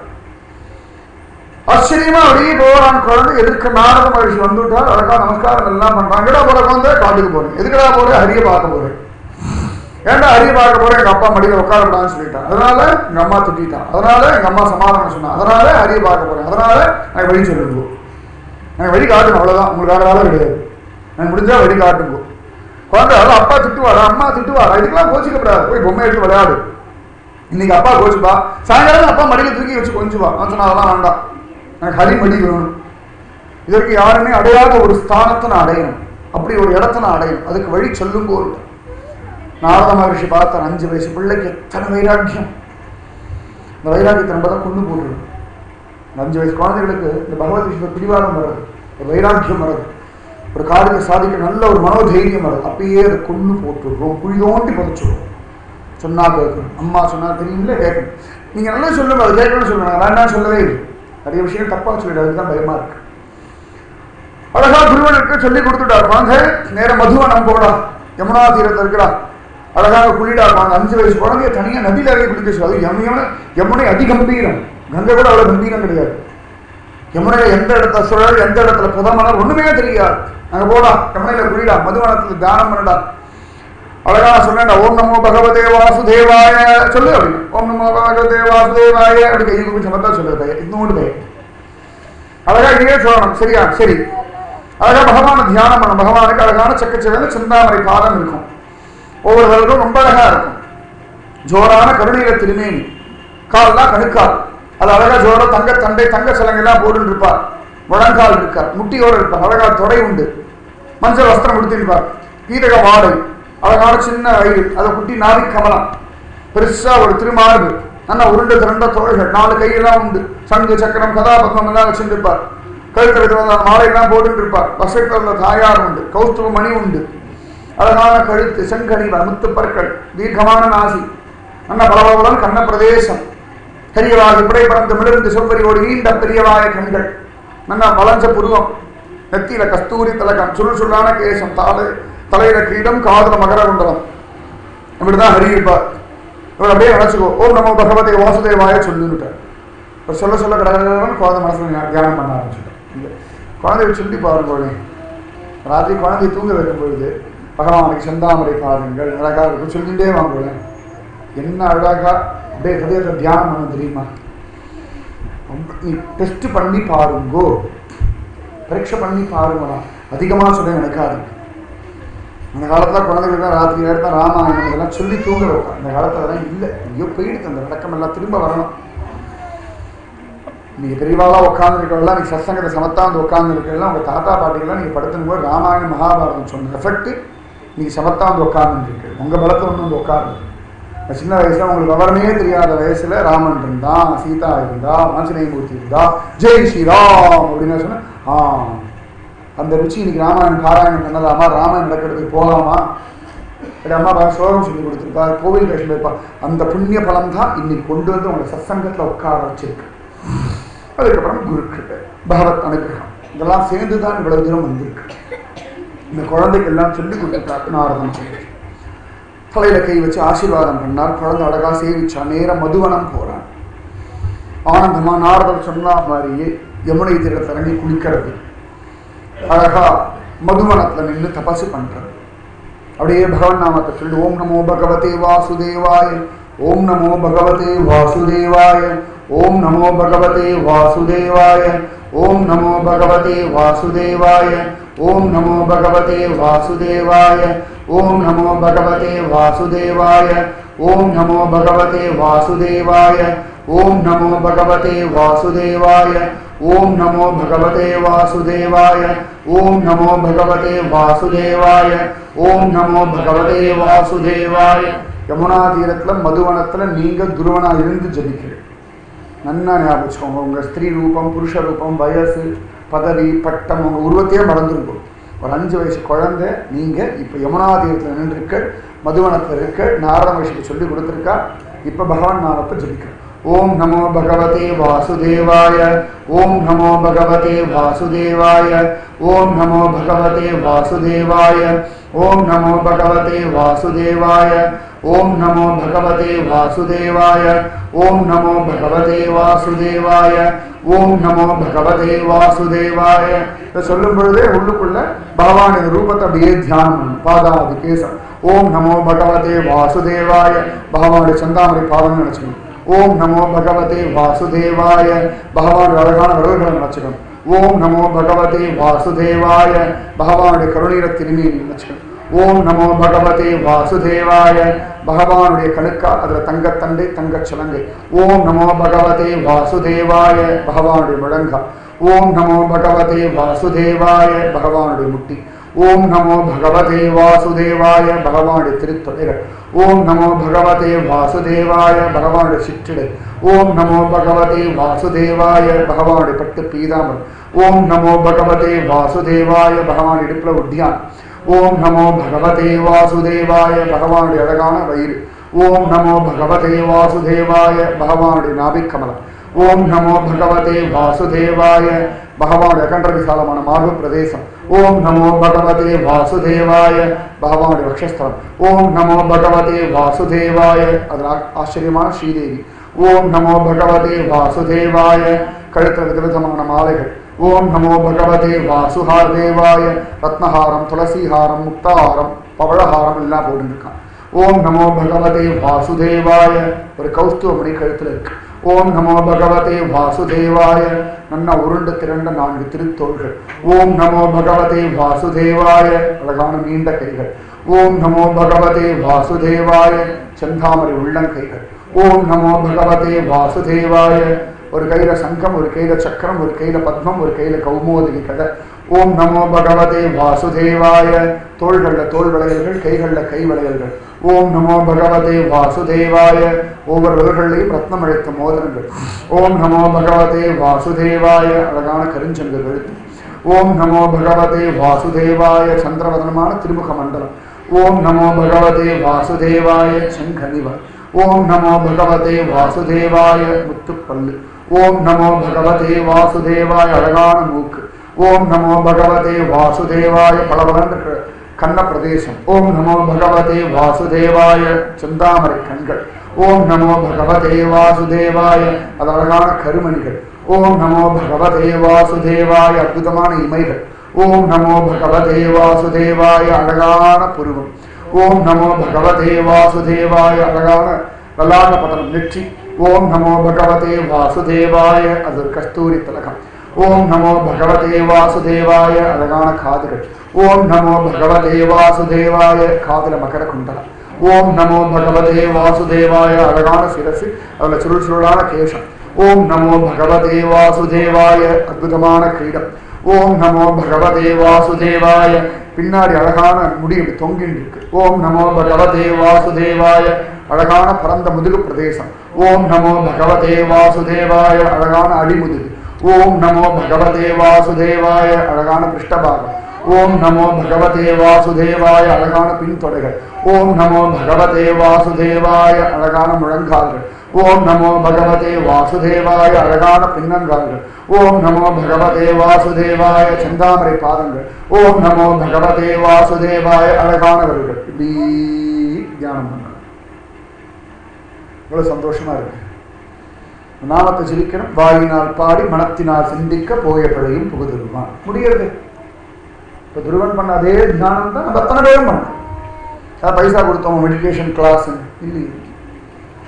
ஆச்சரியமா அப்படியே போறான் குழந்தை. எதிர்க்க நாரத மகிழ்ச்சி வந்துட்டார். அழகா நமஸ்காரம் எல்லாம் பண்றாங்க. எடா போற குழந்தை காட்டுக்கு போறேன். எதுக்கடா போறேன்? ஹரியை பார்க்க போறேன். ஏன்டா ஹரியை பார்க்க போறேன்? எங்க அப்பா மடியில உட்காரப்படான்னு சொல்லிட்டான். அதனால எங்க அம்மா திட்டான். அதனால எங்க அம்மா சமாதானம் சொன்னான். அதனால ஹரியை பார்க்க போறேன். அதனால நான் வழி சொல்லுங்க. எனக்கு வழி காட்டணும், அவ்வளவுதான். உங்களுக்கு வேற வேலை கிடையாது. எனக்கு முடிஞ்சா வழி காட்டுங்க. குழந்தை அப்பா திட்டுவாரா, அம்மா திட்டுவாரா, இதுக்கெல்லாம் கோச்சிக்கப்படாது. போய் பொம்மை எடுத்து விளையாடு. இன்னைக்கு அப்பா கோச்சுப்பா, சாயங்காலம் அப்பா மடியில தூக்கி வச்சு கொஞ்சுவா. நான் சொன்னா அதெல்லாம் வேண்டாம், எனக்கு ஹரி மடி வேணும். இதற்கு யாருமே அடையாத ஒரு ஸ்தானத்தை நான் அடையணும். அப்படி ஒரு இடத்த நான் அடையணும். அதுக்கு வழி சொல்லும் போது நாரத மகரிஷி பார்த்தார். 5 வயசு பிள்ளைக்கு எத்தனை வைராக்கியம். இந்த வைராக்கியத்தை நம்ம தான் கொண்டு போட்டுருவோம். 5 வயசு குழந்தைகளுக்கு இந்த பகவத் விஷயத்தை பிடிவாதம் வருது, ஒரு வைராக்கியம் வருது, ஒரு காரியத்தை சாதிக்க நல்ல ஒரு மனோதைரியம் வருது. அப்பயே அதை கொண்டு போட்டுருவோம், குழி தோண்டி புதைச்சிடுவோம். சொன்னா கேட்கணும். அம்மா சொன்னா தெரியுங்களே கேட்கணும். நீங்க நல்லா சொல்லுங்க, அது கேட்கணும்னு சொல்லுங்க. வேண்டாம் சொல்லவே இல்லை. நிறைய விஷயம் தப்பா சொல்லிடு. அதுதான் பயமா இருக்கு. அழகா குருவனுக்கு சொல்லி கொடுத்துட்டார். குழந்தை நேரம் மதுவனம் போடா, யமுனா தீரத்தில் இருக்கடா, அழகாக குளிடா. 5 வயசு குழந்தைய தனியா நதியில இறங்கி குளிக்க சொல்லுது. யமுனை அதிகம்பீரம். கங்கை கூட அவ்வளவு கம்பீரம் கிடையாது. யமுனையில எந்த இடத்துல சுழல், எந்த இடத்துல புதமணல் ஒண்ணுமே தெரியாது. அங்க போடா, யமுனையில குளிடா, மதுவனத்துல தியானம் பண்ணடா. அழகா சொன்னேன். ஓம் நமோ பகவதே வாசுதேவாய சொல்லு அப்படின்னு. ஓம் நமோ பகவதே வாசுதேவாய அப்படி கையை குப்பி சமத்தா சொல்லுது. இன்னொன்று பையன் அழகா இங்கே சொல்லணும். சரியா? சரி. அழகா பகவான தியானம் பண்ணணும். பகவானுக்கு அழகான சக்கச்சவேல சிந்தாமரை பாதம் இருக்கும். ஒவ்வொருவருக்கும் ரொம்ப அழகா இருக்கும். ஜோரான கருணையில திருமேனி, கால்லாம் கணுக்கால். அது அழகா ஜோர தங்க தண்டை தங்க சலங்கெல்லாம் போட்டு இருப்பார். முழங்கால் இருக்கார், முட்டியோடு இருப்பார். அழகா தொடை உண்டு, மஞ்சள் வஸ்திரம் உடுத்திருப்பார். கீதக வாடை, அழகான சின்ன வயிறு, அதை குட்டி நாரி கமலம், பெருசா ஒரு திருமார்பு, நல்லா உருண்டு திரண்ட தோள்கள், 4 கையெல்லாம் உண்டு, சங்கு சக்கரம் கதாபத்மம் எல்லாம் வச்சுருப்பார். கழுத்து மாலையெல்லாம் போட்டு இருப்பார். வசைக்கல்ல தாயார் உண்டு, கௌஸ்துவ மணி உண்டு, அழகான கழுத்து, செங்கனிவ முத்து பற்கள், தீர்க்கமான நாசி, நல்ல பலவளம் கண்ண பிரதேசம், பெரியவாய் பிடை பறந்து மிளிர்ந்து செவ்வரியோடு நீண்ட பெரியவாய கண்கள், நல்ல வளஞ்ச புருவம், நெத்தியில கஸ்தூரி தலகம், சுருளான கேசம், தலையில கிரீடம், காதல மகர குண்டலம். இப்படிதான் ஹரி இருப்பார். இவர் அப்படியே நினைச்சுக்கோ. ஓம் நமோ பகவதே வாசுதேவாய சொல்லிவிட்டார். இப்போ சொல்ல சொல்ல கடகடன்னு குழந்தை மனசுல தியானம் பண்ண ஆரம்பிச்சுட்டேன். குழந்தைய சொல்லி பாருங்க. ராத்திரி குழந்தைய தூங்க வைக்கும் பொழுது பகவானுக்கு செந்தாமரை பாருங்கள் அழகாக இருக்கும் சொல்லிகிட்டே வாங்க. என்ன அழகா அப்படியே ஹதயத்தை தியானம் பண்ண தெரியுமா? நீ டெஸ்ட் பண்ணி பாருங்கோ, பரீட்சை பண்ணி பாருங்களா. அதிகமாக சொல்ல நினைக்காது. அந்த காலத்தில் குழந்தைகள் தான் ராத்திரி நேரத்தில் ராமாயணம் இதெல்லாம் சொல்லி தூங்க வைப்பாங்க. அந்த காலத்தில் அதெல்லாம் இல்லை. ஐயோ போயிடுது அந்த விளக்கம் எல்லாம். திரும்ப வரணும். நீங்கள் பெரியவாளாக உட்காந்துருக்கலாம், நீங்கள் சத்சங்கத்தை சமத்தா வந்து உட்காந்துருக்கலாம். உங்கள் தாத்தா பாட்டிகள்லாம் நீங்கள் படுத்தும் போது ராமாயணம் மகாபாரதம் சொன்ன எஃபெக்ட் நீங்கள் சமத்தா வந்து உட்காந்துருக்கு. உங்கள் பலத்தை ஒன்று வந்து உட்காருது. சின்ன வயசுல உங்களுக்கு விவரமே தெரியாத வயசுல ராமன் இருந்தா, சீதா இருந்தா, ஆஞ்சநேயமூர்த்தி இருந்தா, ஜெய் ஸ்ரீராம் அப்படின்னு சொன்ன அந்த ருச்சி இன்னைக்கு ராமாயணம் பாராயணம் பண்ணலாமா? ராமாயணம் நடக்கிறதுக்கு போகலாமா? இல்லை அம்மா பா ஸ்லோகம் சொல்லி கொடுத்துருப்பா, கோவில் கட்சி போயிருப்பா. அந்த புண்ணிய பலம் தான் இன்னைக்கு கொண்டு வந்து உங்களை சத்சங்கத்தில் உட்கார வச்சிருக்கு. அதுக்கப்புறம் குருக்கிட்ட பகவத் அனுகிரகம் இதெல்லாம் சேர்ந்து தான் இவ்வளவு தூரம் வந்திருக்கு. இந்த குழந்தைக்கு எல்லாம் சொல்லி கொடுத்துருக்காரு நாரதன். சொல்லி தலையில கை வச்சு ஆசீர்வாதம் பண்ணார். குழந்தை அழகா சேவிச்சா. நேரம் மதுவனம் போறான். ஆனந்தமா நாரதர் சொன்ன மாதிரியே யமுனை தீரத்தில் இறங்கி குளிக்கிறது, அழகா மதுவனத்துல நின்று தபசு பண்றது. அப்படியே பகவன் நாமத்தை சொல்லி ஓம் நமோ பகவதே வாசுதேவாய ओम नमो भगवते वासुदेवाय, ओम नमो भगवते वासुदेवाय, ओम नमो भगवते वासुदेवाय, ओम नमो भगवते वासुदेवाय, ओम नमो भगवते वासुदेवाय, ओम नमो भगवते वासुदेवाय, ओम नमो भगवते वासुदेवाय, ओम नमो भगवते वासुदेवाय, ओम नमो भगवते वासुदेवाय, ओम नमो भगवते वासुदेवाय. யமுனா தீரத்தில் மதுவனத்தில் நீங்கள் துருவனாக இருந்து ஜபிக்கிறீர்கள். நன்னா ஞாபகம் வச்சுக்கோங்க. உங்கள் ஸ்திரீ ரூபம், புருஷ ரூபம், வயசு, பதவி, பட்டம், உங்கள் உருவத்தையே மறந்துருக்கும். ஒரு 5 வயசு குழந்தை நீங்கள் இப்போ யமுனா தீரத்தில் நின்றுருக்க, மதுவனத்தில் இருக்க, நாரத மகிழ்ச்சிக்கு சொல்லி கொடுத்துருக்கா. இப்போ பகவான் நாமத்தை ஜபிக்கிறேன். ओम नमो भगवते वासुदेवाय, ओम नमो भगवते वासुदेवाय, ओम नमो भगवते वासुदेवाय, ओम नमो भगवते वासुदेवाय, ओम नमो भगवते वासुदेवाय, ओम नमो भगवते वासुदेवाय, ओम नमो भगवते वासुदेवाय. சொல்லும் பொழுதே உள்ளுக்குள்ள பகவானின் ரூபத்தை அப்படியே தியானம் பண்ணணும். பாதாதி கேசம். ஓம் நமோ பகவதே வாசுதேவாய, பகவானுடைய சந்தாமரை பாதம் நினைச்சுக்கணும். ओम नमो भगवते वासुदेवाय, भगवान अழகான வரல்களை நினைச்சுக்கணும். ओम नमो भगवते वासुदेवाय, भगवाனுடைய கருணீர திருமேனி நினைச்சுக்கணும். ओम नमो भगवते वासुदेवाय, भगवाனுடைய கணுக்கா அதுல தங்கத்தண்டை தங்கச்சலங்கை. ओम नमो भगवते वासुदेवाय, भगवाனுடைய முழங்கா. ओम नमो भगवते वासुदेवाय, भगवानुடைய मुट्टी. ओम नमो भगवते वासुदेवाय, भगवानुடைய திருத்தொடைகள். ओम नमो भगवते वासुदेवाय, भगवानुடைய சிற்றிடை. ओम नमो भगवते वासुदेवाय, भगवानुடைய பட்டு பீதாம்பரம். ओम नमो भगवते वासुदेवाय, भगवान இடுப்புல உத்தியான். ओम नमो भगवते वासुदेवाय, भगवानुடைய அழகான வயிறு. ओम नमो भगवते वासुदेवाय, भगवानुடைய நாபிக்கமலம். ओम नमो भगवते वासुदेवाय, भगवान अखंड विशालमान मार्ग प्रदेश. ओम नमो भगवते वासुदेवाय, भगवान वक्षस्थल. ओम नमो भगवते वासुदेवाय, आश्चर्यमान श्रीदेवी. ओम नमो भगवते वासुदेवाय, कழுத்தில் விதவிதமான மாலைகள். ओम नमो भगवते वासुदेवाय, रत्नहारम, तुलसीहारम, मुक्ताहारम, पवळहारम எல்லாம் போட்டுருக்கான். ओम नमो भगवते वासुदेवाय, ஒரு கௌஸ்துவமணி கழுத்தில் இருக்கு. ओम नमो भगवते वासुदेवाय, नन्ना उरुंड तिरंड 4 திருத்தோள்கள். ओम नमो भगवते वासुदेवाय, அழகான நீண்ட கைகள். ओम नमो भगवते वासुदेवाय, செந்தாமரை உள்ளங்கைகள். ओम नमो भगवते वासुदेवाय, ஒரு கையில சங்கம், ஒரு கையில சக்கரம், ஒரு கையில பத்மம், ஒரு கையில கௌமோதகி கதை. ओम नमो भगवते वासुदेवाय, தோள்கள்ல தோள் வளையல்கள், கைகள்ல கை வளையல்கள். ओम नमो भगवते वासुदेवाय, ஒவ்வொரு விரல்களையும் ரத்னம் அழைத்த மோதிரங்கள். ओम नमो भगवते वासुदेवाय, அழகான கருஞ்சங்க எழுத்து. ओम नमो भगवते वासुदेवाय, சந்திரவதனமான திருமுக மண்டலம். ओम नमो भगवते वासुदेवाय, சங்கனிவ. ओम नमो भगवते वासुदेवाय, முத்துப்பல்லு. ओम नमो भगवते वासुदेवाय, அழகான மூக்கு. ओम नमो भगवते वासुदेवाय, பலபலன் கண்ண பிரதேசம். ओम नमो भगवते वासुदेवाय, செந்தாமரை கண்கள். ओम नमो भगवते वासुदेवाय, அது அழகான கருமணிகள். ओम नमो भगवते वासुदेवाय, அற்புதமான இமைகள். ओम नमो भगवते वासुदेवाय, அழகான புருவம். ओम नमो भगवते वासुदेवाय, அழகான லலாட பதம் நெற்றி. ओम नमो भगवते वासुदेवाय, அது கஸ்தூரி திலகம். ओम नमो भगवते वासुदेवाय, அழகான காதுகள். ओम नमो भगवते वासुदेवाय, காதுல மகர குண்டலம். ओम नमो भगवते वासुदेवाय, அழகான சிரசு, அதுல சுருள் சுருளான கேசம். ओम नमो भगवते वासुदेवाय, அற்புதமான கிரீடம். ओम नमो भगवते वासुदेवाय, பின்னாடி அழகான முடி தொங்கின்னு இருக்கு. ओम नमो भगवते वासुदेवाय, அழகான பரந்த முதுகு பிரதேசம். ओम नमो भगवते वासुदेवाय, அழகான அடிமுதுகு. ओम नमो भगवते वासुदेवाय, அழகான பிருஷ்டபாகம். ओम नमो भगवते वासुदेवाय, அழகான பின்தொடைகள். ओम नमो भगवते वासुदेवाय, அழகான முழங்கால்கள். ओम नमो भगवते वासुदेवाय, அழகான பின்னங்கால்கள். ओम नमो भगवते वासुदेवाय, செந்தாமரை பாதங்கள். ओम नमो भगवते वासुदेवाय, அழகானவர்கள். இப்படி தியானம் பண்ணணும். இவ்வளவு சந்தோஷமா இருக்கு. நாமத்தை ஜெபிக்கணும். வாயினால் பாடி மனத்தினால் சிந்திக்க போய பிழையும் புகுதிருவான். முடிகிறது. இப்போ துருவன் பண்ண அதே தியானம் தான் நம்ம அத்தனை பேரும் பண்ணணும். பைசா கொடுத்தோம் மெடிடேஷன் கிளாஸ் இல்லையே.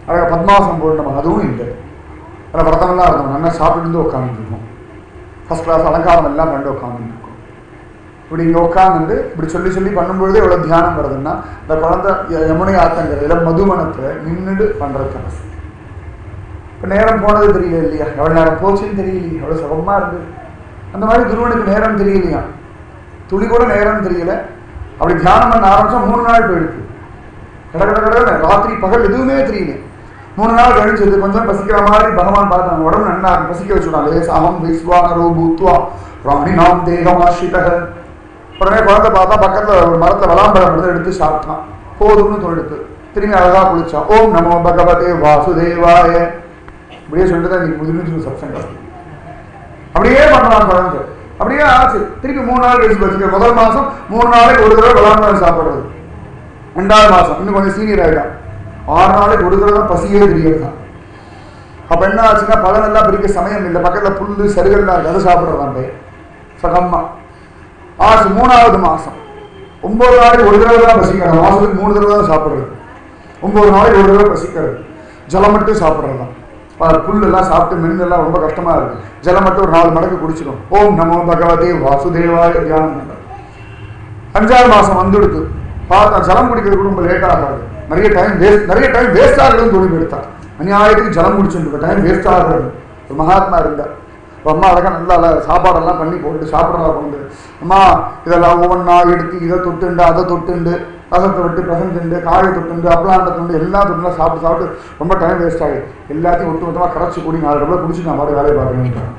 அழகாக பத்மாசனம் போடணும், அதுவும் இல்லை. அதில் விரதமெல்லாம் இருந்தோம், நல்லா சாப்பிட்டு உட்காந்துருக்கோம். ஃபஸ்ட் கிளாஸ் அலங்காரம் எல்லாம் கண்டு உட்காந்துருக்கோம். இப்படி இங்கே உட்காந்துட்டு இப்படி சொல்லி சொல்லி பண்ணும்பொழுது எவ்வளோ தியானம் வருதுன்னா, இந்த குழந்தை யமுனை ஆத்தங்கிறதுல மதுவனத்தை நின்றுட்டு பண்ணுறது தபஸ். இப்போ நேரம் போனது தெரியல இல்லையா, எவ்வளோ நேரம் போச்சுன்னு தெரியலையே, எவ்வளோ சுகமாக இருந்தது. அந்த மாதிரி குருவனுக்கு நேரம் தெரியலையா, துளி கூட நேரம் தெரியல. அப்படி தியானம் பண்ண ஆரம்பிச்சா 3 நாள் போயிடுது. கடை ராத்திரி பகல் எதுவுமே தெரியல. 3 நாள் கழிச்சது கொஞ்சம் பசிக்கிற மாதிரி பகவான் பார்த்தாங்க. உடம்பு நல்லா பசிக்க வச்சுடாங்க. லேசாகம் விஸ்வானரோ பூத்வா ராணிநாம் தேகமாஷிதக. உடனே குழந்தை பார்த்தா பக்கத்தில் ஒரு மரத்தில் வளாம்பழம் வந்து எடுத்து சாப்பிட்டான். போதும்னு தொழுத்து திரும்பி அழகாக குளிச்சான். ஓம் நமோ பகவதே வாசுதேவாய. இப்படியே சொல்லிட்டு தான் இன்னைக்கு முதிர்ந்து சப்சங்கம் அப்படியே பண்ணலாம் குழந்தை. அப்படியே ஆச்சு. திருப்பி 3 நாள் கழிச்சு வச்சுக்க. முதல் மாதம் 3 நாளைக்கு ஒரு தடவை வளாம்பழம் சாப்பிட்றது. 2வது மாதம் இன்னும் கொஞ்சம் சீனியர் ஆகிட்டான். 6 நாளைக்கு ஒரு தடவை தான் பசியே தெரியாது தான். அப்போ என்ன ஆச்சுன்னா பழமெல்லாம் பிரிக்க சமயம் இல்லை. பக்கத்தில் புல் சருகல்லாம் இருக்குது, அதை சாப்பிட்றதான் பையன் சகம்மா ஆச்சு. 3வது மாதம் 9 நாளைக்கு ஒரு தடவை தான் பசிக்கிறது. மாதத்துக்கு 3 தடவை தான் சாப்பிட்றது. 9 நாளைக்கு ஒரு தடவை பசிக்கிறது. ஜலம் மட்டும் சாப்பிட்றது தான். புல்லெல்லாம் சாப்பிட்டு மென்னெல்லாம் ரொம்ப கஷ்டமாக இருக்குது. ஜலம் மட்டும் ஒரு 4 மடக்கு குடிச்சிடும். ஓம் நமோ பகவதே வாசுதேவாய தியானம் பண்ணுறது. 5வது மாதம் வந்துடுது. பார்த்தா ஜலம் குடிக்கிறது ரொம்ப லேட்டாக ஆகாது. நிறைய டைம் வேஸ்ட் ஆகுதுன்னு தோணி எடுத்தார். அநியாயத்துக்கு ஜலம் குடிச்சுட்டு டைம் வேஸ்ட் ஆகுறது. ஒரு மகாத்மா இருந்தார். அம்மா அழகாக நல்லா சாப்பாடெல்லாம் பண்ணி போட்டு சாப்பிட்றதா கொண்டு, அம்மா இதெல்லாம் ஒவ்வொன்றா எடுத்து இதை தொட்டுண்டு அதை தொட்டுண்டு ரசத்தை விட்டு பிரசந்துண்டு காயை தொட்டுண்டு அப்பளாண்டை தொண்டு எல்லா தொட்டுலாம் சாப்பிட்டு ரொம்ப டைம் வேஸ்ட் ஆகுது. எல்லாத்தையும் ஒட்டுமொத்தமாக கரைச்சி கூடி 4 டப்பா குடிச்சு நான் மாதிரி வேலையை பார்க்கணும்.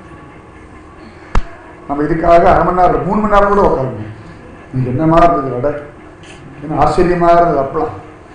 நம்ம இதுக்காக 1/2 மணி நேரம் 3 மணி நேரம் கூட உட்காருங்க. நீங்கள் என்னமா இருந்தது கடை, என்ன ஆச்சரியமாக இருந்தது. அப்பலாம்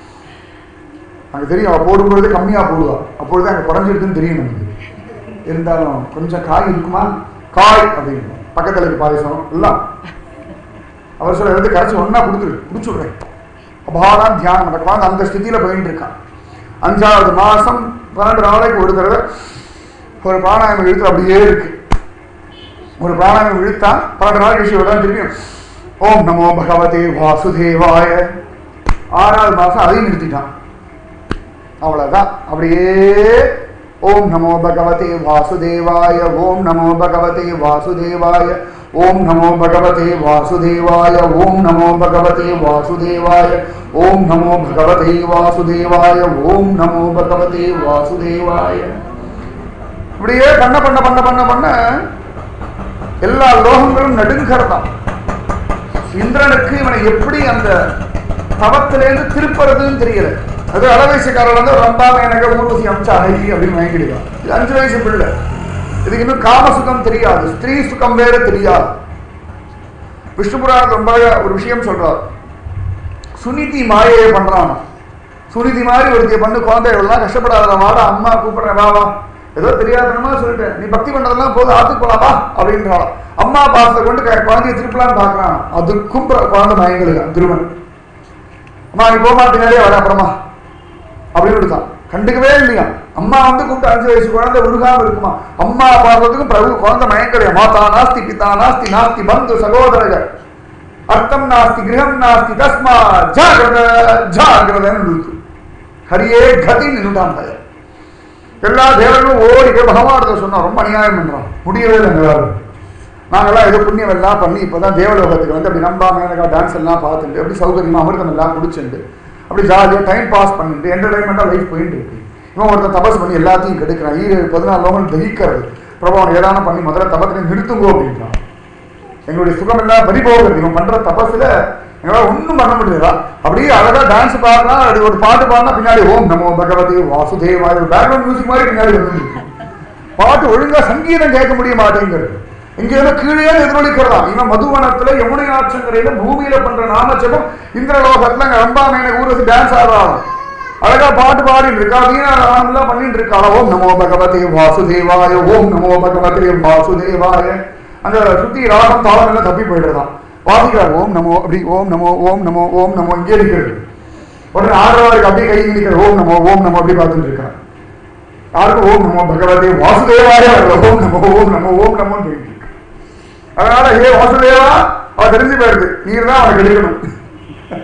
அங்கே தெரியும், அவள் போடும்பொழுது கம்மியாக போடுவாள். அப்பொழுது அங்கே குறைஞ்சிருக்குன்னு தெரியும் நமக்கு. இருந்தாலும் கொஞ்சம் காய் இருக்குமா, காய் அப்படின்னு பக்கத்தில் இருக்கு பாயசம் எல்லாம் அவர் சொல்ல எடுத்து கரைச்சி ஒன்றா குடிச்சுடுறேன். அபாரம் தியானம் நடக்குவாங்க. அந்த ஸ்திதியில் போயிட்டு இருக்கான். 5வது மாதம் 12 நாளைக்கு ஒரு தடவை ஒரு பிராணாயாமம் இழுத்து அப்படியே இருக்கு. ஒரு பிராணாயாமம் இழுத்தா 12 நாள் கழிச்சு விட திரும்பியும் ஓம் நமோ பகவதே வாசுதேவாய. 6வது மாதம் அதையும் நிறுத்திட்டான். அவ்வளோதான். அப்படியே ஓம் நமோ பகவதே வாசுதேவாய, ஓம் நமோ பகவதே வாசுதேவாய, ஓம் நமோ பகவதே வாசுதேவாய, ஓம் நமோ பகவதே வாசுதேவாய, ஓம் நமோ பகவதே வாசுதேவாய, ஓம் நமோ பகவதே வாசுதேவாய. இப்படியே பண்ண பண்ண பண்ண பண்ண பண்ண எல்லா லோகங்களும் நடுங்கிறதான். இந்திரனுக்கு இவனை எப்படி அந்த தவத்திலேருந்து திருப்புறதுன்னு தெரியல. அது அளவயசுக்காரர் வந்து ரொம்பாம எனக்கு ஊர்வசி அம்சா அழகி அப்படின்னு வாங்கிடுவான். இது 5 வயசு பிள்ளை. இதுக்கு இன்னும் காம சுகம் தெரியாது, ஸ்திரீ சுகம் வேற தெரியாது. விஷ்ணு புராணம் ரொம்ப ஒரு விஷயம் சொல்றார். சுனிதி மாயையை பண்றான். சுனிதி மாதிரி ஒருத்திய பண்ணு, குழந்தை எவ்வளவு கஷ்டப்படாத வாடா, அம்மா கூப்பிடுறேன் வா. ஏதோ தெரியாதனமா சொல்லிட்டேன், நீ பக்தி பண்றதெல்லாம் போதும் ஆத்துக்கு போலாமா அப்படின்றான். அம்மா பாசத்தை கொண்டு குழந்தைய திருப்பலான்னு பாக்குறான். அதுக்கும் குழந்தை மயங்களுக்கு திருமணம். அம்மா நீ போமா, பின்னாடியே வர அப்புறமா அப்படின்னு விடுத்தான். கண்டுக்கவே இல்லையா. அம்மா வந்து கூப்பிட்டு 5 வயசு குழந்தை உருகாம இருக்குமா. அம்மா பாடுறதுக்கும் பிரபு குழந்தை மயங்கலையா. மாதா நாஸ்தி பிதா நாஸ்தி நாஸ்தி பந்து சகோதரர்கள் அர்த்தம் நாஸ்தி கிரகம் நாஸ்தி தஸ்மா ஜாகிரத ஜாகிரதன்னு ஹரியே கதி நின்றுட்டான். எல்லா தேவர்களும் ஓடி போய் பகவானத்தை சொன்னா ரொம்ப அநியாயம் பண்றான். முடியவே இல்லை. எங்களால் நாங்கள்லாம் ஏதோ புண்ணியம் எல்லாம் பண்ணி இப்போதான் தேவலோகத்துக்கு வந்து அப்படி நம்பாம எனக்கு டான்ஸ் எல்லாம் பார்த்துட்டு அப்படி சௌகரியமா அமிர்தம் எல்லாம் குடிச்சுட்டு அப்படி ஜாலியாக டைம் பாஸ் பண்ணிட்டு என்டர்டைன்மெண்ட்டாக லைஃப் போயிட்டு இருக்கு. இவன் ஒருத்தர் தபஸ் பண்ணி எல்லாத்தையும் கெடுக்கிறான். 14 லோகம் தகிக்கிறது. பிரபவன் ஏதான பண்ணி முதல்ல தபத்தினை நிறுத்துங்கோ அப்படின்றான். எங்களுடைய சுகம் எல்லாம் பறிபோகிறது. இவன் பண்ற தபஸில் எங்களால் ஒன்றும் பண்ண முடியாதா. அப்படியே அழகாக டான்ஸ் பாடுறா, அப்படி ஒரு பாட்டு பாடினா பின்னாடி ஓம் நமோ பகவதே வாசுதேவாய ஒரு பேக்ரவுண்ட் மியூசிக் மாதிரி பின்னாடி வந்துருக்கு. பாட்டு ஒழுங்காக சங்கீதம் கேட்க முடிய மாட்டேங்கிறது. இங்கேருந்து கீழே எதிரொலிக்கிறதான். இவன் மதுவனத்துல யமுனை ஆற்றங்கரையில பூமியில பண்ற நாமஜபம் இந்திரலோகத்துல அங்க ரம்பாமேனை ஊர்வசி டான்ஸ் ஆடுறாங்க. அழகா பாட்டு பாடிட்டு இருக்கா, வீணாலாம் பண்ணிட்டு இருக்கா. ஓம் நமோ பகவதே வாசுதேவாய, ஓம் நமோ பகவதே வாசுதேவாய. அந்த சுத்தி ராகம் தாளம் எல்லாம் தப்பி போயிடுறதான். வாசிக்கிறார் ஓம் நமோ அப்படி ஓம் நமோ ஓம் நமோ ஓம் நமோ இங்கே இருக்கிறது. உடனே ஆடுறவாருக்கு அப்படியே கை நிற்கிற ஓம் நமோ அப்படி பார்த்துட்டு இருக்கார். யாருக்கும் ஓம் நமோ பகவதே வாசுதேவாய ஓம் நமோ ஓம் போயிட்டு. அதனால ஹே வாசுதேவா அவ தெரிஞ்சு போயிடுது, நீர் தான் அவனை கெடுக்கணும்.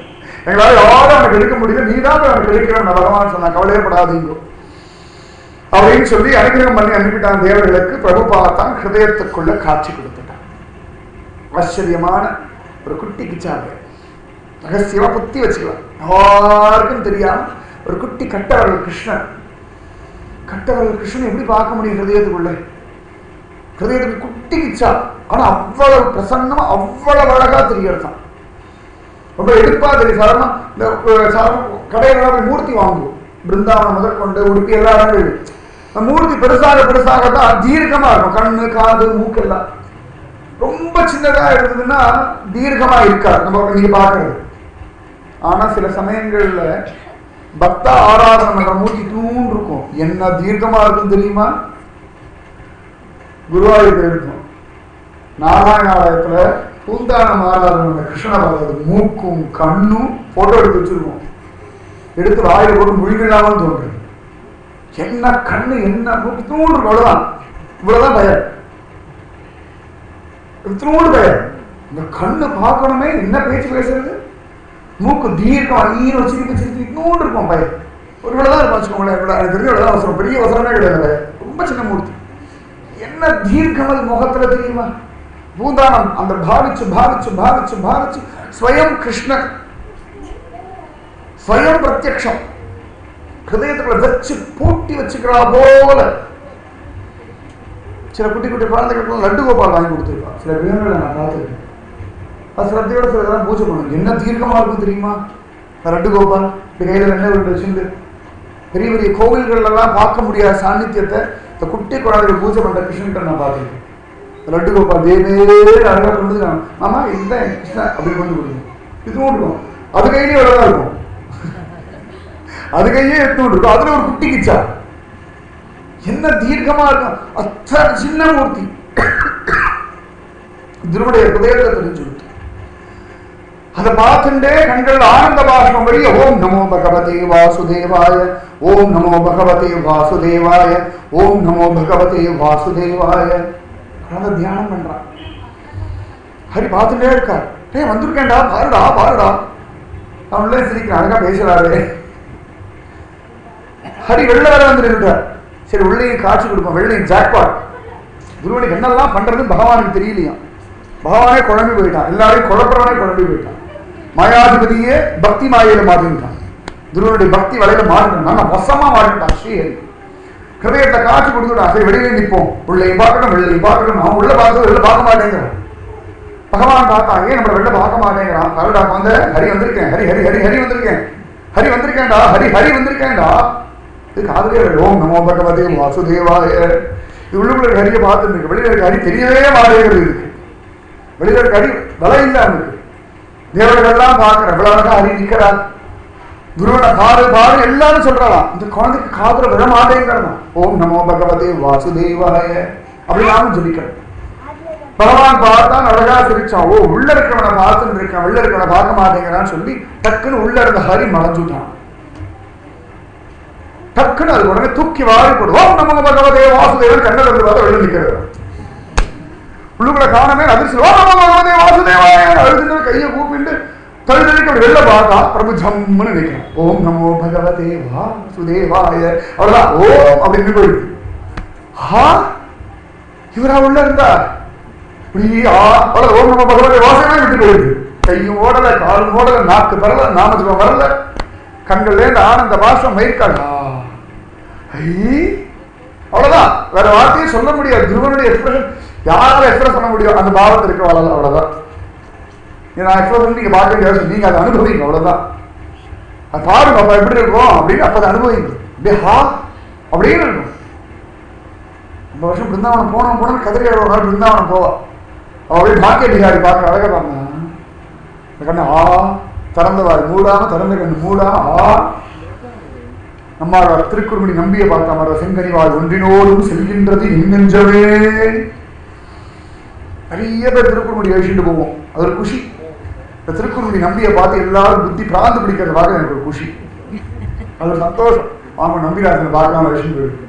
எங்களால் யாரும் அவனுக்கு எடுக்க முடியல, நீதான் அவனுக்கு எடுக்கிறோம் பகவான் சொன்னா, கவலையப்படாதீங்க அப்படின்னு சொல்லி அனுகிரகம் பண்ணி அனுப்பிட்டான் தேவர்களுக்கு. பிரபு பார்த்தான், ஹிருதயத்துக்குள்ள காட்சி கொடுத்துட்டான். ஆச்சரியமான ஒரு குட்டி கிச்சாங்க, ரகசியமா புத்தி வச்சுக்கலாம், யாருக்கும் தெரியாம ஒரு குட்டி கட்டவர்கள் கிருஷ்ணன். கட்டவர்கள் கிருஷ்ணன் எப்படி பார்க்க முடியும் ஹிருதயத்துக்குள்ள? ஹிருதயத்துக்கு குட்டி கிச்சா, ஆனா அவ்வளவு பிரசன்னமா அவ்வளவு அழகா தெரியறதான். ரொம்ப எடுப்பா தெரியும். சாதாரண இந்த கடையில போய் மூர்த்தி வாங்குவோம், பிருந்தாவனம் முதற்கொண்டு உடுப்பி எல்லா இடங்களும் மூர்த்தி பெருசாக பெருசாகத்தான் தீர்க்கமா இருக்கும். கண்ணு காது மூக்கெல்லாம் ரொம்ப சின்னதா இருந்ததுன்னா தீர்க்கமா இருக்காது நம்ம நீங்க பாக்குறது. ஆனா சில சமயங்கள்ல பக்தா ஆராதனை பண்ற மூர்த்தி தூண் இருக்கும், என்ன தீர்க்கமா இருக்கும் தெரியுமா? குருவாயூர் இருக்கும், நாராயணாலயத்துல பூந்தானம் ஆராதனை கிருஷ்ணனை பார்க்கறது மூக்கும் கண்ணும் போட்டோ எடுத்து வச்சிருக்கோம், எடுத்து வாயில போட்டு முழுங்கிடலாமல் தோன்றுது. என்ன கண்ணு என்ன மூக்கு தூண் இருக்கும், அவ்வளவுதான். இவ்வளவுதான் பயம், தூண் பயம். இந்த கண்ணு பார்க்கணுமே, என்ன பேச்சு பேசுறது, மூக்கு தீர்க்கம் ஐயோ சிரிப்பு சிரிப்பு தூண் இருக்கும் பயம். ஒரு இவ்வளவுதான் இருக்கும் வச்சுக்கோங்களேன். எனக்கு தெரிஞ்ச இவ்வளவுதான் அவசரம், பெரிய அவசரமே கிடையாது பயம். ரொம்ப சின்ன மூர்த்தி, என்ன தீர்க்கம் முகத்துல தெரியுமா? பூந்தானம் அந்த பாவிச்சு பாவிச்சு பாவிச்சு பாவிச்சு ஸ்வயம் கிருஷ்ணன், ஸ்வயம் பிரத்யக்ஷம் ஹிருதயத்துக்குள்ள வச்சு பூட்டி வச்சுக்கிறா போல. சில குட்டி குட்டி குழந்தைகளுக்கு லட்டு கோபால் வாங்கி கொடுத்துருக்கா. சில விதங்களை நான் பார்த்துருக்கேன். அது சிரத்தையோட சில இதெல்லாம் பூஜை பண்ணும். என்ன தீர்க்கமா இருக்கும் தெரியுமா லட்டு கோபால்? கையில வெண்ணெய் விட்டு வச்சுட்டு பெரிய பெரிய கோவில்கள்லாம் பார்க்க முடியாத சாநித்தியத்தை இந்த குட்டி குழந்தைகள் பூஜை பண்ற கிருஷ்ணன் நான் பார்த்துருக்கேன். லட்டு கோபால் தேவே அழகா கொண்டு மாமா இதுதான் கிருஷ்ணா அப்படி கொண்டு கொடுக்கும். இதுவும் இருக்கும், அது கையிலேயே அழகா இருக்கும், அது கையே எடுத்து இருக்கும். அதுல ஒரு குட்டி கிச்சா, என்ன தீர்க்கமா இருக்கும், அத்தனை சின்ன மூர்த்தி. திருவுடைய ஹிருதயத்தை தெரிஞ்சு கொடுத்து அதை பார்த்துட்டே கண்கள் ஆனந்த பாஷ்பம் வழி ஓம் நமோ பகவதே வாசுதேவாய, ஓம் நமோ பகவதே வாசுதேவாய, ஓம் நமோ பகவதே வாசுதேவாய தியானம் பண்றான். ஹரி பார்த்துட்டே இருக்கார். வந்திருக்கேன்டா பாருடா பாருடா. அவங்களே சிரிக்கிறான், அழகா பேசுறாரு. ஹரி வெள்ள வேற வந்துருக்கார். சரி உள்ளேயும் காட்சி கொடுப்போம், வெள்ளையும் ஜாக்பாட். குருவனுக்கு என்னெல்லாம் பண்றதுன்னு பகவானுக்கு தெரியலையா. பகவானே குழம்பி போயிட்டான், எல்லாரையும் குழப்பறவனே குழம்பி போயிட்டான். மாயாதிபதியே பக்தி மாயையில மாட்டிட்டான், குருவனுடைய பக்தி வலையில மாட்டிட்டான், நான் வசமா மாட்டிட்டான். ஸ்ரீஹரி ஹிருதயத்தை காட்சி கொடுத்துட்டான். சரி வெளியிலே நிற்போம், உள்ளேயும் பார்க்கணும் வெள்ளையும் பார்க்கணும். அவன் உள்ள பார்த்து வெளில பார்க்க மாட்டேங்கிறான். பகவான் பார்த்தான், ஏன் நம்மள வெளில பார்க்க மாட்டேங்கிறான்? கருடா வந்த ஹரி வந்திருக்கேன், ஹரி ஹரி ஹரி ஹரி வந்திருக்கேன், ஹரி வந்திருக்கேன்டா, ஹரி ஹரி வந்திருக்கேன்டா. இது காதலே ஓம் நமோ பகவதே வாசுதேவாய. இது உள்ளுக்குள்ள ஹரியை பார்த்துட்டு இருக்கு, வெளியில இருக்க ஹரி தெரியவே மாட்டேங்கிறது. இருக்கு வெளியில இருக்க ஹரி வலை இல்லை அவனுக்கு. தேவர்கள்லாம் பார்க்கிற விழாக ஹரி நிற்கிறார். குருவனை பாரு பாரு எல்லாரும் சொல்றாளாம். இந்த குழந்தைக்கு காதுல விழ மாட்டேங்கிறதா. ஓம் நமோ பகவதே வாசுதேவாய அப்படி நானும் சொல்லிக்கிறேன். பகவான் பார்த்தான், அழகா சிரிச்சான். ஓ உள்ள இருக்கிறவனை பார்த்துட்டு இருக்கான், உள்ள இருக்கிறவனை பார்க்க மாட்டேங்கிறான்னு சொல்லி டக்குன்னு உள்ள இருந்த ஹரி மறைஞ்சுட்டான். டக்குன்னு அது உடனே தூக்கி வாரி போடு. ஓம் நமோ பகவதே வாசுதேவன் கண்ணல் வந்து பார்த்தா வெளில நிற்கிறது. உள்ளுக்குள்ள காணமே அதிர்ச்சி. ஓம் நமோ பகவதே வாசுதேவாய அழுதுன்னு கையை கூப்பிட்டு தழுதலுக்கு அப்படி வெளில பார்த்தா பிரபு ஜம்முன்னு நினைக்கிறேன். ஓம் நமோ பகவதே வாசுதேவாய அவ்வளவுதான். ஓம் அப்படின்னு போயிடுது. ஹா இவரா உள்ள இருந்தா ஓம் நமோ பகவதே வாசுதேவாய விட்டு போயிடுது. கையும் ஓடல, காலும் ஓடல, நாக்கு வரல, நாமத்துவம் வரல, கண்கள்ல இருந்து ஆனந்த பாஷம் மயிர்காடா. அவ்வளவுதான், வேற வார்த்தையும் சொல்ல முடியாது. துருவனுடைய எக்ஸ்பிரஷன் யாரால எக்ஸ்பிரஸ் பண்ண முடியும்? அந்த பாவத்தில் இருக்கிற அவ்வளவுதான். நான் எக்ஸ்பிரஸ் நீங்க பார்க்க முடியாது, நீங்க அதை அனுபவிங்க அவ்வளவுதான். அது பாருங்க அப்ப எப்படி இருக்கும் அப்படின்னு அப்ப அதை அனுபவிங்க. அப்படியே ஹா அப்படின்னு இருக்கும். இந்த வருஷம் பிருந்தாவனம் போனோம் கதிரை ஒரு நாள் பிருந்தாவனம் போவா. அப்படியே பாக்கிய பிகாரி பார்க்க அழகா பாருங்க. இந்த கண்ணு ஆ திறந்தவாய் மூடாம, திறந்த கண்ணு மூடாம ஆ. நம்மாழ்வார் திருக்குறுங்குடி நம்பிய பார்த்தா மாதிரி செங்கனிவாய் ஒன்றினோடும் செல்கின்றது இன்னெஞ்சவே. நிறைய பேர் திருக்குறுங்குடி அழிச்சுட்டு போவோம், அது ஒரு குஷி. இந்த திருக்குறுங்குடி நம்பியை பார்த்து எல்லாரும் புத்தி பிராந்து பிடிக்கிறத பார்க்க எனக்கு ஒரு குஷி, அது ஒரு சந்தோஷம். வாங்க நம்பிராசனை பார்க்காம அழிச்சுட்டு போயிருக்கு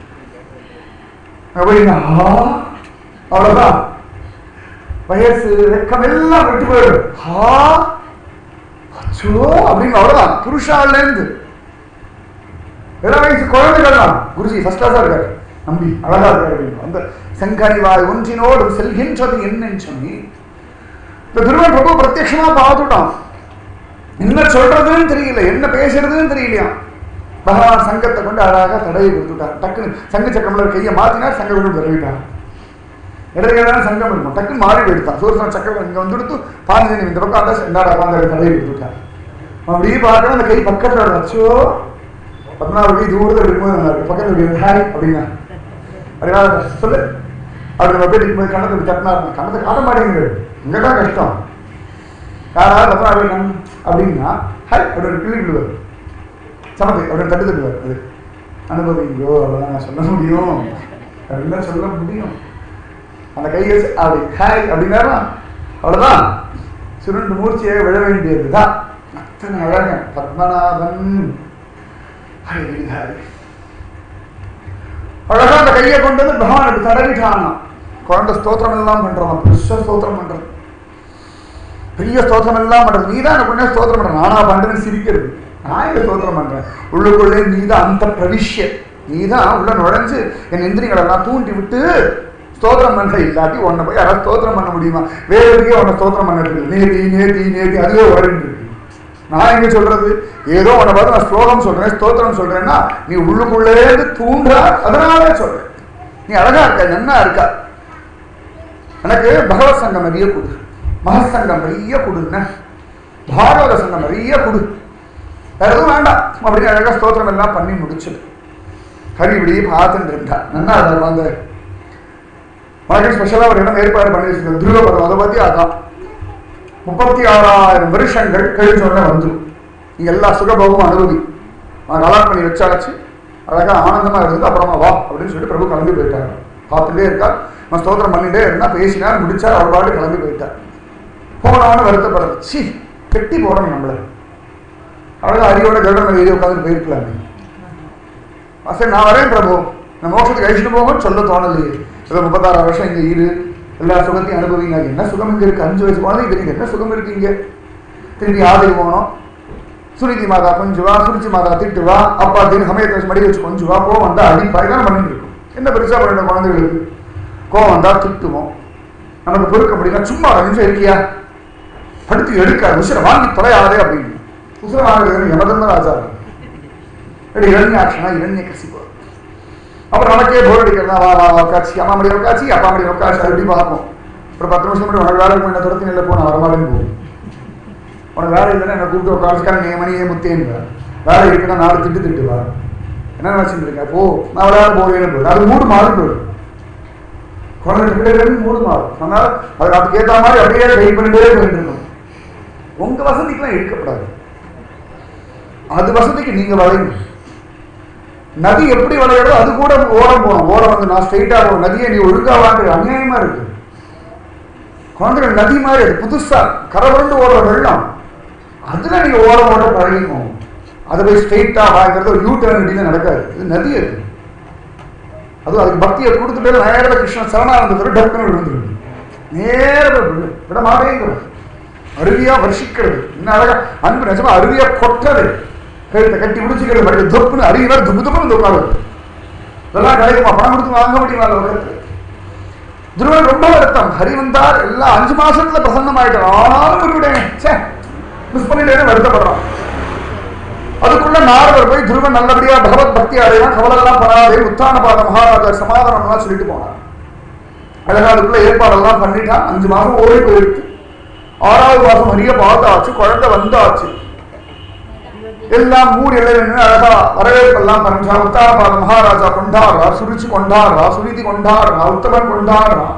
அவ்வளவுதான். வயசு வெக்கம் எல்லாம் விட்டு போயிடும். சோ அப்படின்னு அவ்வளவுதான். புருஷாலேருந்து இளம் வயசு குழந்தைகள்லாம் குருஜி ஃபர்ஸ்ட் கிளாஸா இருக்காரு, நம்பி அழகா இருக்காரு அப்படின்னு அந்த செங்கனிவாய் ஒன்றினோடு செல்கின்றது என்னன்னு சொல்லி இந்த துருவன் பிரபு பிரத்யட்சமா பார்த்துட்டான். என்ன சொல்றதுன்னு தெரியல, என்ன பேசுறதுன்னு தெரியலையா. பகவான் சங்கத்தை கொண்டு அழகாக தடவை கொடுத்துட்டார். டக்குன்னு சங்க சக்கரம்ல கையை மாத்தினார், சங்க கொண்டு தடவிட்டார். இடையில சங்கம் இருக்கும், டக்குன்னு மாறி போயிட்டான். சூரியன் சக்கரம் இங்க வந்துடுத்து பாஞ்சனி இந்த பக்கம் அந்த என்னடா அந்த தடவை கொடுத்துட்டார். அப்படியே பார்க்கணும் அந்த கை பக்கத்துல வச்சோ பத்மநாப தூரத்தில் இருக்கும்போது பக்கத்தில் ஹாய் அப்படின்னா அப்படின்னா சொல்லு அப்படி நம்ம போய் இருக்கும்போது கண்ணத்தை தட்டினா கண்ணத்தை காட்ட மாட்டேங்கிறது. இங்கதான் கஷ்டம். யாராவது பத்மநாப அப்படின்னா ஹாய் அப்படி கிள்ளி விடுவார், சமத்தை அப்படி தட்டு தட்டுவார். அது அனுபவிங்கோ அவ்வளோதான் நான் சொல்ல முடியும், அப்படின்னா சொல்ல முடியும். அந்த கையை அப்படி ஹாய் அப்படின்னா அவ்வளோதான், சுருண்டு மூர்ச்சியாக விழ வேண்டியதுதான். அத்தனை அழகன் பத்மநாபன். அழகா அந்த கையை கொண்டு வந்து பகவானுக்கு தடவிட்டானா. குழந்தை ஸ்தோத்திரம் எல்லாம் பண்றான், பெருசா ஸ்தோத்திரம் பண்றது, பெரிய ஸ்தோத்திரம் எல்லாம் பண்றது. நீதான் எனக்கு உடனே ஸ்தோத்திரம் பண்ற, நானா பண்றேன்னு சிரிக்கிறது. நான் இங்க ஸ்தோத்திரம் பண்றேன், உள்ளுக்குள்ளே நீதான் அந்த பிரவிஷ்ய, நீதான் உள்ள நுழைஞ்சு என் இந்திரியங்களை எல்லாம் தூண்டி விட்டு ஸ்தோத்திரம் பண்ற. இல்லாட்டி உன்னை போய் யாராவது ஸ்தோத்திரம் பண்ண முடியுமா? வேறதுக்கே உன்னை ஸ்தோத்திரம் பண்ணது நேதி நேதி நேதி அதுவே வருது. நான் எங்க சொல்றது, ஏதோ உன்னை பார்த்து நான் ஸ்லோகம் சொல்றேன் ஸ்தோத்திரம் சொல்றேன்னா நீ உள்ளுக்குள்ளேருந்து தூண்டுற, அதனாலே சொல்றேன். நீ அழகா இருக்க, நன்னா இருக்கா. எனக்கு பகவத் சங்கம் நிறைய கொடு, மகசங்கம் நிறைய கொடுங்க, பாகவத சங்கம் நிறைய கொடு, வேற எதுவும் வேண்டாம் அப்படின்னு அழகா ஸ்தோத்திரம் எல்லாம் பண்ணி முடிச்சது. ஹரி இப்படியே பார்த்துட்டு இருந்தா. நன்னா அந்த உனக்கு ஸ்பெஷலா ஒரு இடம் ஏற்பாடு பண்ணி வச்சிருக்கேன், துருவபதம். அதை பத்தி அதான் 36,000 வருஷங்கள் கழிச்சோட வந்துடும். நீங்க எல்லா சுகபோகமும் அனுபவி. நான் கலாட் பண்ணி வச்சாச்சு, அழகா ஆனந்தமா இருந்தது. அப்புறமா வா அப்படின்னு சொல்லிட்டு பிரபு கிளம்பி போயிட்டார். பார்த்துட்டே இருக்கார், நான் ஸ்தோத்திரம் பண்ணிட்டே இருந்தா, பேசினார், முடிச்சார், அவர் பாட்டு கிளம்பி போயிட்டார். போனவனு வருத்தப்படுறது, சி கெட்டி போடணும் நம்மள. அழகா அரியோட கருடன் எழுதி உட்காந்து போயிருக்கலாமே. சரி நான் வரேன் பிரபு, நான் மோட்சத்துக்கு அழிச்சுட்டு போகணும்னு சொல்ல தோணலையே. ஏதோ 36 வருஷம் இங்க இரு, எல்லா சுகத்தையும் அனுபவிங்க. என்ன சுகம் இங்க இருக்கு? 5 வயசு குழந்தை தெரியுது என்ன சுகம் இருக்கீங்க. திரும்பி ஆதரி போகணும், சுனிதி மாதா கொஞ்சுவா, சுருச்சி மாதா திட்டுவா, அப்பா திரு சமயத்தை மடி வச்சு கொஞ்சுவா, கோவம் வந்தா அடிப்பா, இதெல்லாம் பண்ணிட்டு இருக்கும். என்ன பெருசா பண்ணிட்ட குழந்தைகளுக்கு? கோவம் வந்தா திட்டுவோம், நமக்கு பொறுக்க முடியல. சும்மா 5 நிமிஷம் இருக்கியா, படுத்து எடுக்க உசிரை வாங்கி தொலையாதே அப்படின்னு. உசிரை வாங்குறது யமதர்ம ராஜாவும் இரண்யாட்சனா இரண்ய கசிப்போ. அப்புறம் நமக்கே போர் அடிக்கிறதா, வா வா உட்காச்சி, அம்மா மடி உட்காச்சி, அப்பா மடி உட்காச்சி, அப்படி பார்ப்போம். ஒரு 10 நிமிஷம் மட்டும் உனக்கு வேலை இருக்கும், என்ன துரத்தி நெல்ல போன வரமாட்டேன்னு போகும். உனக்கு வேலை இல்லைன்னா என்ன கூப்பிட்டு உட்காச்சுக்கான நீ மணியே முத்தேன்னு வேலை இருக்குன்னா 4 திட்டு திட்டுவா. என்ன நினைச்சுட்டு இருக்கேன், போ நான் விளையாட போவேன்னு போயிடும். அது 3 மாதம் போயிடும். குழந்தை 3 மாதம். அதனால அது அதுக்கு ஏற்ற மாதிரி அப்படியே வெயிட் பண்ணிட்டே போயிட்டு இருக்கணும். உங்க வசதிக்கெல்லாம் எடுக்கப்படாது, அது வசதிக்கு நீங்க வளையணும். நதி எப்படி விளையாடோ அது கூட ஓரம் போகணும். ஓரம் வந்து நான் ஸ்ட்ரெயிட்டா போகணும், நதியை நீ ஒழுங்கா வாங்க, அநியாயமா இருக்கு. குழந்தைகள் நதி மாதிரி அது புதுசா கரவரண்டு ஓடுற வெள்ளம், அதுல நீங்க ஓரம் ஓட பழகிக்கணும். அதை போய் ஸ்ட்ரெயிட்டா வாங்கிறது ஒரு யூட்டர்ன் அடியில நடக்காது. இது நதி அது. அதுவும் அதுக்கு பக்தியை கொடுத்துட்டு நேர கிருஷ்ணன் சரணானந்தத்தில் டக்குன்னு விழுந்துருக்கு. நேர விட மாட்டேங்கிறது, அருவியா வருஷிக்கிறது. இன்னும் அழகா அன்பு நிஜமா அருவியா கொட்டது, கழுத்தை கட்டி முடிச்சுக்கிறது, மறுபடி தொப்புன்னு அருவியார் துப்பு துப்புன்னு தொக்காது. இதெல்லாம் கிடைக்குமா? பணம் கொடுத்து வாங்க முடியுமா? உலகத்து துருவன் ரொம்ப வருத்தம். ஹரி வந்தார், எல்லாம் 5 மாசத்துல பிரசன்னமாயிட்டார். ஆனாலும் விட்டுவிட்டேன், மிஸ் பண்ணிட்டேன்னு வருத்தப்படுறான். அதுக்குள்ள நாரதர் போய் துருவன் நல்லபடியா பகவத் பக்தி அடைவான், கவலெல்லாம் பராதே, உத்தானபாத மகாராஜர் சமாதானம்லாம் சொல்லிட்டு போனார். அழகா அதுக்குள்ள ஏற்பாடெல்லாம் பண்ணிட்டான். 5 மாசம் ஓடி போயிருக்கு. 6வது மாசம் ஹரிய பார்த்தாச்சு, குழந்தை வந்தாச்சு. எல்லாம் ஊர் எல்லாம் அழகா வரவேற்பெல்லாம் பண்ணா. உத்தானபாத மகாராஜா கொண்டாடுறா, சுருச்சி கொண்டாடுறா, சுனிதி கொண்டாடுறா, உத்தமன் கொண்டாடுறா.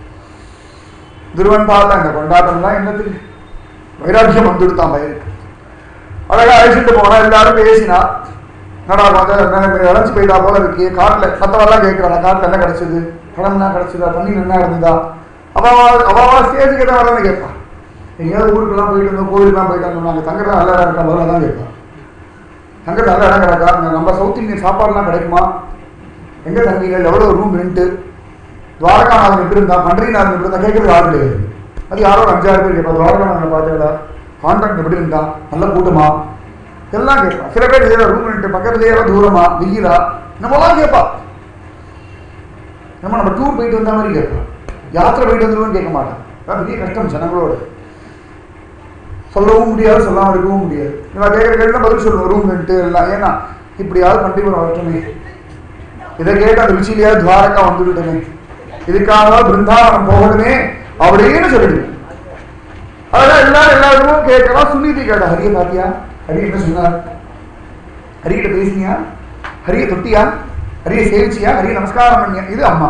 துருவன் பார்த்தா இந்த கொண்டாட்டம்லாம் என்னத்துக்கு, வைராக்கியம் வந்துடுத்தான் பயிருக்கு. அழகா அழைச்சிட்டு போனா, எல்லாரும் பேசினா. நடா கொஞ்சம் இழைச்சி போயிட்டா போல இருக்கு. காட்டில் மற்றவெல்லாம் கேட்கிறாங்க, காட்டில் என்ன கிடைச்சது, பழம்னா கிடைச்சதா, தண்ணி என்ன இருந்ததா. அவா ஸ்டேஜுக்கு எதாவது வரலன்னு கேட்பான். எங்கேயாவது ஊருக்கெல்லாம் போயிட்டு இருந்தோம், கோவிலுக்குலாம் போயிட்டு நாங்கள் தங்கதான் நல்ல இடம் இருக்கா முதல்ல தான் கேட்பான். தங்க நல்ல இடம் கிடக்கா, நம்ம சவுத் இந்தியன் சாப்பாடுலாம் கிடைக்குமா, எங்கே தங்கிங்க, எவ்வளோ ரூம் ரெண்ட்டு, துவாரகாநாதன் எப்படி இருந்தா, பண்டரிநாதன் எப்படி இருந்தா கேட்கறது யாரும் கிடையாது. அது யாரோ ஒரு 5-6 பேர் கேட்பா. துவாரகாநாதனை பார்த்தேடா, கான்ட்ராக்ட் எப்படி இருந்தா, நல்ல கூட்டமா, எல்லாம் கேட்பான். சில பேர் இதே ரூம் ரெண்ட் பக்கத்துலேயே தூரமா, வெயிலா, நம்மளாம் கேட்பா. நம்ம டூர் போயிட்டு வந்த மாதிரி கேட்போம், யாத்திரை போயிட்டு வந்துருவோம்னு கேட்க மாட்டான். பெரிய கஷ்டம் ஜனங்களோட. சொல்லவும் முடியாது, சொல்லாமல் இருக்கவும் முடியாது. நம்ம கேட்குற கேட்டு பதில் சொல்லுவோம், ரூம் ரெண்ட்டு எல்லாம். ஏன்னா இப்படியாவது கண்டிப்பாக வரட்டுமே, இதை கேட்டு அந்த ருச்சியிலேயாவது துவாரக்கா வந்துவிட்டமே, இதுக்காக பிருந்தாவனம் போகணுமே அப்படின்னு சொல்லிடுவேன். அதெல்லாம் எல்லாரும் கேட்கலாம். சுனிதி கேட்டா, ஹரியை பாத்தியா, ஹரி என்ன சொன்னார், ஹரிகிட்ட பேசினியா, ஹரியை தொட்டியா, ஹரியை சேவிச்சியா, ஹரியை நமஸ்காரம் பண்ணியா. இது அம்மா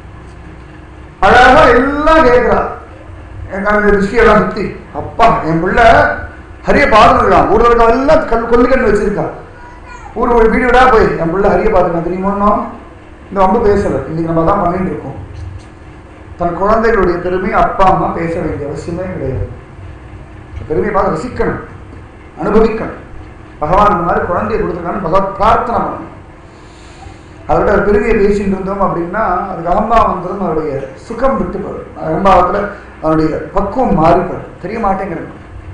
அழகா எல்லாம் கேட்கிறா. எனக்கு ரிஷியெல்லாம் சுத்தி, அப்பா என் பிள்ளை ஹரியை பார்த்துருக்கான், ஒரு தடவை எல்லாம் கொல்லுக்கண்ணு வச்சிருக்கா. ஒரு வீடு விடா போய் என் பிள்ளை ஹரியை பார்த்துருக்கான் தெரியுமோ. இந்த ரொம்ப பேசலை, இன்னைக்கு நம்ம தான் பண்ணிட்டு இருக்கோம். தன் குழந்தைகளுடைய பெருமையை அப்பா அம்மா பேச வேண்டிய அவசியமே கிடையாது. பெருமையை பார்த்து ரசிக்கணும், அனுபவிக்கணும். பகவான் இந்த மாதிரி குழந்தையை கொடுத்துருக்கான்னு பகவத் பிரார்த்தனை பண்ணணும். அதோட பெருமையை பேசிட்டு இருந்தோம் அப்படின்னா அதுக்கு அகம்பாவம் வந்துடும், அவருடைய சுகம் விட்டு போயிடும். அகம்பாவத்தில் அவனுடைய பக்குவம் மாறிப்படும், தெரிய மாட்டேங்கிறது.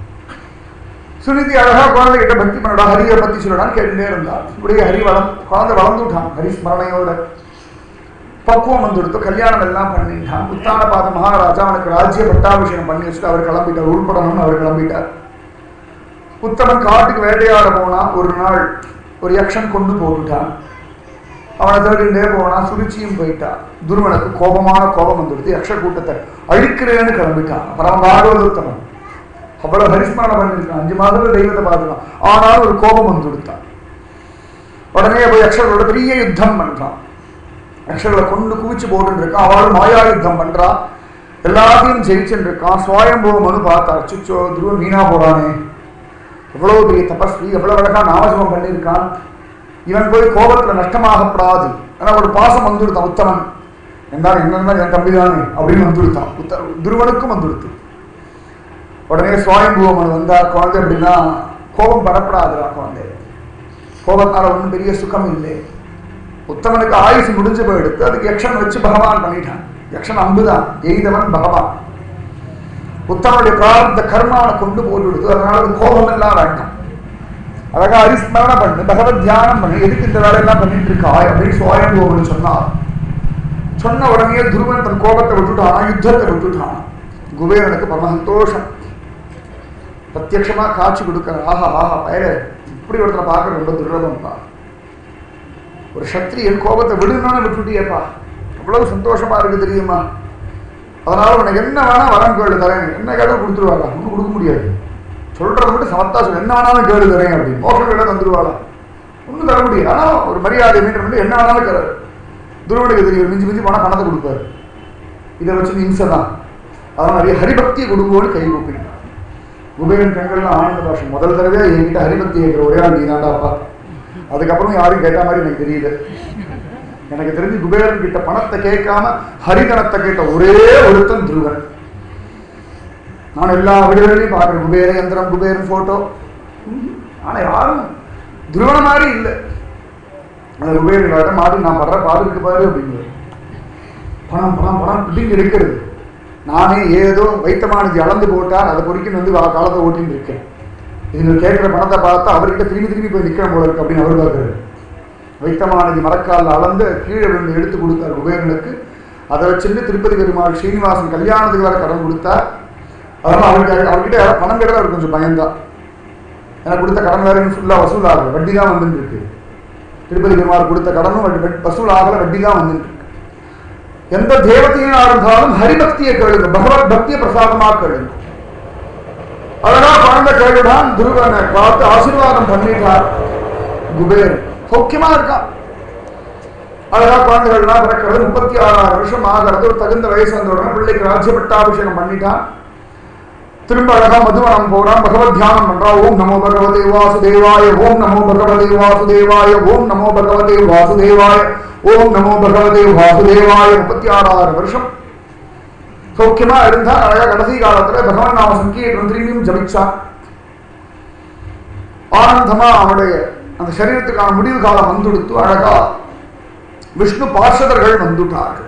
சுனிதி அழகா குழந்தைகிட்ட பக்தி பண்ணடா, ஹரியை பத்தி சொல்லடான்னு கேட்டுட்டே இருந்தான். இப்படியே ஹரி குழந்தை வளர்ந்துட்டான். ஹரிஸ்மரணையோட பக்குவம் வந்துடுத்து, கல்யாணம் எல்லாம் பண்ணிட்டான். உத்தானபாத மகாராஜா அவனுக்கு ராஜ்ய பட்டாபிஷேகம் பண்ணி வச்சுட்டு அவர் கிளம்பிட்டார், உள்படணும்னு அவர் கிளம்பிட்டார். உத்தமன் காட்டுக்கு வேட்டையாட போனா, ஒரு நாள் ஒரு யக்ஷன் கொண்டு போட்டுட்டான். அவனை தேடிண்டே போனான், சுருச்சியும் போயிட்டான். துருவனுக்கு கோபமான கோபம் வந்துடுது, யக்ஷ கூட்டத்தை அழிக்கிறேன்னு கிளம்பிட்டான். பரம பாகவதோத்தமன் அவ்வளவு ஹரிஸ்மரணம் பண்ணிருக்கான், 5 மாதத்துல தெய்வத்தை பார்த்துக்கான். ஆனாலும் ஒரு கோபம் வந்து கொடுத்தான். உடனே போய் யக்ஷர்களோட பெரிய யுத்தம் பண்றான். யக்ஷர்களை கொண்டு குவிச்சு போட்டு இருக்கான். அவளும் மாயா யுத்தம் பண்றான், எல்லாத்தையும் ஜெயிச்சுட்டு இருக்கான். சுவயம்பூமனு பார்த்தா, அச்சுச்சோ துருவன் வீணா போறானே, எவ்வளவு பெரிய தபஸ்வி, எவ்வளவு அழகா நாமஜபம் பண்ணியிருக்கான், இவன் போய் கோபத்துல நஷ்டமாகப்படாது. ஆனா ஒரு பாசம் வந்துடுத்தான் உத்தமன், என்றால் என்ன என் தம்பி தானே அப்படின்னு வந்துடுத்தான். துருவனுக்கும் வந்துடுத்து. உடனே சுவயம்பூமன் வந்தார். குழந்தை அப்படின்னா கோபம் பரப்படாதுடா, குழந்தை கோபத்தால ஒன்றும் பெரிய சுகம் இல்லை. உத்தமனுக்கு ஆயுசு முடிஞ்சு போயிடுத்து, அதுக்கு யக்ஷன் வச்சு பகவான் பண்ணிட்டான். யக்ஷன் அம்புதான், எய்தவன் பகவான். உத்தமனுடைய பிரார்த்த கர்மாவை கொண்டு போட்டு விடுத்து, அதனால அது கோபம் எல்லாம் வேண்டாம், அழகா ஹரிஸ்மரண பண்ணு, பகவத் தியானம் பண்ணு, எதுக்கு இந்த வேலையெல்லாம் பண்ணிட்டு இருக்காய் அப்படின்னு சுவயம்பூமன் சொன்னார். சொன்ன உடனே துருவன் தன் கோபத்தை விட்டுட்டானா, யுத்தத்தை விட்டுட்டான். குபேரனுக்கு பரம சந்தோஷம். பிரத்யட்சமா காட்சி கொடுக்கிற, ஆஹா ஆஹா பயிர இப்படி ஒருத்தரை பார்க்க ரொம்ப துர்லபம்ப்பா, ஒரு சத்திரியன் கோபத்தை விடுனான்னு விட்டுட்டியப்பா, அவ்வளவு சந்தோஷமா இருக்கு தெரியுமா. அதனால உனக்கு என்ன வேணா வரம் கேளு தரேன், என்ன கேட்டாலும் கொடுத்துருவாளா, ஒன்றும் கொடுக்க முடியாது, சொல்றதை மட்டும் சமத்தா சொல்ல, என்ன வேணாலும் கேளு தரேன் அப்படின்னு மோசம் கேட்ட தந்துருவாளா, ஒன்றும் தர முடியாது. ஆனால் ஒரு மரியாதை மீட்டர் என்ன வேணாலும் கேளாரு. துருவனுக்கு தெரியும், மிஞ்சி மிஞ்சி போனால் பணத்தை கொடுப்பாரு, இதை வச்சு இம்சை தான். அதனால் நிறைய ஹரிபக்தியை கொடுங்கோன்னு கை கூப்பிட்டான். குபேரன் கண்கள்லாம் ஆனந்த பாஷம். முதல் தடவை என்கிட்ட ஹரிபக்தி கேட்குற ஒரே ஆள் நீ தாண்டாப்பா. அதுக்கப்புறம் யாரும் கேட்ட மாதிரி எனக்கு தெரியல. எனக்கு தெரிஞ்சு குபேரன் கிட்ட பணத்தை கேட்காம ஹரிதனத்தை கேட்ட ஒரே ஒருத்தன் துருவன். நான் எல்லா வீடுகளையும் பார்க்குறேன் குபேர யந்திரம், குபேரன் போட்டோ, ஆனால் யாரும் துருவன மாதிரி இல்லை. அந்த குபேரன் மாறி நான் படுற பாடு இருக்கு பாரு அப்படிங்கிறது. பணம் பணம் பணம் பிடிங்க இருக்கிறது. நானே ஏதோ வைத்தமானது அளந்து போட்டால் அதை பொறிக்கின்னு வந்து காலத்தை ஓட்டின்னு இருக்கேன். இதுங்க கேட்குற பணத்தை பார்த்தா அவர்கிட்ட திரும்பி போய் நிற்கணும் போல இருக்கு அப்படின்னு அவர் பார்க்குறாரு. வைத்தமானது மரக்காலில் அளந்து கீழே விழுந்து எடுத்து கொடுத்தார் குபேரனுக்கு. அதை வச்சுட்டு திருப்பதி பெருமாள் ஸ்ரீனிவாசன் கல்யாணத்துக்கு வேற கடன் கொடுத்தார். அதனால் அவர்கிட்ட யாராவது பணம் கேட்டால் அவர் கொஞ்சம் பயந்தான். எனக்கு கொடுத்த கடன் வேற ஃபுல்லாக வசூல் ஆகலை, வட்டி தான் வந்துட்டு இருக்கு. திருப்பதி பெருமாள் கொடுத்த கடனும் வசூல் ஆகலை, வட்டி தான் வந்துட்டு இருக்கு. எந்த தேவத்தையும் இருந்தாலும் ஹரிபக்தியை கேளுங்க, பகவத் பக்தியை பிரசாதமாக கேளுங்க. அதனால் குழந்தை கேளுதான் துருவனை பார்த்து ஆசீர்வாதம் பண்ணிட்டார் குபேரன். சௌக்கியமா இருக்கான். அழகா குழந்தைகள்லாம் பிறக்கிறது. 36 வருஷம் ஆகிறது. ஒரு தகுந்த வயசு வந்த உடனே பிள்ளைக்கு ராஜ்ய பட்டாபிஷேகம் பண்ணிட்டான். திரும்ப அழகா மதுவனம் போறான், பகவத் தியானம் பண்றான். ஓம் நமோ பகவதே வாசுதேவாய, ஓம் நமோ பகவதே வாசுதேவாய, ஓம் நமோ பகவதே வாசுதேவாய, ஓம் நமோ பகவதே வாசுதேவாய. 36 வருஷம் சௌக்கியமா இருந்தா. அழகா கடைசி காலத்துல பகவான் நாம சங்கீர்த்தனம் திரும்பியும் ஜபிச்சான். ஆனந்தமா அவனுடைய அந்த சரீரத்துக்கான முடிவு காலம் வந்துடுத்து. அழகா விஷ்ணு பார்ஷதர்கள் வந்துட்டார்கள்.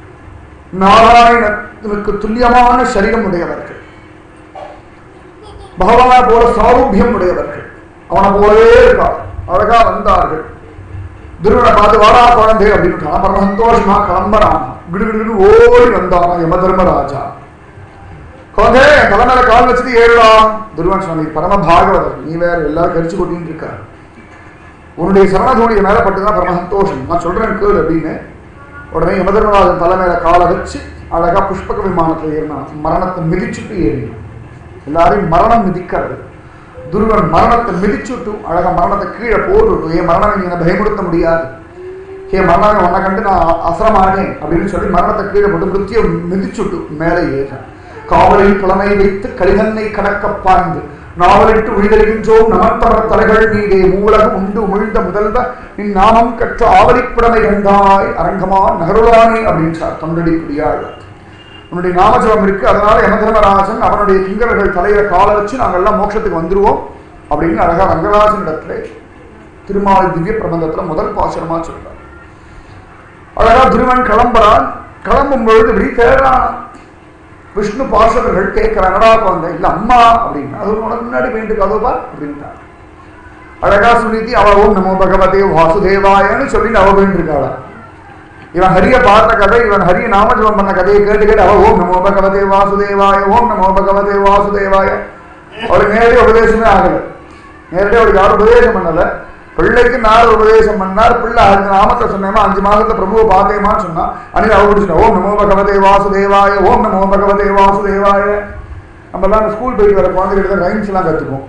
நாராயணனுக்கு துல்லியமான சரீரம் உடையவர்கள். பகவானை போல சாரூபியம் உடையவர்கள், அவனை போலவே இருக்கா. அழகா வந்தார்கள். துருவனை பார்த்து வாடா குழந்தை அப்படின்னு பரம சந்தோஷமா கிளம்புறான். கிடுகிடு ஓடி வந்தான் யம தர்மராஜா. குழந்தை தலைமையில கால் வச்சுட்டு ஏறலாம். துருவன் சொன்ன பரம பாகவதர், நீ வேற எல்லாரும் கரிச்சு கொட்டின்னு இருக்க, உன்னுடைய சரணதோடைய மேல பட்டுதான் பரம சந்தோஷம், நான் சொல்றேன் கேளு அப்படின்னு. உடனே யம தர்மராஜன் தலைமையில காலை வச்சு அழகா புஷ்பக விமானத்தில் ஏறினான். மரணத்தை மிதிச்சுட்டு ஏறினான். எல்லாரையும் மரணம் மிதிக்கிறது. துருவன் மரணத்தை மிதிச்சுட்டு அழகா மரணத்தை கீழே போட்டுட்டு, ஏன் மரணம் நீ என்னை பயமுறுத்த முடியாது, ஏன் மரணம் உன்னை கண்டு நான் அசரமானேன் அப்படின்னு சொல்லி மரணத்தை கீழே போட்டு மிருத்தியை மிதிச்சுட்டு மேலே ஏறான். காவலில் புலமை வைத்து கலிதன்னை கடக்க பாய்ந்து நாவலிட்டு உழிதெழுகின்றோம் நமத்தவர தலைகள் மீதே மூலகம் உண்டு உமிழ்ந்த முதல்வ நின் நாமம் கற்ற ஆவலிப்புடமை கண்டாய் அரங்கமா நகருளானே அப்படின்றார் தொண்டடி குடியாள். உன்னுடைய நாமஜபம் இருக்கு, அதனால யமதர்மராஜன் அவனுடைய கிங்கர்கள் தலையில காலை வச்சு நாங்கள் எல்லாம் மோட்சத்துக்கு வந்துருவோம் அப்படின்னு அழகா ரங்கராஜன் இடத்துல திருமால் திவ்ய பிரபந்தத்துல முதல் பாசனமா சொல்றார். அழகா துருவன் கிளம்புறான். கிளம்பும் பொழுது இப்படி தேடுறான். விஷ்ணு பார்ஷதர்கள் கேட்கிறாங்கடா குழந்தை, இல்ல அம்மா அப்படின்னு. அது உனக்கு முன்னாடி போயிட்டு கதவுபா அப்படின்ட்டார். அழகா சுனிதி அவ ஓம் நமோ பகவதே வாசுதேவாயன்னு சொல்லிட்டு அவ போயிட்டு இருக்காளா. இவன் ஹரிய பார்த்த கதை, இவன் ஹரிய நாமஜபம் பண்ண கதையை கேட்டு கேட்டு அவ ஓம் நமோ பகவதே வாசுதேவாய ஓம் நமோ பகவதே வாசுதேவாய. அவளுக்கு நேரடியாக உபதேசமே ஆகல. நேரடியாக அவளுக்கு யாரும் உபதேசம் பண்ணல. பிள்ளைக்கு நாலு உபதேசம் பண்ணார். பிள்ளை 5 நாமத்தை சொன்னேமா, 5 மாதத்துல பிரபுவை பார்த்தேமான்னு சொன்னா. அன்னைக்கு அவ பிடிச்சிட்டா ஓம் நமோ பகவதே வாசுதேவாய ஓம் நமோ பகவதே வாசுதேவாய. நம்ம எல்லாம் ஸ்கூல் போயிட்டு வர குழந்தைகிட்ட ரைம்ஸ் எல்லாம் கத்துப்போம்.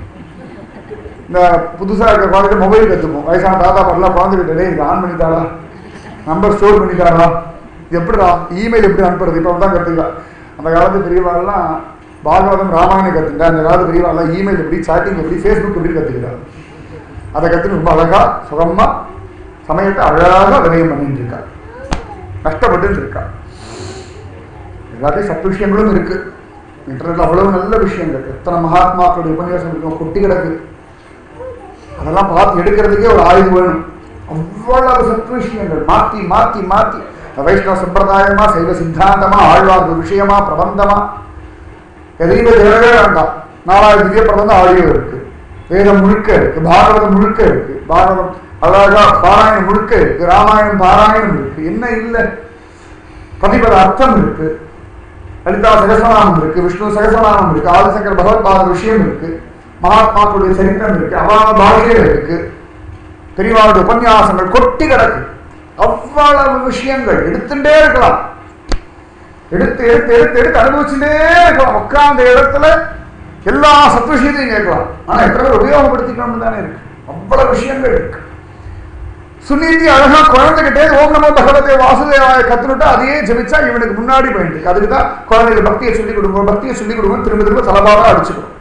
இந்த புதுசா இருக்க குழந்தைகிட்ட மொபைல் கத்துப்போம். வயசான தாத்தா பாட்டெல்லாம் குழந்தைகிட்ட இது ஆன் பண்ணிட்டாளா, நம்பர் ஸ்டோர் பண்ணிட்டாரா, எப்படிடா இமெயில் எப்படி அனுப்புறது, இப்போ தான் கற்றுக்கலாம். அந்த காலத்து பெரியவாள்லாம் பாகவதம் ராமாயணம் கற்றுக்கிட்டா. அந்த காலத்து பெரியவாள்லாம் இமெயில் எப்படி, சாட்டிங் எப்படி, ஃபேஸ்புக் எப்படி கற்றுக்கிறாங்க. அதை கற்றுன்னு ரொம்ப அழகா சுகமா சமயத்தை அழகாக விரயம் பண்ணிட்டு இருக்கா, கஷ்டப்பட்டு இருக்கா. எல்லாத்தையும் சத்து விஷயங்களும் இருக்கு இன்டர்நெட்ல, அவ்வளவு நல்ல விஷயங்கள். எத்தனை மகாத்மாக்களுடைய உபன்யாசம் இருக்கும் கொட்டி கிடக்கு. அதெல்லாம் பார்த்து எடுக்கிறதுக்கே ஒரு ஆயுதம் வேணும். அவ்வளவு சத்து விஷயங்கள் மாற்றி மாற்றி மாற்றி வைஷ்ணவ சம்பிரதாயமா சைவ சித்தாந்தமா ஆழ்வார் விஷயமா பிரபந்தமா எதையுமே தேவையே வேண்டாம். 4000 திவ்ய பிரபந்தம் ஆடியோ இருக்கு, வேதம் முழுக்க இருக்கு, பாகவதம் முழுக்க இருக்கு, பாகவதம் அழகா பாராயணம் முழுக்க இருக்கு, ராமாயணம் பாராயணம் இருக்கு, என்ன இல்லை. பதிபத அர்த்தம் இருக்கு, லலிதா சகசநாமம் இருக்கு, விஷ்ணு சகசநாமம் இருக்கு, ஆதிசங்கர் பகவத்பாத விஷயம் இருக்கு, மகாத்மாக்களுடைய சரித்திரம் இருக்கு, அவாத பாஷைகள் இருக்கு, பெரியவாளுடைய உபன்யாசங்கள் கொட்டி கிடக்கு. அவ்வளவு விஷயங்கள் எடுத்துட்டே இருக்கலாம். எடுத்து எடுத்து எடுத்து எடுத்து அனுபவிச்சுட்டே இருக்கலாம். உட்கார்ந்த இடத்துல எல்லா சத்து விஷயத்தையும் கேட்கலாம். ஆனா எத்தனை பேர் உபயோகப்படுத்திக்கணும்னு தானே இருக்கு. அவ்வளவு விஷயங்கள் இருக்கு. சுனிதி அழகா குழந்தைகிட்டே ஓம் நமோ பகவதே வாசுதேவாய கத்துனுட்டா அதையே ஜெபிச்சா இவனுக்கு முன்னாடி போயிட்டு. அதுக்கு தான் குழந்தைகள் பக்தியை சொல்லிக் கொடுக்கணும், பக்தியை சொல்லிக் கொடுக்கணும், திரும்ப திரும்ப தலபாக அடிச்சுக்கணும்.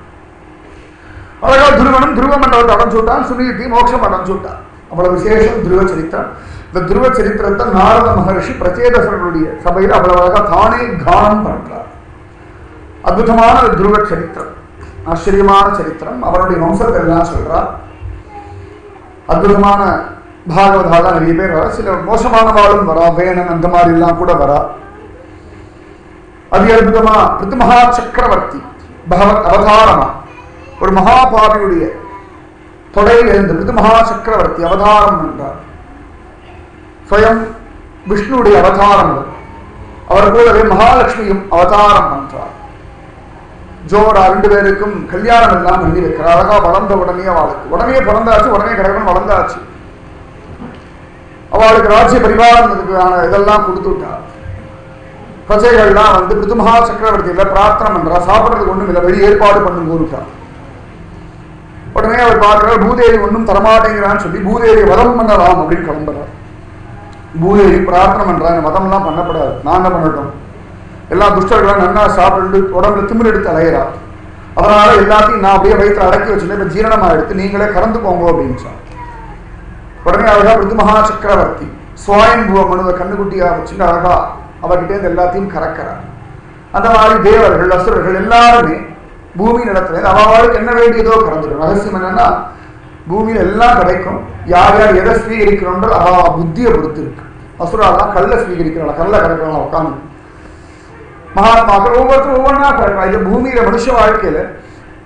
அழகா துருவனும் துருவ மண்டலத்தை அடைஞ்சு விட்டான், சுனிதி மோட்சம் அடைஞ்சு விட்டான். அவ்வளவு விசேஷம் துருவ சரித்திரம். இந்த துருவ சரித்திரத்தை நாரத மகர்ஷி பிரச்சேதசர்களுடைய சபையில் அவ்வளவு அழகா தானே கானம் பண்றார். அற்புதமான துருவ சரித்திரம், ஆச்சரியமான சரித்திரம். அவருடைய வம்சத்தை எல்லாம் சொல்றார். அற்புதமான பாகவதாலாம் நிறைய பேர் வரா, சில மோசமானவாளும் வரா, வேணன் அந்த மாதிரி எல்லாம் கூட வரா. அதி அற்புதமா பிருத்திமகா சக்கரவர்த்தி பகவத் அவதாரமா ஒரு மகாபாவியுடைய தொடையில் இருந்து பிருத்திமகா சக்கரவர்த்தி அவதாரம் என்றார். ஸ்வயம் விஷ்ணுடைய அவதாரம். அவர் கூடவே மகாலட்சுமியும் அவதாரம் பண்றார். ஜோரா 2 பேருக்கும் கல்யாணம் எல்லாம் பண்ணி வைக்கிறார். அழகா வளர்ந்த உடனே அவளுக்கு உடனே பிறந்தாச்சு, உடனே கடவுள் வளர்ந்தாச்சு. அவளுக்கு ராஜ்ய பரிவாரத்துக்கான இதெல்லாம் கொடுத்து விட்டார். பிரஜைகள்லாம் வந்து பிருத்திமகா சக்கரவர்த்தியில பிரார்த்தனை பண்றா, சாப்பிட்றதுக்கு ஒண்ணும் இல்லை, வெளியே ஏற்பாடு பண்ணும் கூறுட்டார். உடனே அவர் பார்க்கிறார், பூதேவி ஒன்றும் தரமாட்டேங்கிறான்னு சொல்லி பூதேவி வதம் பண்ணலாம் அப்படின்னு கிளம்புறார். பூதேவி பிரார்த்தனை பண்றாங்க, வதம்லாம் பண்ணப்படாது, நான் என்ன பண்ணட்டும், எல்லா துஷ்டர்களும் நன்னா சாப்பிட்டு உடம்புல திமிர் எடுத்து அலையிறா, அதனால எல்லாத்தையும் நான் அப்படியே வயிற்று அடக்கி வச்சுருந்தேன், இப்போ ஜீரணமா எடுத்து நீங்களே கறந்து போங்க அப்படின்னு சொன்னார். உடனே அழகா பிருத்திமகா சக்கரவர்த்தி சுவாயம்புவ மனுவை கண்ணுக்குட்டியா வச்சுட்டு அழகா அவர்கிட்ட இருந்து எல்லாத்தையும் கறக்கிறார். அந்த மாதிரி தேவர்கள் அசுரர்கள் எல்லாருமே பூமி நடத்துல அவளுக்கு என்ன வேண்டியதோ கறந்துடும். ரகசியம் என்னன்னா பூமியில எல்லாம் கிடைக்கும், யார் யார் எதை ஸ்வீகரிக்கிறோன்ற அவ புத்தியை பொறுத்து இருக்கு. அசுராலாம் கல்லை ஸ்வீகரிக்கிறாள், கல்லை கறக்கிறாள் உட்காந்து. மகாத்மாக்கள் ஒவ்வொருத்தரும் ஒவ்வொன்றா கறக்கிறான். இது பூமியில மனுஷ வாழ்க்கையில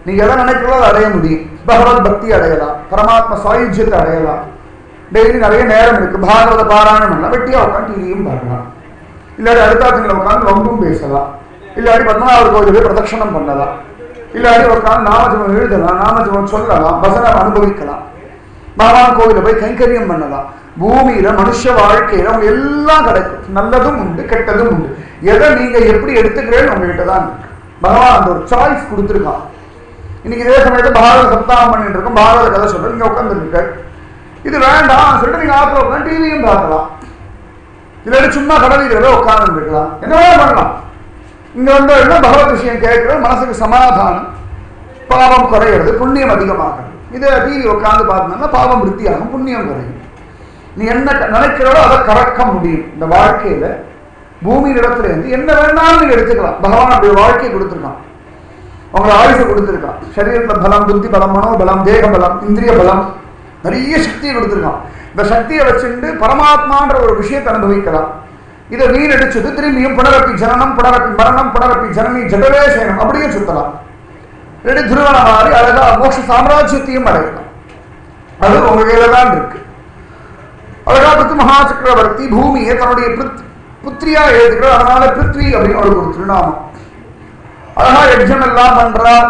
நீங்க எதை நினைக்கிறதோ அதை அடைய முடியும். பகவத் பக்தி அடையலாம், பரமாத்ம சாயுஜ்யத்தை அடையலாம். டெய்லி நிறைய நேரம் இருக்கு, பாகவத பாராயணம் பண்ணலாம், வெட்டியா உட்காந்து டிவியும் பார்க்கலாம், இல்லாட்டி அடுத்தாத்துல உட்காந்து வம்பும் பேசலாம், இல்லாட்டி பத்மநாபர் கோயிலுக்கு பிரதட்சணம் பண்ணலாம், இல்லாட்டி உட்காந்து நாமஜபம் எழுதலாம், நாமஜபம் சொல்லலாம், வசனம் அனுபவிக்கலாம், பகவான் கோயில போய் கைங்கரியம் பண்ணலாம். பூமியில மனுஷ வாழ்க்கையில அவங்க எல்லாம் கிடைக்கும். நல்லதும் உண்டு, கெட்டதும் உண்டு. எதை நீங்க எப்படி எடுத்துக்கிறேன்னு உங்ககிட்ட தான் இருக்கு. பகவான் அந்த ஒரு சாய்ஸ் கொடுத்துருக்கான். இன்னைக்கு இதே சமயத்தை பாரத சப்தாகம் பண்ணிட்டு இருக்கோம், பாரத கதை சொல்றேன், நீங்க உட்காந்துருக்க இது வேண்டாம் சொல்லிட்டு நீங்க ஆத்துல உட்காந்து டிவியும் பார்க்கலாம், இல்லாட்டி சும்மா கடலில் உட்கார்ந்து இருக்கலாம், என்னவோ பண்ணலாம். இங்க வந்து பகவத் விஷயம் கேட்கறது, மனசுக்கு சமாதானம், பாவம் குறையிறது, புண்ணியம் அதிகமாகிறது. இதை டிவி உட்காந்து பார்த்தோம்னா பாவம் விருத்தியாகும், புண்ணியம் குறையும். நீ என்ன நினைக்கிறதோ அதை கறக்க முடியும். இந்த வாழ்க்கையில பூமியின் இடத்துல இருந்து என்ன வேணாலும் நீங்க எடுத்துக்கலாம். பகவான் அப்படி வாழ்க்கையை கொடுத்துருக்கான், உங்களை ஆயுசை கொடுத்துருக்கான். சரீரத்துல பலம், புத்தி பலம், மனோபலம், தேக பலம், இந்திரிய பலம், நிறைய சக்தியை கொடுத்துருக்கான். இந்த சக்தியை வச்சுட்டு பரமாத்மான்ற ஒரு விஷயத்தை அனுபவிக்கலாம். இதை வீணடிச்சது திரும்பியும் புனரப்பி ஜனனம், புனரப்பி மரணம், புனரப்பி ஜனனி ஜடவே சேனம் அப்படியே சுத்தலாம். இல்லாட்டி துருவன மாறி அழகா மோட்ச சாம்ராஜ்யத்தையும் அடையலாம். அது உங்க கையில தான் இருக்கு. அழகா பிருத்து மகா சக்கரவர்த்தி பூமியை தன்னுடைய புத்திரியா எழுதுகிறார். அதனால பிருத்வி அப்படின்னு அவருக்கு ஒரு திருநாமம். அழகா யஜ்ஞம் எல்லாம் பண்றார்,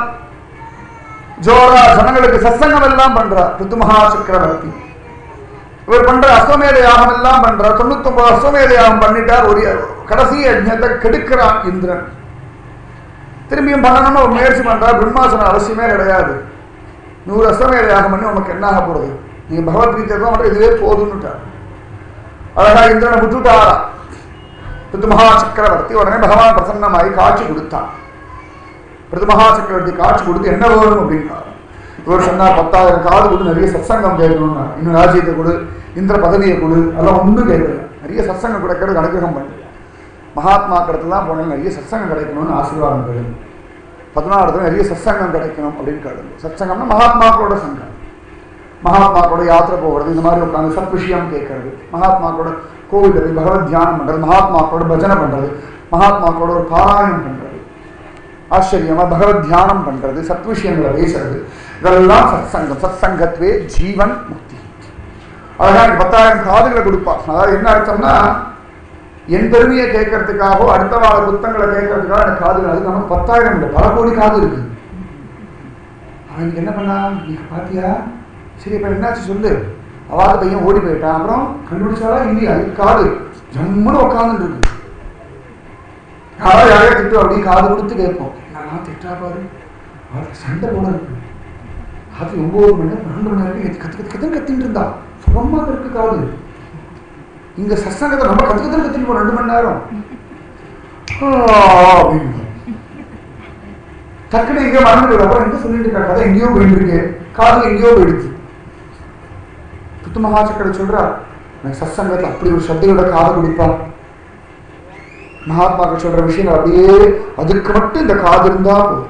ஜோரா ஜனங்களுக்கு சத்சங்கம் எல்லாம் பண்றார் பிருத்து மகா சக்கரவர்த்தி. இவர் பண்ற அஸ்வமேத யாகம் எல்லாம் பண்றார். 99 அஸ்வமேத யாகம் பண்ணிட்டார். ஒரு கடைசி யஜ்ஞத்தை கெடுக்கிறான் இந்திரன். திரும்பியும் பண்ணணும்னு ஒரு முயற்சி பண்றார். பிரம்மாசனம் அவசியமே கிடையாது, 100 அஸ்வமேத யாகம் பண்ணி உனக்கு என்ன ஆக போறது, நீங்க பகவத்கீதை மட்டும் இதுவே போதும்னுட்டார். அழகா இந்திரனை விட்டுட்டாரா பிருத்து மகா சக்கரவர்த்தி. உடனே பகவான் பிரசன்னமாகி காட்சி கொடுத்தான். பிருத்து மகா சக்கரவர்த்தி காட்சி கொடுத்து என்ன வேணும் அப்படின்னாரு. இவர் சொன்னா 10,000 காது கொடு, நிறைய சத்சங்கம் கேட்கணும்னா, இன்னும் ராஜ்யத்தை கொடு, இந்திர பதவியை கொடு, அதெல்லாம் ஒன்றும் கேட்கல. நிறைய சத்சங்கம் கிடைக்கிறது அனுகிரகம் பண்ணு. மகாத்மா கடத்துல தான் போன நிறைய சத்சங்கம் கிடைக்கணும்னு ஆசீர்வாதம் கேளுங்க. 16 நிறைய சத்சங்கம் கிடைக்கணும் அப்படின்னு கேளுங்க. சத்சங்கம்னா மகாத்மாக்களோட சங்கம், மகாத்மாக்களோட யாத்திரை போகிறது, இந்த மாதிரி உட்காந்து சத் விஷயம் கேட்கறது, மகாத்மாக்களோட கோவில் பகவத் தியானம் பண்றது, மகாத்மாக்களோட பஜனை பண்றது, மகாத்மாக்களோட ஒரு பாராயணம் பண்றது, ஆச்சரியமா பகவத் தியானம் பண்றது, சத் விஷயங்களை பேசுறது, இதெல்லாம் சத்சங்கம். சத்சங்கத்வே ஜீவன் முக்தி. அழகா 10,000 காதுகளை கொடுப்பா. அதாவது என்ன அர்த்தம்னா, என் பெருமையை கேட்கறதுக்காகவோ அடுத்த வார புத்தங்களை கேட்கறதுக்காக எனக்கு காதுகள், அது நமக்கு 10,000 இல்லை, பல கோடி காது இருக்கு. அவனுக்கு என்ன பண்ணா, நீங்க பாத்தியா, சரி இப்ப என்னாச்சு சொல்லு. அவாத பையன் ஓடி போயிட்டான், அப்புறம் கண்டுபிடிச்சாலா இல்லையா, இது காது ஜம்முன்னு உட்காந்துட்டு இருக்கு. யாராவது யாரையா திட்டு அப்படின்னு காது கொடுத்து கேட்போம். நான் திட்டா பாரு, அவருக்கு சண்டை போல இருக்கு. அது 9 மணி நேரம் 2 மணி நேரம் கத்திட்டு இருந்தா சுகமா இருக்கு காது. இங்க சத்சங்கத்தை நம்ம கத்திட்டு 2 மணி நேரம் அப்படின்னு டக்குனு எங்கேயோ மறந்துட்டு, அப்புறம் எங்க சொல்லிட்டு இருக்கா, கதை எங்கேயோ போயிட்டு இருக்கு, காது எங்கேயோ போயிடுச்சு. பிருத்து மகா சக்கரவர்த்தி சொல்றா, எனக்கு சத்சங்கத்தை அப்படி ஒரு சப்தையோட காது குடிப்பா. மகாத்மாக்கள் சொல்ற விஷயம் அப்படியே அதுக்கு மட்டும் இந்த காது இருந்தா போதும்,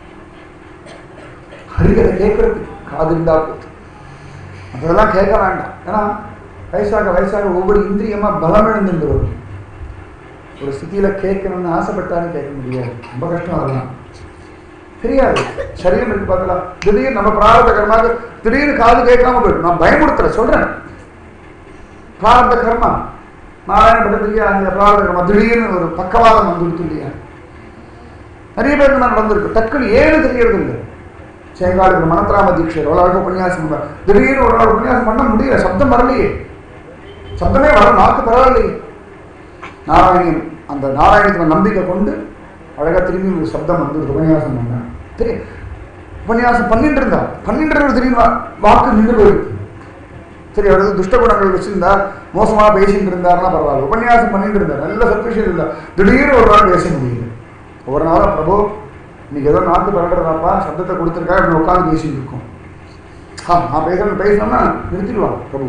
ஹரிகதை கேட்கறதுக்கு காது இருந்தா போதும். அதெல்லாம் கேட்க வேண்டாம். ஏன்னா வயசாக வயசாக ஒவ்வொரு இந்திரியமா பலம் இழந்துட்டு வரும். ஒரு ஸ்திதியில கேட்கணும்னு ஆசைப்பட்டாலும் கேட்க முடியாது, ரொம்ப கஷ்டம். அதெல்லாம் தெரியாது. சரீரம் இருக்கு பார்க்கலாம், திடீர்னு நம்ம பிராரப்த கர்மாக்கு திடீர்னு காது கேட்காம போயிடும். நான் பயமுடுத்துற சொல்றேன், பிராரப்த கர்மா நாராயண பட்டத்திலேயே அந்த பிராரப்த கர்மா திடீர்னு ஒரு பக்கவாதம் வந்துடுத்து இல்லையா. நிறைய பேருக்கு நான் நடந்திருக்கு, டக்குன்னு ஏன்னு தெரியறது இல்லை. சேங்காலுக்கு மனத்ராம தீட்சை எவ்வளோ அழகாக உபன்யாசம், திடீர்னு ஒரு நாள் உபன்யாசம் பண்ண முடியல, சப்தம் வரலையே, சப்தமே வர நாக்கு பரவாயில்லையே. நாராயணன் அந்த நாராயணத்துக்கு நம்பிக்கை கொண்டு அழகா திரும்பி ஒரு சப்தம் வந்து உபன்யாசம் பண்ணான். தெரியும் உபன்யாசம் பண்ணிட்டு இருந்தா திடீர்னு வாக்கு நின்று போயிருக்கு. சரி, அவர் துஷ்ட குணங்கள் வச்சிருந்தா, மோசமா பேசிட்டு இருந்தாருன்னா பரவாயில்ல, உபன்யாசம் பண்ணிட்டு இருந்தார், நல்ல சத்விஷயம் இருந்தா, திடீர்னு ஒரு நாள் பேச முடியல. ஒரு நாளும் பிரபு இன்னைக்கு ஏதோ நாக்கு பரடுறதாப்பா, சப்தத்தை கொடுத்துருக்கா, இப்படி உட்காந்து பேசிட்டு இருக்கோம். நான் பேசணும்னா நிறுத்திடுவாங்க பிரபு.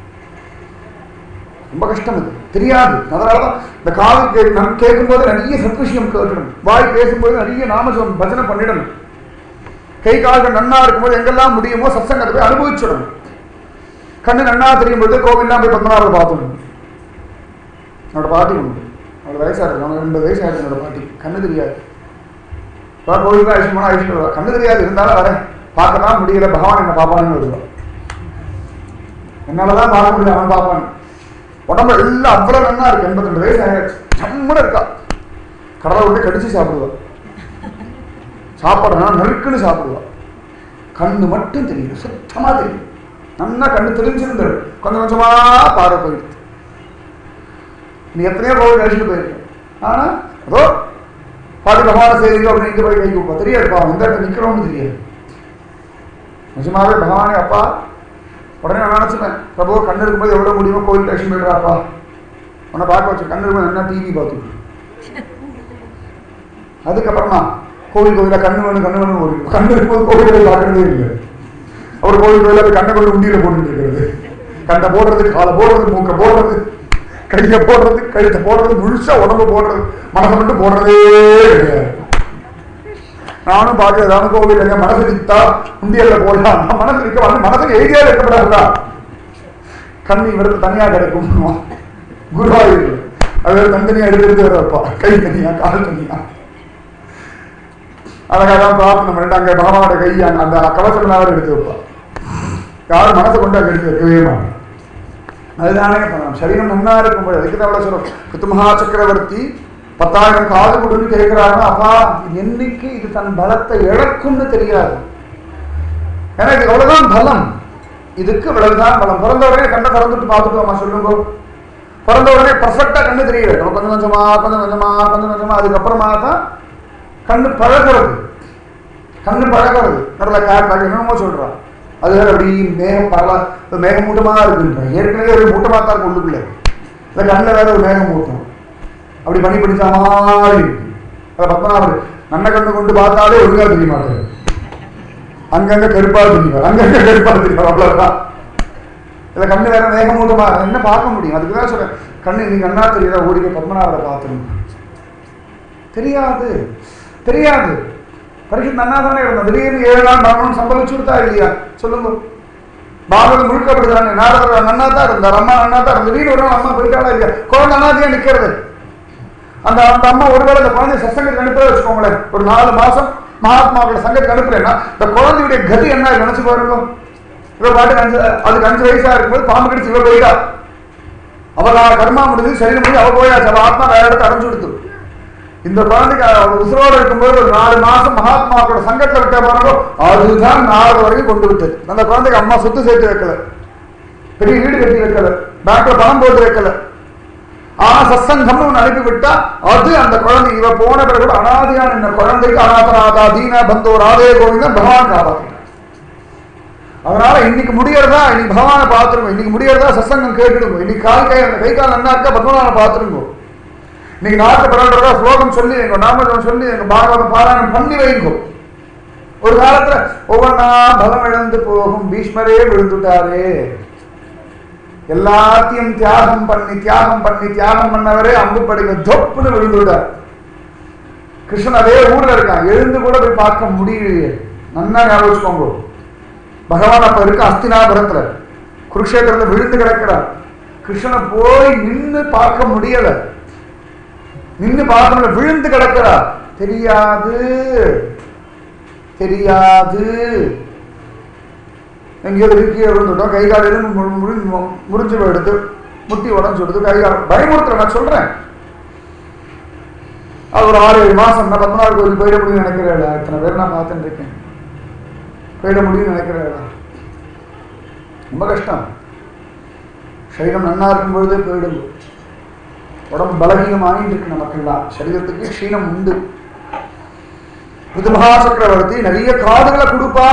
ரொம்ப கஷ்டம், அது தெரியாது. அதனாலதான் இந்த காது கேட்கும்போது நிறைய சத்விஷயம் கேட்கணும், வாய் பேசும்போது நிறைய நாமஜபம் பஜனை பண்ணிடணும், கை கால்கள் நன்னா இருக்கும்போது எங்கெல்லாம் முடியுமோ சத்சங்கத்தை போய் அனுபவிச்சிடணும். கண்ணு நன்னா தெரியும் பொழுது கோவில்லாம் போய் 16 பார்த்தோம். என்னோட பாட்டி உண்டு, அவரோட வயசா இருக்கு, அவங்க 2 வயசா இருக்கு. என்னோட பாட்டி கண்ணு தெரியாது, கோவிலுக்கு அழிச்சு போனால் அழிச்சுட்டு வருவா. கண்ணு தெரியாது இருந்தாலும் வரேன், பார்க்க தான் முடியல, பகவான் என்ன பார்ப்பான்னு வருவான். என்னாலதான் பார்க்க முடியல, அவன் பார்ப்பான். உடம்பு எல்லாம் அவ்வளவு நல்லா இருக்கு, 82 வயசு சம்மட இருக்கா. கடலை விட்டு கடிச்சு சாப்பிடுவா, சாப்பாடுனா நெருக்குன்னு சாப்பிடுவா. கண்ணு மட்டும் தெரியும், சுத்தமா தெரியும். நல்லா கண்ணு தெரிஞ்சிருந்தது, கொஞ்சம் கொஞ்சமா பார்வை போயிடுது. நீ எத்தனையோ கோவில் கழிச்சுட்டு போயிருக்க, ஆனா அதோ பாதி பகவான செய்தியோ அப்படின்னு இங்கே போய் கை கொடுப்பா. தெரியாது பாவம் இந்த இடத்துல நிற்கிறோம்னு தெரியாது. நிஜமாவே பகவானே அப்பா உடனே நான் நினச்சிப்பேன், பிரபு கண்ணு இருக்கும்போது எவ்வளோ முடியுமோ கோவில் கழிச்சு போயிடுறாப்பா, உன்னை பார்க்க வச்சு கண்ணு இருக்கும்போது என்ன டிவி பார்த்துட்டு. அதுக்கப்புறமா கோவில கண்ணு வேணும் ஒரு கண்ணு இருக்கும்போது கோவில் பார்க்கறதே இல்லை. அவர் கோவில் கோயில போய் கண்ணை கொண்டு உண்டியில போட்டுட்டு இருக்கிறது, கண்ணை போடுறது, காலை போடுறது, மூக்கை போடுறது, கையை போடுறது, கழுத்தை போடுறது, முழுசா உடம்பு போடுறது, மனசை மட்டும் போடுறதே கிடையாது. நானும் பார்க்க ஏதாவது கோவில் இல்லைங்க, மனசு நித்தா உண்டியல்ல போடலாம், மனசு நிற்க வந்து மனசுக்கு எய்தியா இருக்கப்படாதா, கண்ணு இவருக்கு தனியா கிடைக்கும். குருவாயூர் அது தனித்தனியா எடுத்து வரப்பா, கை தனியா கால் தனியா அழகாதான் பிரார்த்தனை பண்ணிட்டு அங்க பகவானோட கை அந்த கவசம் எடுத்து வைப்பா. யாரும் மனசை கொண்டு அங்கே எடுத்து வைக்கவே மாட்டேன். அதுதானே பண்ணலாம். சரீரம் நன்னா இருக்கும்போது அதுக்கு தான் அவ்வளோ சொல்றோம். பித்துமகா சக்கரவர்த்தி 10,000 காது கொடுன்னு கேட்கிறாருன்னா, அப்பா என்னைக்கு இது தன் பலத்தை இழக்கும்னு தெரியாது. ஏன்னா இது அவ்வளவுதான் பலம், இதுக்கு இவ்வளவுதான் பலம். பிறந்த உடனே கண்ணை திறந்துட்டு பார்த்துக்கோமா சொல்லுங்க. பிறந்த உடனே பர்ஃபெக்டா கண்ணு தெரியல, கொஞ்சம் கொஞ்சமா அதுக்கப்புறமா தான் கண்ணு பழகிறது. நல்ல கேட் என்னமோ சொல்றான். அது அப்படி மேகமூட்டமா இருக்குன்ற, ஏற்கனவே ஒரு மூட்டமா தான் இருக்கு உள்ளுக்குள்ள, இல்லை கண்ணில் வேற ஒரு மேகமூட்டம் அப்படி பண்ணி பிடிச்ச மாதிரி இருக்கு. அதை பத்மநாபர் நன்ன கண்ணு கொண்டு பார்த்தாலே ஒழுங்கா தெரிய மாட்டாரு, அங்கங்க கருப்பா தெரியும், அவ்வளவுதான். இல்லை கண்ணு வேற மேகமூட்டமா என்ன பார்க்க முடியும்? அதுக்குதான் சொல்றேன், கண்ணு நீங்க கண்ணா தெரியாத ஓடி போய் பத்மநாபரை பார்த்துருங்க. தெரியாது பரிசுத்த நன்னா தானே இருந்தோம். திடீர்னு 7 நாள் மரணம் சம்பவிச்சு கொடுத்தா இல்லையா சொல்லுங்க. பாகவதம் முழுக்கப்படுத்துறாங்க. நாரதர் நன்னா தான் இருந்தார், அம்மா நன்னா தான் இருந்தார். திடீர்னு ஒரு நாள் அம்மா போயிட்டாளா இல்லையா, குழந்தை அண்ணாதியா நிற்கிறது. அந்த அம்மா ஒருவேளை அந்த குழந்தைய சத்சங்கத்துக்கு அனுப்ப வச்சுக்கோங்களேன், ஒரு 4 மாசம் மகாத்மாவோட சங்கத்துக்கு அனுப்புறேன்னா இந்த குழந்தையுடைய கதி என்ன நினைச்சு பாருங்க. இவ பாட்டுக்கு அதுக்கு 5 வயசா இருக்கும்போது பாம்பு கடிச்சு இவ போயிட்டா, அவள் கர்மா முடிஞ்சு சரீரம் முடிஞ்சு அவ போயாச்சு, அவள் ஆத்மா வேற இடத்தை அடைஞ்சு கொடுத்து. இந்த குழந்தைக்கு உசுரோடு இருக்கும்போது ஒரு 4 மாசம் மகாத்மாவோட சங்கத்தில் விட்ட பாருங்க, அதுதான் 4 வரைக்கும் கொண்டு விட்டது. அந்த குழந்தைக்கு அம்மா சொத்து சேர்த்து வைக்கல, பெரிய வீடு கட்டி வைக்கல, பேங்க்ல பணம் போட்டு வைக்கல. ஆனா சத்சங்கம்னு ஒன்று அனுப்பி விட்டா அது அந்த குழந்தை இவ போன பிறகு கூட அனாதியான இந்த குழந்தைக்கு அநாதநாதா தீன பந்தோ ராதே கோவிந்தன் பகவான் காப்பாற்றினார். அதனால இன்னைக்கு முடியறதா, இன்னைக்கு பகவானை பார்த்துருங்க, இன்னைக்கு முடியறதா சத்சங்கம் கேட்டுடுங்க. இன்னைக்கு கை கால் நன்னா இருக்கா பத்மநாபனை பார்த்துருங்க. இன்னைக்கு நாட்டு பரவல்றதா ஸ்லோகம் சொல்லி எங்க நாமஜம் சொல்லி எங்க பாகவதம் பாராயணம் பண்ணி வைங்க. ஒரு காலத்துல ஒவ்வொன்னா பலம் இழந்து போகும், பீஷ்மரே விழுந்துட்டாரே, எல்லாத்தையும் தியாகம் பண்ணவரே அம்புப்படிக்க தொப்புன்னு விழுந்துட்டார். கிருஷ்ணன் அதே ஊர்ல இருக்கான், எழுந்து கூட போய் பார்க்க முடியலையே. நன்னா ஞாபகம் வச்சுக்கோங்க. பகவான் அப்ப இருக்க அஸ்தினாபுரத்துல குருக்ஷேத்திரத்துல விழுந்து கிடக்கிறார். கிருஷ்ணனை போய் நின்று பார்க்க முடியல, விழுந்து கிடக்கிறார். தெரியாது எங்கேயாவது இருக்கிய விழுந்துட்டோம், கை கால முறிஞ்சு போயிடுது, முட்டி உடஞ்சு விடுது, கை கால பயமுறுத்துற. நான் சொல்றேன், அது ஒரு 6-7 மாசம் நான் பத்மநாப கோயில் போயிட முடியும்னு நினைக்கிறேன். இத்தனை பேர் நான் பார்த்துட்டு இருக்கேன், போயிட முடியும்னு நினைக்கிறேன். ரொம்ப கஷ்டம். சரீரம் நன்னா இருக்கும் பொழுதே போயிடும். உடம்பு பலகீனம் ஆகிட்டு இருக்கு நமக்கெல்லாம், சரீரத்துக்கு க்ஷீணம் உண்டு. பிதுமகா சக்கரவர்த்தி நிறைய காதுகளை கொடுப்பா.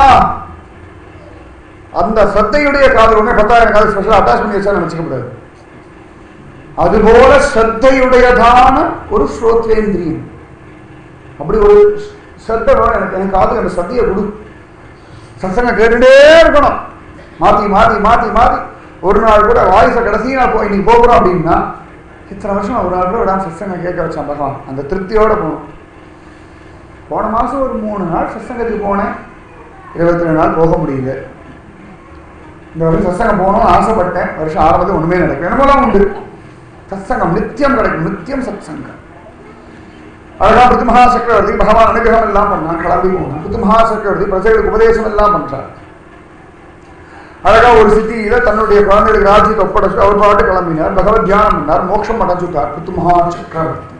அந்த சத்தையுடைய காது ஒண்ணு 10,000 காது ஸ்பெஷல் அட்டாச் பண்ணி வச்சா நினைச்சுக்கப்படாது. அதுபோல ஸ்ரத்தையுடையதான ஒரு ஸ்ரோத்ரேந்திரியம். அப்படி ஒரு ஸ்ரத்தை எனக்கு காது அந்த சத்தையை கொடு. சத்சங்கம் கேட்டுட்டே இருக்கணும், மாத்தி ஒரு நாள் கூட வாய்ஸை கடைசியா இன்னைக்கு போகிறோம் அப்படின்னா, இத்தனை வருஷம் ஒரு நாள் கூட விடாம சத்சங்கம் கேட்க வச்சான் பகவான். அந்த திருப்தியோட போகணும். போன மாசம் ஒரு 3 நாள் சத்சங்கத்துக்கு போனேன், 22 நாள் போக முடியல. இந்த வருஷம் சத்சங்கம் போகணும்னு ஆசைப்பட்டேன். வருஷம் ஆரம்பத்தில் ஒண்ணுமே நடக்கும், என்னமோலாம் உண்டு. சத்சங்கம் நித்தியம் கிடைக்கும், நித்தியம் சத்சங்கம். அழகா பிருத்திமகா சக்கரவர்த்தி பகவான் அனுகிரகம் எல்லாம் பண்ணான், கிளம்பி போனான். பிருத்திமகா சக்கரவர்த்தி பிரஜைகளுக்கு உபதேசம் எல்லாம் பண்றார். அழகா ஒரு சிட்டியில தன்னுடைய குழந்தைகளுக்கு ராஜ்யத்தை ஒப்படைச்சு அவர் பாட்டு கிளம்பினார். பகவத் தியானம் பண்ணார், மோட்சம் அடைஞ்சுட்டார் பிருத்திமகா சக்கரவர்த்தி.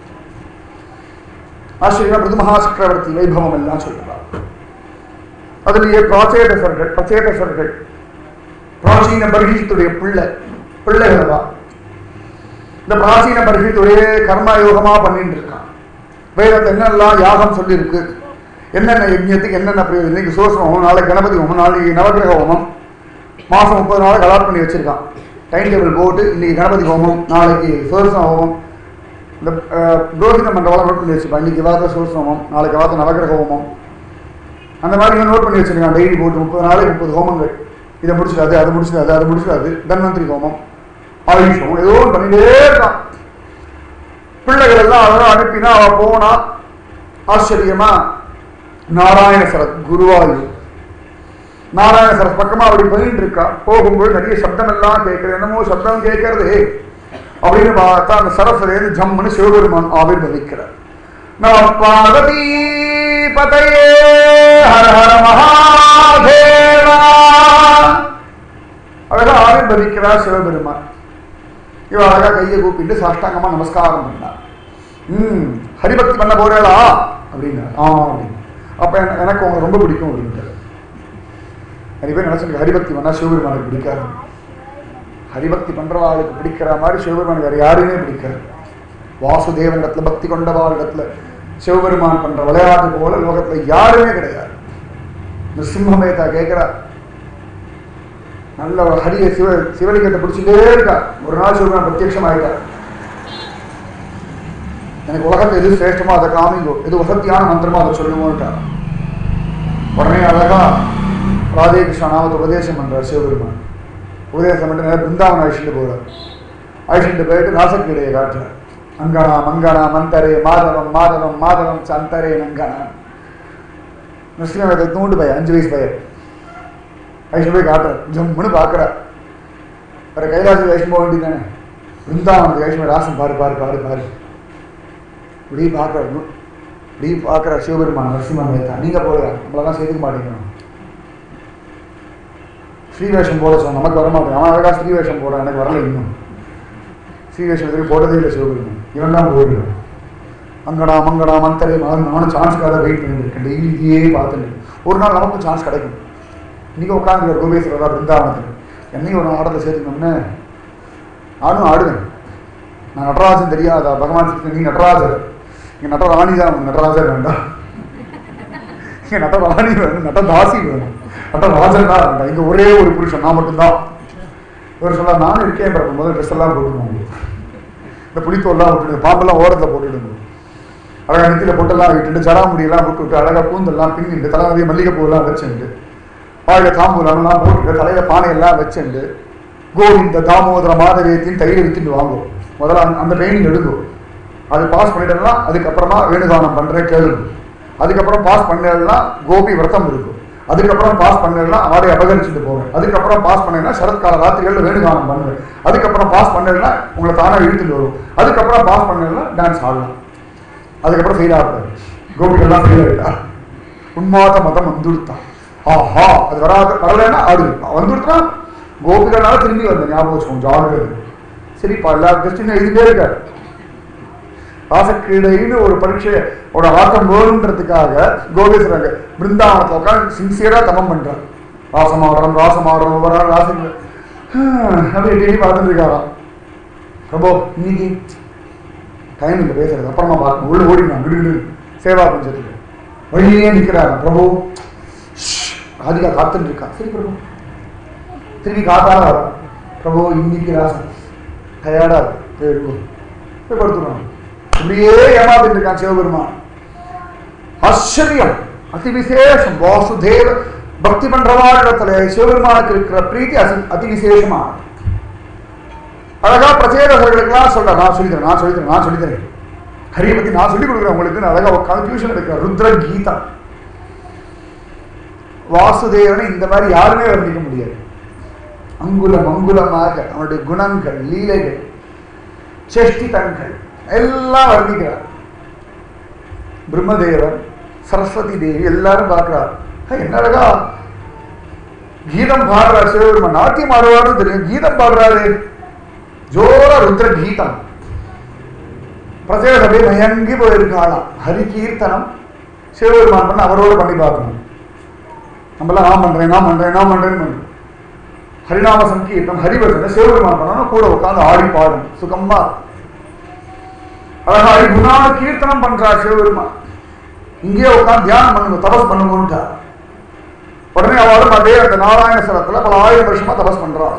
ஆச்சரியமா பிருத்திமகா சக்கரவர்த்தி வைபவம் எல்லாம் சொல்றார். அதுலயே பிரச்சேதசர்கள் பிராச்சீன பர்ஹீத்துடைய பிள்ளைகளா. இந்த பிராச்சீன பர்ஹீத் ஒரே கர்ம யோகமா பண்ணிட்டு இருக்கான். வேதத்தை என்னெல்லாம் யாகம் சொல்லியிருக்கு, என்னென்ன யஜ்யத்துக்கு என்னென்ன பிரயோஜனம். இன்னைக்கு சோசன ஹோமம், நாளைக்கு கணபதி ஹோமம், நாளைக்கு நவகிரக ஹோமம், மாதம் 30 நாள் அலாட் பண்ணி வச்சிருக்கான். டைம் டேபிள் போட்டு இன்னைக்கு கணபதி ஹோமம், நாளைக்கு சோசன ஹோமம், இந்த புரோகித மண்டலம் நோட் பண்ணி வச்சுருப்பான். இன்னைக்கு வாரத்தில் சோசன ஹோமம், நாளைக்கு வாரத்தில் நவகிரக ஹோமம், அந்த மாதிரி நோட் பண்ணி வச்சிருக்கான். டெய்லி போட்டு 30 நாளைக்கு 30 ஹோமங்கள். இதை முடிச்சிடாது, அதை முடிச்சிடாது, அதை முடிச்சிடாது, தன்வந்திரி ஹோமம், ஆயுஷ் ஹோமம், ஏதோ பண்ணிட்டே இருக்கான். பிள்ளைகள் எல்லாம் அதெல்லாம் அனுப்பினா அவ போனா. ஆச்சரியமா நாராயண சரத் குருவாயூர் நாராயண சரத் பக்கமா அப்படி போயிட்டு இருக்கா. போகும்போது நிறைய சப்தம் எல்லாம் கேட்கறது, என்னமோ சப்தம் கேட்கறது அப்படின்னு பார்த்தா அந்த சரஸ்வரேந்து ஜம்முன்னு சிவபெருமான் ஆவிர்வதிக்கிறார். நம பார்வதி பதையே ஹர ஹர மகாதேவா. அழகா ஆவிர்வதிக்கிறார் சிவபெருமான். இவ அழகா கையை கூப்பிட்டு சாஷ்டாங்கமா நமஸ்காரம் பண்ணார். ஹரிபக்தி பண்ண போறேளா அப்படின்னா அப்படின்னு. அப்ப எனக்கு உங்க ரொம்ப பிடிக்கும் அப்படின்ட்டு. நிறைய பேர் நினைச்சிருக்கு ஹரிபக்தி பண்ணா சிவபெருமானுக்கு பிடிக்காது. ஹரிபக்தி பண்றவாளுக்கு பிடிக்கிற மாதிரி சிவபெருமானுக்கு வேற யாருமே பிடிக்காது. வாசுதேவன் இடத்துல பக்தி கொண்டவாள் இடத்துல சிவபெருமான் பண்ற விளையாட்டு போல லோகத்துல யாருமே கிடையாது. நிருசிம்மமேதா கேட்கிறார், நல்ல ஹரிய சிவலிங்கத்தை பிடிச்சிட்டே இருக்கா. ஒரு நாள் சிவபெருமான் பிரத்யட்சம் ஆயிட்டார். எனக்கு உலகத்தை எது சிரேஷ்டமோ அதை காமிங்கோ, எது வசத்தியான மந்திரமோ அதை சொல்லுவோன்ட்டார். உடனே அழகா ராதே கிருஷ்ணா நாமத்தை உபதேசம் பண்றார் சிவபெருமான். உபதேசம் பண்ணிட்டு நேரம் பிருந்தாவன் அழிச்சுட்டு போறார். அழிச்சுட்டு போயிட்டு ராசக்கிடையை காட்டுறார். அங்கனா மங்கனா மந்தரே மாதவம் மாதவம் மாதவம் சந்தரே நங்கனா. முஸ்லிம் தூண்டு பையன், 5 வயசு பையன் வைஷ்ணு போய் காட்டுறார். ஜம்முன்னு பார்க்குறார். வேற கைலாசி வைஷ்ணு போக வேண்டியதானே. பிருந்தாவனத்துக்கு வைஷ்ணு ராசம் பாரு பாரு பாரு பாரு இப்படி பார்க்குறாரு. இப்படி பார்க்குறார் சிவபெருமான் நரசிம்மமேதா. நீங்கள் போடுற நம்மளெல்லாம் சேர்த்துக்க மாட்டேங்கிறோம். ஸ்ரீவேஷம் போட சொன்ன நமக்கு வரமாட்டேன். அவன் அழகா ஸ்ரீவேஷம் போடுறான், எனக்கு வரல. இன்னும் ஸ்ரீவேஷம் எதிரி போட்டதே இல்லை சிவபெருமான். இவன் தான் போடுறான். அங்கடா மங்கடா மந்தரே நானும் சான்ஸ்க்காக வெயிட் பண்ணிட்டு இருக்கேன். டெய்லி இதையே பார்த்துட்டு ஒரு நாள் நமக்கும் சான்ஸ் கிடைக்கும். இன்றைக்கி உட்காந்து கோபேஸ்வரா பிருந்தாவனத்துக்கு என்னையும் ஒரு ஆடத்தில் சேர்த்துக்கணும்னு நானும் ஆடுவேன். நான் நடராஜன் தெரியாதா பகவான் நீ நடராஜர், இங்கே நடராணி தான். நடராஜர் வேண்டாம், இங்கே நடராணி வேணும், நடதாசி வேணும், நடராஜன் தான் வேண்டாம். இங்கே ஒரே ஒரு புருஷன் நான் மட்டும்தான். இவர் சொல்ல நானும் இருக்கேன். பிறகு முதல் ட்ரெஸ் எல்லாம் போட்டுக்கணும், இந்த புளித்தோல்லாம் விட்டுடுங்க, பாம்பெல்லாம் ஓரத்தில் போட்டுடுங்க, அழகாக நெத்தியில் பொட்டெல்லாம் விட்டுட்டு ஜடாமுடியெல்லாம் விட்டு விட்டு அழகாக பூந்தெல்லாம் பின்னிட்டு தலைவரைய மல்லிகைப்பூவெல்லாம் வச்சுட்டு வாயில தாம்பூலம்லாம் போட்டுட்டு தலையில பானையெல்லாம் வச்சுண்டு கோவிந்த தாமோதர மாதவியத்தின் தையில வித்துட்டு வாங்கும். முதல்ல அந்த ட்ரைனிங் எடுக்கும். அது பாஸ் பண்ணிட்டேன்னா அதுக்கப்புறமா வேணுகானம் பண்றேன் கேள்வி. அதுக்கப்புறம் பாஸ் பண்ணலாம் கோபி விரதம் இருக்கும். அதுக்கப்புறம் பாஸ் பண்ணலாம் ஆடை அபகரிச்சுட்டு போவேன். அதுக்கப்புறம் பாஸ் பண்ணேன்னா சரத்கால ராத்திரிகளில் வேணுகானம் பண்ணுவேன். அதுக்கப்புறம் பாஸ் பண்ணலாம் உங்களை தானாக இழுத்துட்டு வரும். அதுக்கப்புறம் பாஸ் பண்ணலாம் டான்ஸ் ஆடலாம். அதுக்கப்புறம் ஃபெயில் ஆகுது. கோபிகள்லாம் ஃபெயில் ஆகிட்டா உன்மாத மதம் வந்துடுத்தான். ஆஹா அது வரலன்னா ஆடு வந்துடுத்தா கோபிகள்னால திரும்பி வந்த ஞாபகம் வச்சுக்கோங்க ஜாகிரதை. சரிப்பா எல்லா கிறிஸ்டினும் எழுதிட்டே இருக்காரு. ராசக்கிடைன்னு ஒரு பரீட்சையோட ஆட்டம் வேணுன்றதுக்காக கோபேஸ்வரங்க பிருந்தாவனத்தில் உட்காந்து சின்சியரா தபம் பண்றாரு. ராசமாடுறோம் ராசமாடுறோம் ஒவ்வொரு நாள் ராசம் அப்படியே டெய்லி பார்த்துட்டு இருக்காராம். ரொம்ப இன்னைக்கு டைம் இல்லை பேசுறது, அப்புறமா பார்க்கணும். உள்ள ஓடினான் விடு சேவா பஞ்சத்துக்கு வழியே நிற்கிறாரு. பிரபு ராதிகா காத்துட்டு இருக்கா. சரி பிரபு திரும்பி காத்தால வர. பிரபு இன்னைக்கு ராசம் டயர்டா இருக்கு போய் படுத்துருவாங்க. இப்படியே ஏமாத்திட்டு இருக்கான் சிவபெருமான். ஆச்சரியம், அதி விசேஷம். வாசுதேவ பக்தி பண்றவாரிடத்துல சிவபெருமானுக்கு இருக்கிற பிரீத்தி அதி விசேஷமா. அழகா பிரச்சேதர்களுக்கெல்லாம் சொல்ற நான் சொல்லித்தரேன் நான் சொல்லித்தரேன் நான் சொல்லித்தரேன் ஹரியை பத்தி நான் சொல்லிக் கொடுக்குறேன் உங்களுக்கு. அழகா உட்காந்து டியூஷன் எடுக்கிற ருத்ர கீதா. வாசுதேவனை இந்த மாதிரி யாருமே வர்ணிக்க முடியாது. அங்குலம் அங்குலமாக அவனுடைய குணங்கள் லீலைகள் சேஷ்டிதங்கள் எல்லாம் வர்ணிக்கிறார். பிரம்மதேவர், சரஸ்வதி தேவி எல்லாரும் பார்க்கிறார். என்ன அழகா கீதம் பாடுறார் சிவபெருமான். நாட்டியம் ஆடுவார்னு தெரியும், கீதம் பாடுறாரு. ஜோர ருத்ர கீதம். பிரஜை சபை மயங்கி போயிருக்காளாம். ஹரி கீர்த்தனம் சிவபெருமான் பண்ண அவரோட பண்ணி பார்க்கணும். நம்மளாம் நான் பண்றேன் ஹரிநாம சங்கீர்த்தம் ஹரிவர்தனை சிவபெருமான் பண்ணணும். கூட உட்காந்து ஆடி பாடும் சுகமா. அழகா குணான கீர்த்தனம் பண்றார் சிவபெருமான். இங்கே உட்காந்து தியானம் பண்ணுங்க, தபஸ் பண்ணுங்கன்ட்டார். உடனே அவளும் அதே அந்த நாராயணஸ்வரத்துல பல 1000 வருஷமா தபஸ் பண்றாள்.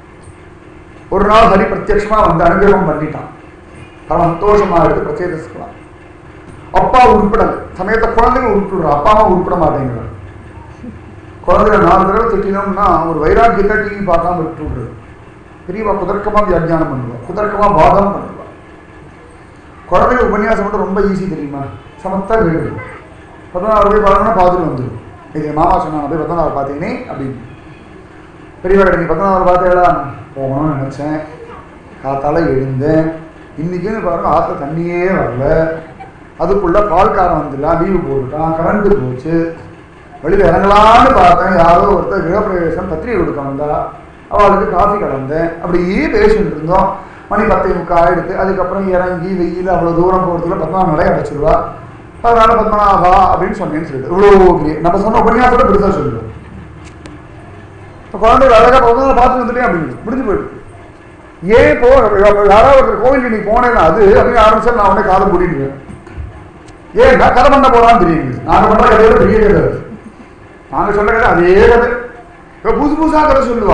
ஒரு நாள் ஹரி பிரத்யட்சமா வந்து அனுகிரகம் பண்ணிட்டான். பல சந்தோஷமா இருக்கு. பிரத்யேகம் அப்பா உருப்படல் சமயத்தை குழந்தைங்க உருப்பிடுறா, அப்பாமா உருப்பிட மாட்டேங்கிறார். குழந்தைங்க 4 தடவை திட்டினோம்னா ஒரு வைராக்கியத்தை டிவி பார்க்காம விட்டு விடுறது. பெரியவா குதர்க்கமா வியாக்கியானம் பண்ணுவா, குதர்க்கமா வாதம் பண்ணுவா. குழந்தைங்க உபன்யாசம் மட்டும் ரொம்ப ஈஸி தெரியுமா, சமத்தா கேடு. 14 போய் பார்த்தோம்னா பார்த்துட்டு வந்துடும். இது மாமா சொன்னாங்க போய் 14 பார்த்தீங்கன்னே அப்படின்னு. பெரியவா நீ 14 பார்த்தேடா, போகணும்னு நினைச்சேன், காத்தால எழுந்தேன், இன்னைக்குன்னு பாருங்க ஆற்ற தண்ணியே வரல, அதுக்குள்ள பால்காரன் வந்துடலாம், லீவு போட்டுட்டான், கரண்ட் போச்சு, வெளியில் இறங்கலான்னு பார்த்தேன், யாரோ ஒருத்தர் கிரகப்பிரவேசம் பத்திரிகை கொடுக்க வந்தா, அவளுக்கு காஃபி கலந்தேன், அப்படியே பேசிட்டு இருந்தோம். மணி 10:30 ஆயிடுத்து. அதுக்கப்புறம் இறங்கி வெயில் அவ்வளோ தூரம் போகிறதுக்குள்ள 14 நடை அடைச்சிடுவா. அதனால பத்மநாபா அப்படின்னு சொன்னேன்னு சொல்லிட்டு இவ்வளோ நம்ம சொன்ன உபன்யாசோட பெருசாக சொல்லுவோம். இப்போ குழந்தைகள் அழகாக 14 பார்த்து வந்துட்டேன் அப்படின்னு முடிஞ்சு போயிடுது. ஏன் இப்போ யாராவது ஒருத்தர் கோவிலுக்கு நீ போனேன்னா அது அப்படின்னு ஆரம்பிச்சா நான் உடனே காலம் கூட்டிடுவேன். ஏன் நான் கதை பண்ண போறான்னு தெரியுங்க. நாங்கள் பண்ணுற கதையோட பெரிய கதை, நாங்கள் சொல்ல கதை அதே கதை. இப்போ புதுசாக கதை சொல்லுவா.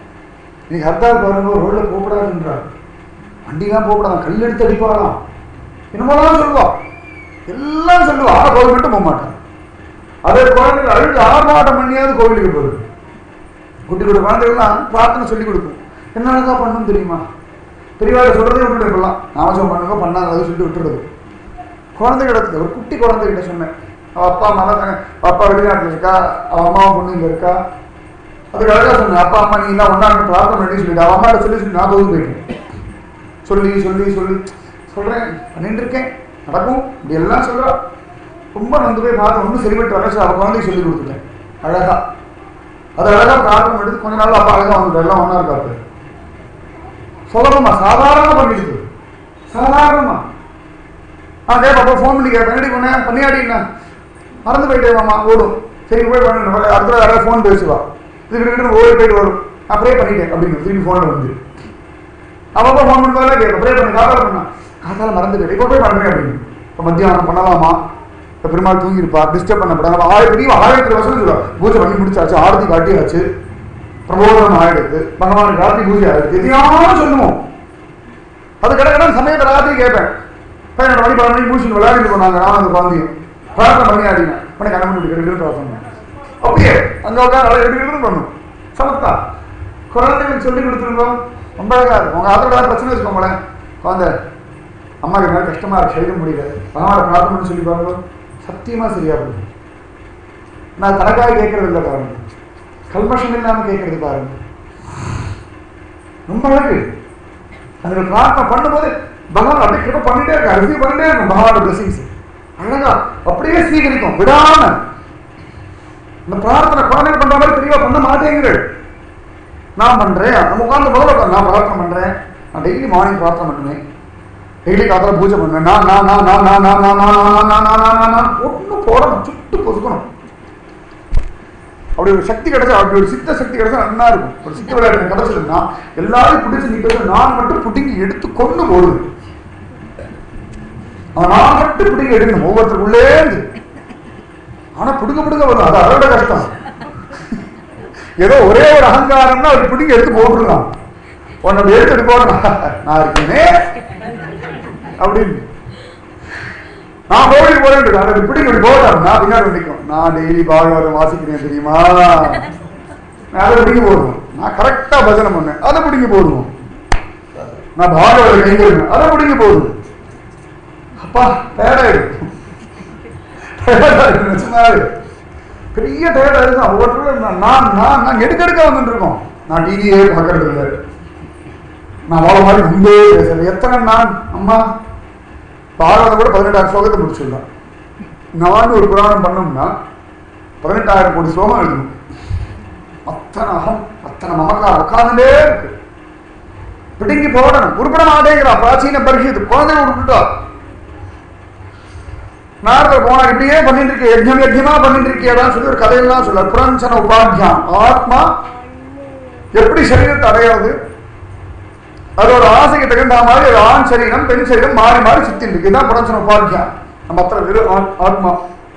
நீ ஹர்த்தால் பாருங்க, ரோட்ல போகக்கூடாதுன்றா, வண்டிலாம் போகக்கூடாது, கல் எடுத்து அடிப்பாளாம், என்னமோலாம் சொல்லுவா, எல்லாம் சொல்லுவா. ஆனால் கோவில் மட்டும் போக மாட்டான். அதே குழந்தைகள் அழுது ஆர்ப்பாட்டம் பண்ணியாவது கோவிலுக்கு போகுது. குட்டி குட்டி குழந்தைகள்லாம் பிரார்த்தனை சொல்லி கொடுக்கும். என்னதான் பண்ணணும் தெரியுமா, பெரியவாளை சொல்றதே விட்டுட்டு இருக்கலாம், நாமசம் பண்ணுங்க பண்ணாங்க அதை சொல்லிட்டு விட்டுறது. குழந்தைகிட்ட ஒரு குட்டி குழந்தைகிட்ட சொன்னேன், அவள் அப்பா அம்மா தான், அப்பா வெளிநாட்டில் இருக்கா, அவள் அம்மாவும் பொண்ணு இங்கே இருக்கா. அதுக்கு அழகாக சொன்னேன், அப்பா அம்மா நீ எல்லாம் ஒன்றா பிரார்த்தனை பண்ணி சொல்லிட்டு அவள் அம்மாட்ட சொல்லி நான் தோது போயிட்டேன். சொல்லி சொல்லி சொல்லி சொல்கிறேன், பண்ணிட்டு இருக்கேன், நடக்கும் இப்படி எல்லாம் சொல்கிறா. ரொம்ப நந்து போய் பார்த்து ஒன்றும் சரிபட்டு வர அவள் குழந்தைக்கு சொல்லி கொடுத்துட்டேன் அழகா. அது அழகாக பிரார்த்தனை எடுத்து கொஞ்ச நாள் அப்பா அழகாக வந்துட்டு எல்லாம் ஒன்றா இருக்காரு. சொல்லணுமா, சாதாரணமாக பண்ணிடுது, சாதாரணமா. கேட்பா அப்போ ஃபோன் பண்ணி கேட்பேன், என்னடி பண்ணேன் பண்ணியாடினா மறந்து போயிட்டேன் ஓடும், சரி போய் பண்ண அடுத்த யாராவது ஃபோன் பேசுவா, இதுக்கிட்ட ஓடி போயிட்டு வரும், நான் ப்ரே பண்ணிட்டேன் அப்படின்னு திரும்பி ஃபோனில் வந்து அப்பப்போ ஃபோன் பண்ணுறதெல்லாம் கேட்பேன், ப்ரே பண்ணி காத்தால பண்ணா, காத்தால மறந்து போயிட்டு இப்போ போய் பண்ணுறேன் அப்படின்னு. இப்போ மத்தியானம் பண்ணலாமா, இப்போ பெருமாள் தூங்கியிருப்பா, டிஸ்டர்ப் பண்ணப்படாது. 1000 வருஷம் சொல்லுவா, பூஜை பண்ணி முடிச்சாச்சு, ஆரத்தி காட்டியாச்சு, பிரபோதனம் ஆயிடுது, பகவானுக்கு ராத்திரி பூஜை ஆயிடுது, எதையாவது சொல்லுவோம். அது கிடக்கிற சமயத்தை ராத்திரி கேட்பேன், 12 மணி 12 மணிக்கு முடிச்சுட்டு விளையாடிட்டு போனாங்க. நான் அந்த குழந்தையும் பிரார்த்தனை பண்ணி ஆடினேன், பண்ணி கணவன் எடுக்கிறது பிரார்த்தனை அப்படியே அங்கே உட்காந்து எடுக்கிறது பண்ணும். சமத்தா குழந்தைகளுக்கு சொல்லி கொடுத்துருந்தோம், ரொம்ப அழகா இருக்கும். உங்கள் அதோட பிரச்சனை வச்சுக்கோங்களேன், குழந்தை அம்மாவுக்கு மேலே கஷ்டமா இருக்கு, செய்ய முடியல, பகவானை பிரார்த்தனை பண்ணி சொல்லி பாருங்க, சத்தியமா சரியா போகும். நான் தனக்காக கேட்கறது இல்லை பாருங்க, கல்மஷம் இல்லாமல் கேட்கறது பாருங்க, ரொம்ப அழகு. அந்த பிரார்த்தனை பண்ணும்போது பகவான் அப்படியே கிட்ட பண்ணிட்டே இருக்காரு, ரிசீவ் பண்ணிட்டே இருக்கும் பகவானோட பிளஸிங்ஸ். அழகா அப்படியே ஸ்வீகரிக்கும் விடாம. இந்த பிரார்த்தனை குழந்தைங்க பண்ற மாதிரி தெரியவா பண்ண மாட்டேங்கிறேன். நான் பண்றேன், நம்ம உட்காந்து முதல்ல நான் பிரார்த்தனை பண்றேன், நான் டெய்லி மார்னிங் பிரார்த்தனை பண்ணுவேன், டெய்லி காத்தால பூஜை பண்ணுவேன், நான் ஒன்றும் போடணும், சுட்டு பொசுக்கணும். அப்படி ஒரு சக்தி கிடைச்சா, அப்படி ஒரு சித்த சக்தி கிடைச்சா நல்லா இருக்கும். ஒரு சித்த விளையாட்டு கிடைச்சதுன்னா எல்லாரும் பிடிச்சி நிற்கிறது, நான் மட்டும் புடிங்கி எடுத்து கொண்டு போடுது. நான் மட்டும் பிடிங்கி எடுக்கணும் ஒவ்வொருத்தருக்குள்ளே இருந்து. ஆனா புடுங்க வரும், அது அதோட கஷ்டம். ஏதோ ஒரே ஒரு அகங்காரம்னா அவர் பிடிங்கி எடுத்து போட்டுருலாம், உன்னோட எடுத்து போடணும், நான் இருக்கேனே அப்படின்னு. நான் கோவிலுக்கு போறேன், அதை பிடிங்க போட்டாரு, நான் பின்னாடி நிற்கும், நான் டெய்லி பாகவதம் வாசிக்கிறேன் தெரியுமா, அதை பிடிங்கி போடுவோம். நான் கரெக்டா பஜனை பண்ணேன், அதை பிடிங்கி போடுவோம். நான் பாகவத கைங்க அதை பிடிங்கி போடுவோம். அப்பா டயர்டாயிடும், பெரிய டயர்டா இருக்கும். ஒவ்வொருத்தரும் நான் எடுக்க வந்துட்டு இருக்கோம். நான் டிவியே பார்க்கறது இல்லை, நான் வாழ மாதிரி முன்பே பேசுறேன். எத்தனை நான் அம்மா பாரத கூட 18 ஸ்லோகத்தை முடிச்சிடலாம். நான் ஒரு புராணம் பண்ணோம்னா 18,000 கோடி ஸ்லோகம் எழுதணும். அத்தனை அகம், அத்தனை மமக்காரம் உட்கார்ந்துட்டே இருக்கு. பிடுங்கி போடணும், உருப்பட மாட்டேங்கிறா. பிராச்சீன பரிஷத்து குழந்தை விட்டுட்டா. நாரதர் போனா இப்படியே பண்ணிட்டு இருக்கு, யஜ்ஞம் யஜ்யமா பண்ணிட்டு இருக்கியதான் சொல்லி ஒரு கதையெல்லாம் சொல்ல. புரஞ்சன உபாத்தியாம், ஆத்மா எப்படி சரீரத்தை அடையாது, அதோட ஆசைக்கு தகுந்த மாதிரி ஒரு ஆண் சரீரம் பெண் சரீரம் மாறி மாறி சுத்தின் இருக்கு. இதுதான் புரஞ்சன உபாத்தியாம். நம்ம அத்தனை ஆத்மா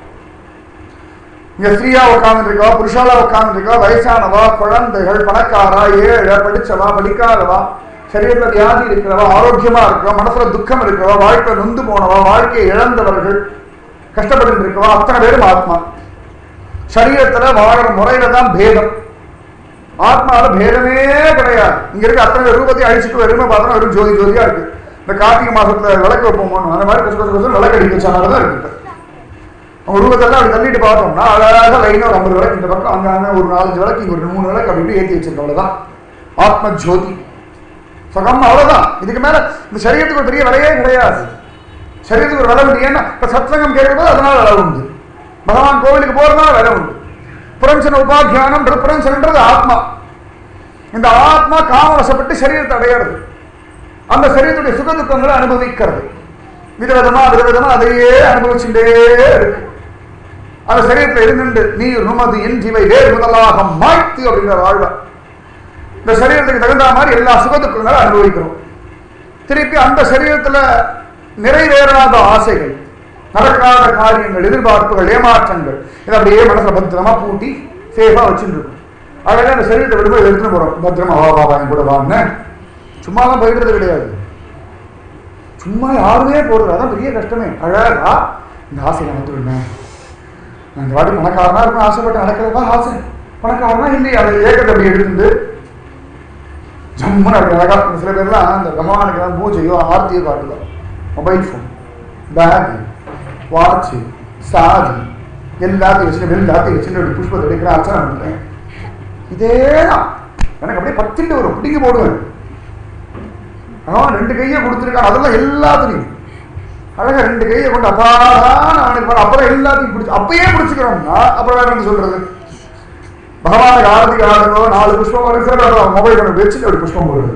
இங்க ஸ்திரீயா உட்கார்ந்து இருக்கா, புருஷாலா உட்கார்ந்து இருக்கா, வயசானவா, குழந்தைகள், பணக்காரா, ஏழை, படிச்சவா, படிக்காதவா, சரீரத்துல வியாதி இருக்கிறவா, ஆரோக்கியமா இருக்கிறவா, மனசுல துக்கம் இருக்கிறவா, வாழ்க்கை நொந்து போனவா, வாழ்க்கையை இழந்தவர்கள், கஷ்டப்பட்டு இருக்கவா, அத்தனை பேரும் ஆத்மா. சரீரத்துல வாழற முறையில தான் பேதம். ஆத்மாவில பேதமே கிடையாது. இங்க இருக்க அத்தனை ரூபத்தையும் அழிச்சுட்டு வெறுமை பார்த்தோம்னா வெறும் ஜோதி ஜோதியா இருக்கு. இந்த கார்த்திகை மாசத்துல விளக்கு வைப்போம், அந்த மாதிரி கொசு கொசு கொசு விளக்கு அடிக்க வச்சாதான் இருக்கு. அவங்க ரூபத்தெல்லாம் அப்படி தள்ளிட்டு பார்த்தோம்னா அழகாக லைனா ஒரு 50 விளக்கு இந்த பக்கம், அங்க ஒரு 4-5 விளக்கு, இங்க ஒரு 3 விளக்கு அப்படி ஏற்றி வச்சிருக்க. அவ்வளவுதான் ஆத்ம ஜோதி சுகம். அவ்வளவுதான். இதுக்கு மேல இந்த சரீரத்துக்கு ஒரு பெரிய விலையே கிடையாது. சரீரத்துக்கு ஒரு விலை உண்டு. ஏன்னா இப்ப சத்சங்கம் கேட்கும்போது அதனால விலை உண்டு, பகவான் கோவிலுக்கு போறதுனால விலை உண்டு. புரஞ்சன உபாத்தியானம், புரஞ்சனன்றது ஆத்மா. இந்த ஆத்மா காமவசப்பட்டு சரீரத்தை அடையிறது, அந்த சரீரத்துடைய சுக துக்கங்களை அனுபவிக்கிறது. விதவிதமா விதவிதமா அதையே அனுபவிச்சுட்டே இருக்கு. அந்த சரீரத்தில் இருந்துட்டு நீர் நுமது என் ஜீவை வேறு முதலாக மாய்த்து அப்படிங்கிற வாழ்வா. இந்த சரீரத்துக்கு தகுந்த மாதிரி எல்லா சுகதுக்கங்களும் அனுபவிக்கிறோம். திருப்பி அந்த சரீரத்துல நிறைவேறாத ஆசைகள், நடக்காத காரியங்கள், எதிர்பார்ப்புகள், ஏமாற்றங்கள் இதை அப்படியே மனசுல பத்திரமா பூட்டி சேஃபா வச்சுட்டு இருக்கும். அழகா அந்த சரீரத்தை விடும்போது எடுத்துட்டு போறோம். பத்திரமா வா வா என் கூட வாங்க. சும்மாலாம் போயிடுறது கிடையாது, சும்மா யாருமே போடுறது. அதான் பெரிய கஷ்டமே. அழகா இந்த ஆசையை நடந்துருந்தேன், நான் இந்த வாட்டி பணக்காரனா இருக்கும் ஆசைப்பட்டு நடக்கிறதா ஆசை. பணக்காரனா இல்லையா அதை ஏக்கத்தை அப்படி எடுத்துட்டு ஜம்முன்னு அப்படி அழகா. சில பேர்லாம் அந்த பகவானுக்கு தான் பூஜையோ ஆர்த்தியோ காட்டுதோ, மொபைல் ஃபோன், பேக், வாட்சு, சாதி எல்லாத்தையும் வச்சுட்டு எல்லாத்தையும் வச்சுட்டு அப்படி புஷ்பத்தை எடுக்கிற அர்ச்சனை பண்ணுறேன். இதே தான் எனக்கு அப்படியே பத்திட்டு வரும், பிடிக்க போடுவேன். அவன் 2 கையை கொடுத்துருக்கான், அதெல்லாம் எல்லாத்துலையும் அழகா 2 கையை கொண்டு அப்பாதான் அவனுக்கு அப்புறம் எல்லாத்தையும் பிடிச்சி அப்பயே பிடிச்சிக்கிறோம்னா அப்புறம் வேற என்ன சொல்றது? பகவானுக்கு ஆரத்திக்கு ஆடுறோ 4 புஷ்பம் மொபைல் கொண்டு வச்சுட்டு அப்படி புஷ்பம் போடுறது.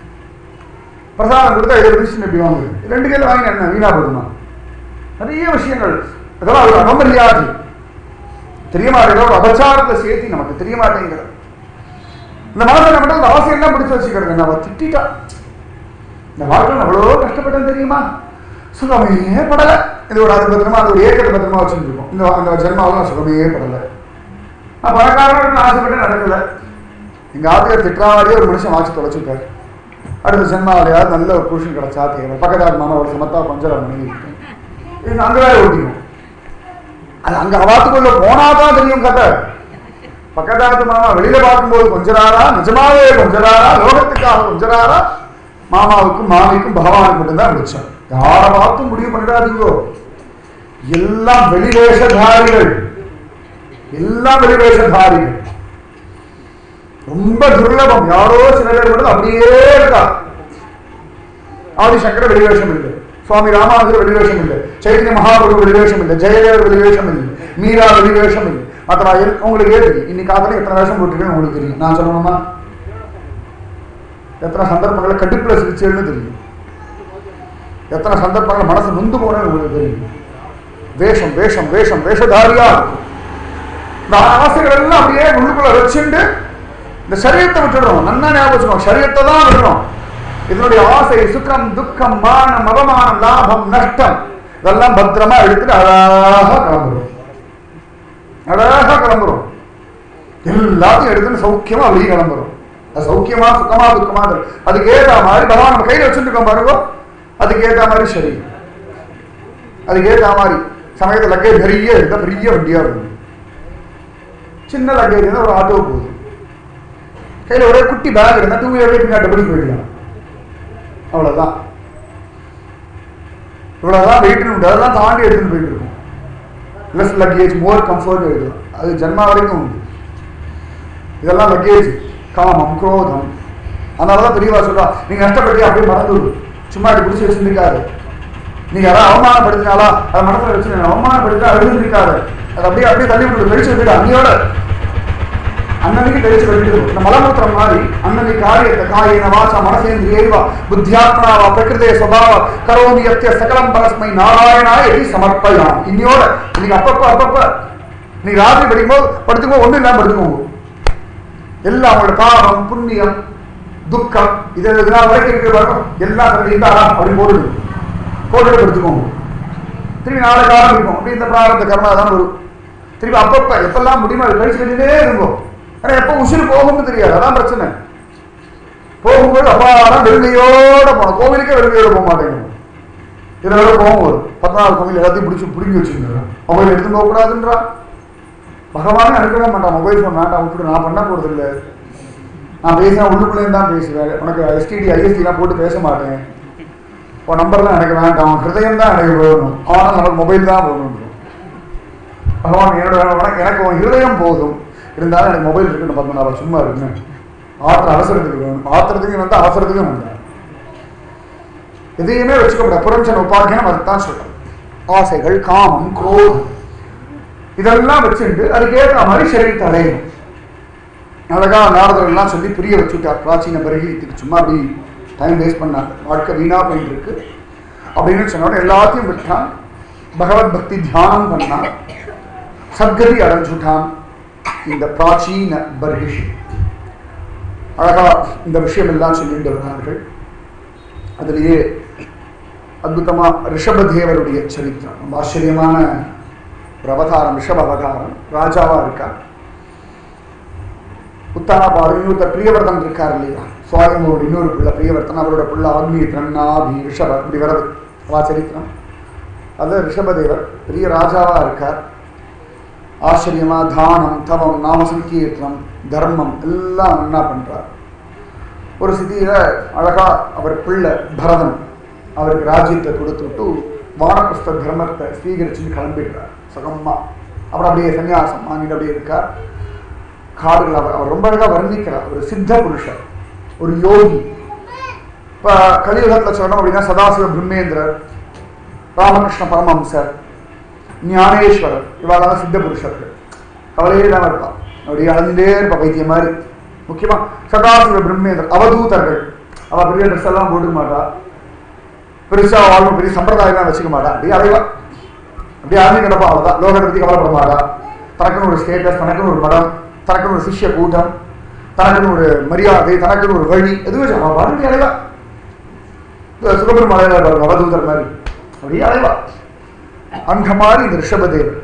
பிரசாதம் கொடுத்தா 7 விஷயம் எப்படி வாங்குது? 2 கையில வாங்கி என்ன வீணா போடுமா? நிறைய விஷயங்கள் அதெல்லாம் ஒரு அகமரியாதை தெரிய மாட்டேங்கிற, ஒரு அபச்சாரத்தை சேர்த்தி நமக்கு தெரிய மாட்டேங்கிற. இந்த மாதிரி நம்ம அந்த ஆசையெல்லாம் பிடிச்சு வச்சுக்கிறது. நம்ம திட்டா இந்த வாழ்க்கையில் அவ்வளோ கஷ்டப்பட்டது தெரியுமா? சுகமே படலை. இது ஒரு அது பத்திரமா அது ஒரு ஏக்கத்தை பத்திரமா வச்சுருக்கோம். இந்த அந்த ஜென்மாவெல்லாம் சுகமே படலை. நான் பணக்காரன் ஆசைப்பட்டு நடக்கலை. எங்கள் ஆத்தியார் திட்டாலே ஒரு மனுஷன் வாட்சி தொலைச்சிருக்காரு. அடுத்த ஜென்மாவிலையாவது நல்ல ஒரு புருஷன் கிடைச்சா தேவை. பக்கத்தார் மாமா ஒரு சமத்தா கொஞ்சம் பண்ணிக்கிட்டேன். இது அங்கே வேலை ஓட்டிக்கும். அது அங்கே அவாத்துக்குள்ள போனாதான் தெரியும் கதை. பக்கத்தாத்து மாமா வெளியில பார்க்கும்போது கொஞ்சராரா, நிஜமாவே கொஞ்சராரா, லோகத்துக்காக கொஞ்சராரா, மாமாவுக்கும் மாமிக்கும் பகவானுக்கு மட்டும்தான் விழிச்சான். யாரை பார்த்தும் முடிவு பண்ணிடாதீங்கோ. எல்லாம் வெளிவேஷதாரிகள், எல்லாம் வெளிவேஷதாரிகள். ரொம்ப துர்லபம். யாரோ சில பேர் மட்டும் அப்படியே இருக்கா. ஆதிசங்கர வெளிவேஷம் இல்லை, சுவாமி ராமானுஜர் வெளிவேஷம் இல்லை, சைத்தன்ய மகாபிரபு வெளிவேஷம் இல்லை, ஜெயதேவர் வெளிவேஷம் இல்லை, மீரா வெளிவேஷம் இல்லை. மற்ற உங்களுக்கு தெரியும். இன்னைக்கு காலத்துல எத்தனை வேஷம் போட்டுருக்கேன்னு உங்களுக்கு தெரியும். நான் சொல்லணுமா? எத்தனை சந்தர்ப்பங்களை கடுப்புல சிரிச்சேன்னு தெரியும். எத்தனை சந்தர்ப்பங்கள் மனசு நொந்து போனேன்னு உங்களுக்கு தெரியும். வேஷம் வேஷம் வேஷம் வேஷதாரியா இந்த ஆசைகள் எல்லாம் அப்படியே உள்ளுக்குள்ள வச்சுட்டு இந்த சரீரத்தை விட்டுடுறோம். நல்லா ஞாபகம், சரீரத்தை தான் விடுறோம். இதனுடைய ஆசை, சுகம், துக்கம், மானம், அவமானம், லாபம், நஷ்டம் இதெல்லாம் பத்திரமா எடுத்துட்டு அழகா கிளம்புறோம். அழகா கிளம்புறோம். எல்லாத்தையும் எடுத்துன்னு சௌக்கியமா வெளியே கிளம்புறோம். அது சௌக்கியமா சுத்தமா துக்கமா அதுக்கு ஏற்ற மாதிரி பகவான் நம்ம கையில வச்சுருக்கோம் பாருங்க. அதுக்கு ஏற்ற மாதிரி சரி, அதுக்கு ஏற்ற மாதிரி சமயத்தில் லக்கேஜ் நிறைய இருந்தா பெரிய வண்டியா இருக்கும். சின்ன லக்கேஜ் இருந்தால் ஒரு ஆட்டோ போகுது. கையில் ஒரே குட்டி பேக் இருந்தால் 2 வீலர்லேயே பின்னாடி படி போயிடலாம். அவ்வளோதான். இவ்வளோதான் வெயிட்னு உண்டு. அதெல்லாம் தாண்டி எடுத்துன்னு போயிட்டு இருக்கும். லெஸ் லக்கேஜ் மோர் கம்ஃபர்ட் எழுதலாம். அது ஜென்மா வரைக்கும் உண்டு. இதெல்லாம் லக்கேஜ், காமம், குரோதம். அதனாலதான் பெரியவா சொல்றா, நீங்க கஷ்டப்பட்டு அப்படியே மறந்துடும். சும்மா இப்படி பிடிச்சி வச்சுருக்காரு. நீங்க யாராவது அவமானப்படுத்தினாலா அதை மனசுல வச்சு அவமானப்படுத்தா எழுதிருக்காரு அது அப்படியே அப்படியே தள்ளி விட்டு கழிச்சு விட்டுட்டு அன்னையோட அன்னன்னைக்கு கழிச்சு விட்டுட்டு இந்த மலமூத்திரம் மாதிரி அன்னன்னைக்கு காரியத்தை காயின வாசா மனசேந்திரியேவா புத்தியாத்மனாவா பிரகிருதே சுபாவ கரோமி யத்ய சகலம் பரஸ்மை நாராயணாய எதி சமர்ப்பயாம். இன்னையோட நீங்க அப்பப்ப நீங்க ராத்திரி படிக்கும்போது படுத்துக்கோ ஒன்றும் இல்லாம படுத்துக்கோங்க. எல்லாம் அவங்களோட பாவம் புண்ணியம் துக்கம் இதெல்லாம் வரைக்கும் இருக்கிற வரும் எல்லாம் இருந்தா அப்படி போட்டுட்டு படுத்துக்கோங்க. திரும்பி நாளை காலம் இருக்கும் அப்படி இந்த பிராரத்த கர்மா தான் வரும். திரும்பி அப்பப்ப எப்பெல்லாம் முடியுமோ அது கழிச்சு கட்டிட்டே இருக்கும். ஆனா எப்போ உசுறு போகும்னு தெரியாது. அதான் பிரச்சனை. போகும்போது அப்பாதான் வெறுங்கையோட போகணும். கோவிலுக்கே வெறுங்கையோட போக மாட்டேங்க. இதோட கோவம் வரும். 14 கோவில் எல்லாத்தையும் பிடிங்கி வச்சுருந்தேன். மொபைல் எடுத்து போகக்கூடாதுன்றா. பகவானே அனுப்பவே மாட்டான். மொபைல் ஃபோன் வேண்டாம் விட்டுட்டு நான் பண்ண போறது இல்லை. நான் பேசினா உள்ளுக்குள்ளேயும் தான் பேசுவேன். உனக்கு எஸ்டிடி ஐஎஸ்டிலாம் போட்டு பேச மாட்டேன். உன் நம்பர்லாம் எனக்கு வேண்டாம். ஹிருதயம் தான் எனக்கு வேணும். ஆனால் நமக்கு மொபைல் தான் வேணும். பகவான் என்னோட எனக்கு உன் ஹிருதயம் போதும். இருந்தாலும் எனக்கு மொபைல் இருக்குன்னு பார்த்தோம். நான் சும்மா இருக்குன்னு அவசரத்துக்கு வேணும். ஆத்திரத்துக்கு வந்து அவசரத்துக்கும் வந்தேன். எதையுமே வச்சுக்க முடியாது. புரஞ்சன உபாக்கியம் அதுதான் சொல்றேன். ஆசைகள் காமம் குரோதம் இதெல்லாம் வச்சுட்டு அதுக்கேற்ற மாதிரி சரீரத்தை அடையணும். அழகா நாரதர்கள்லாம் சொல்லி புரிய வச்சுட்டார். பிராச்சீன பிறகு இதுக்கு சும்மா அப்படி டைம் வேஸ்ட் பண்ணாங்க. வாழ்க்கை வீணா போயிட்டு இருக்கு அப்படின்னு சொன்னோட எல்லாத்தையும் விட்டான். பகவத் பக்தி தியானம் பண்ணான். சத்கதி அடைஞ்சுட்டான். இந்த பிராச்சீன பர்ஹிஷி அழகா இந்த விஷயம் எல்லாம் சொல்லிட்டு வருகிறார்கள். அதிலேயே அற்புதமா ரிஷபதேவருடைய சரித்திரம் ரொம்ப ஆச்சரியமான ஒரு அவதாரம். ரிஷப அவதாரம் ராஜாவா இருக்கார். உத்தானபாடு இன்னொருத்த பிரியவர்தன் இருக்கார் இல்லையா, சுவாயமோடு இன்னொரு பிள்ளை பிரியவர்த்தன், அவரோட பிள்ளை அக்னித்ரன் நாபி ரிஷப இப்படி வரது சரித்திரம். அது ரிஷபதேவர் பெரிய ராஜாவா இருக்கார். ஆச்சரியமா தானம் தவம் நாம சங்கீர்த்தனம் தர்மம் எல்லாம் என்ன பண்றார். ஒரு சிதியில அழகா அவர் பிள்ளை பரதன் அவருக்கு ராஜ்யத்தை கொடுத்துட்டு வானபுஸ்த தர்மத்தை ஸ்வீகரிச்சுன்னு கிளம்பிடுறார் சகமா. அப்புறம் அப்படியே சன்னியாசம் வாங்கிட்டு அப்படியே இருக்கார். காடுகள் அவர் ரொம்ப அழகா வர்ணிக்கிறார். ஒரு சித்த புருஷர், ஒரு யோகி. இப்ப கலியுகத்தில் சொன்னோம் அப்படின்னா சதாசிவ பிரம்மேந்திரர், ராமகிருஷ்ண பரமஹம்சர், ஞானேஸ்வரர் இவாளெல்லாம் சித்த புருஷர்கள். கவலையே தான் இருப்பான். அப்படியே அழிஞ்சுட்டே இருப்பா பைத்தியம் மாதிரி. முக்கியமா சதாசிவ பிரம்மேந்திரர் அவதூதர்கள். அவள் பெரிய ட்ரெஸ் எல்லாம் போட்டுக்க மாட்டா, பெருசா வாழ்வு பெரிய சம்பிரதாயம்லாம் வச்சுக்க மாட்டா. அப்படியே அலைவா அப்படியே அழிஞ்சு கிடப்பா. அவள்தான் லோகத்தை பற்றி கவலைப்பட மாட்டா. தனக்குன்னு ஒரு ஸ்டேட்டஸ், தனக்குன்னு ஒரு மடம், தனக்குன்னு ஒரு சிஷ்ய கூட்டம், தனக்குன்னு ஒரு மரியாதை, தனக்குன்னு ஒரு வழி எதுவும் வாழ்க்கை அலைவா. சுகபிரம் அலைவா பாருங்க அவதூதர் மாதிரி அப்படியே அலைவா. அந்த மாதிரி இந்த ரிஷபதேவர்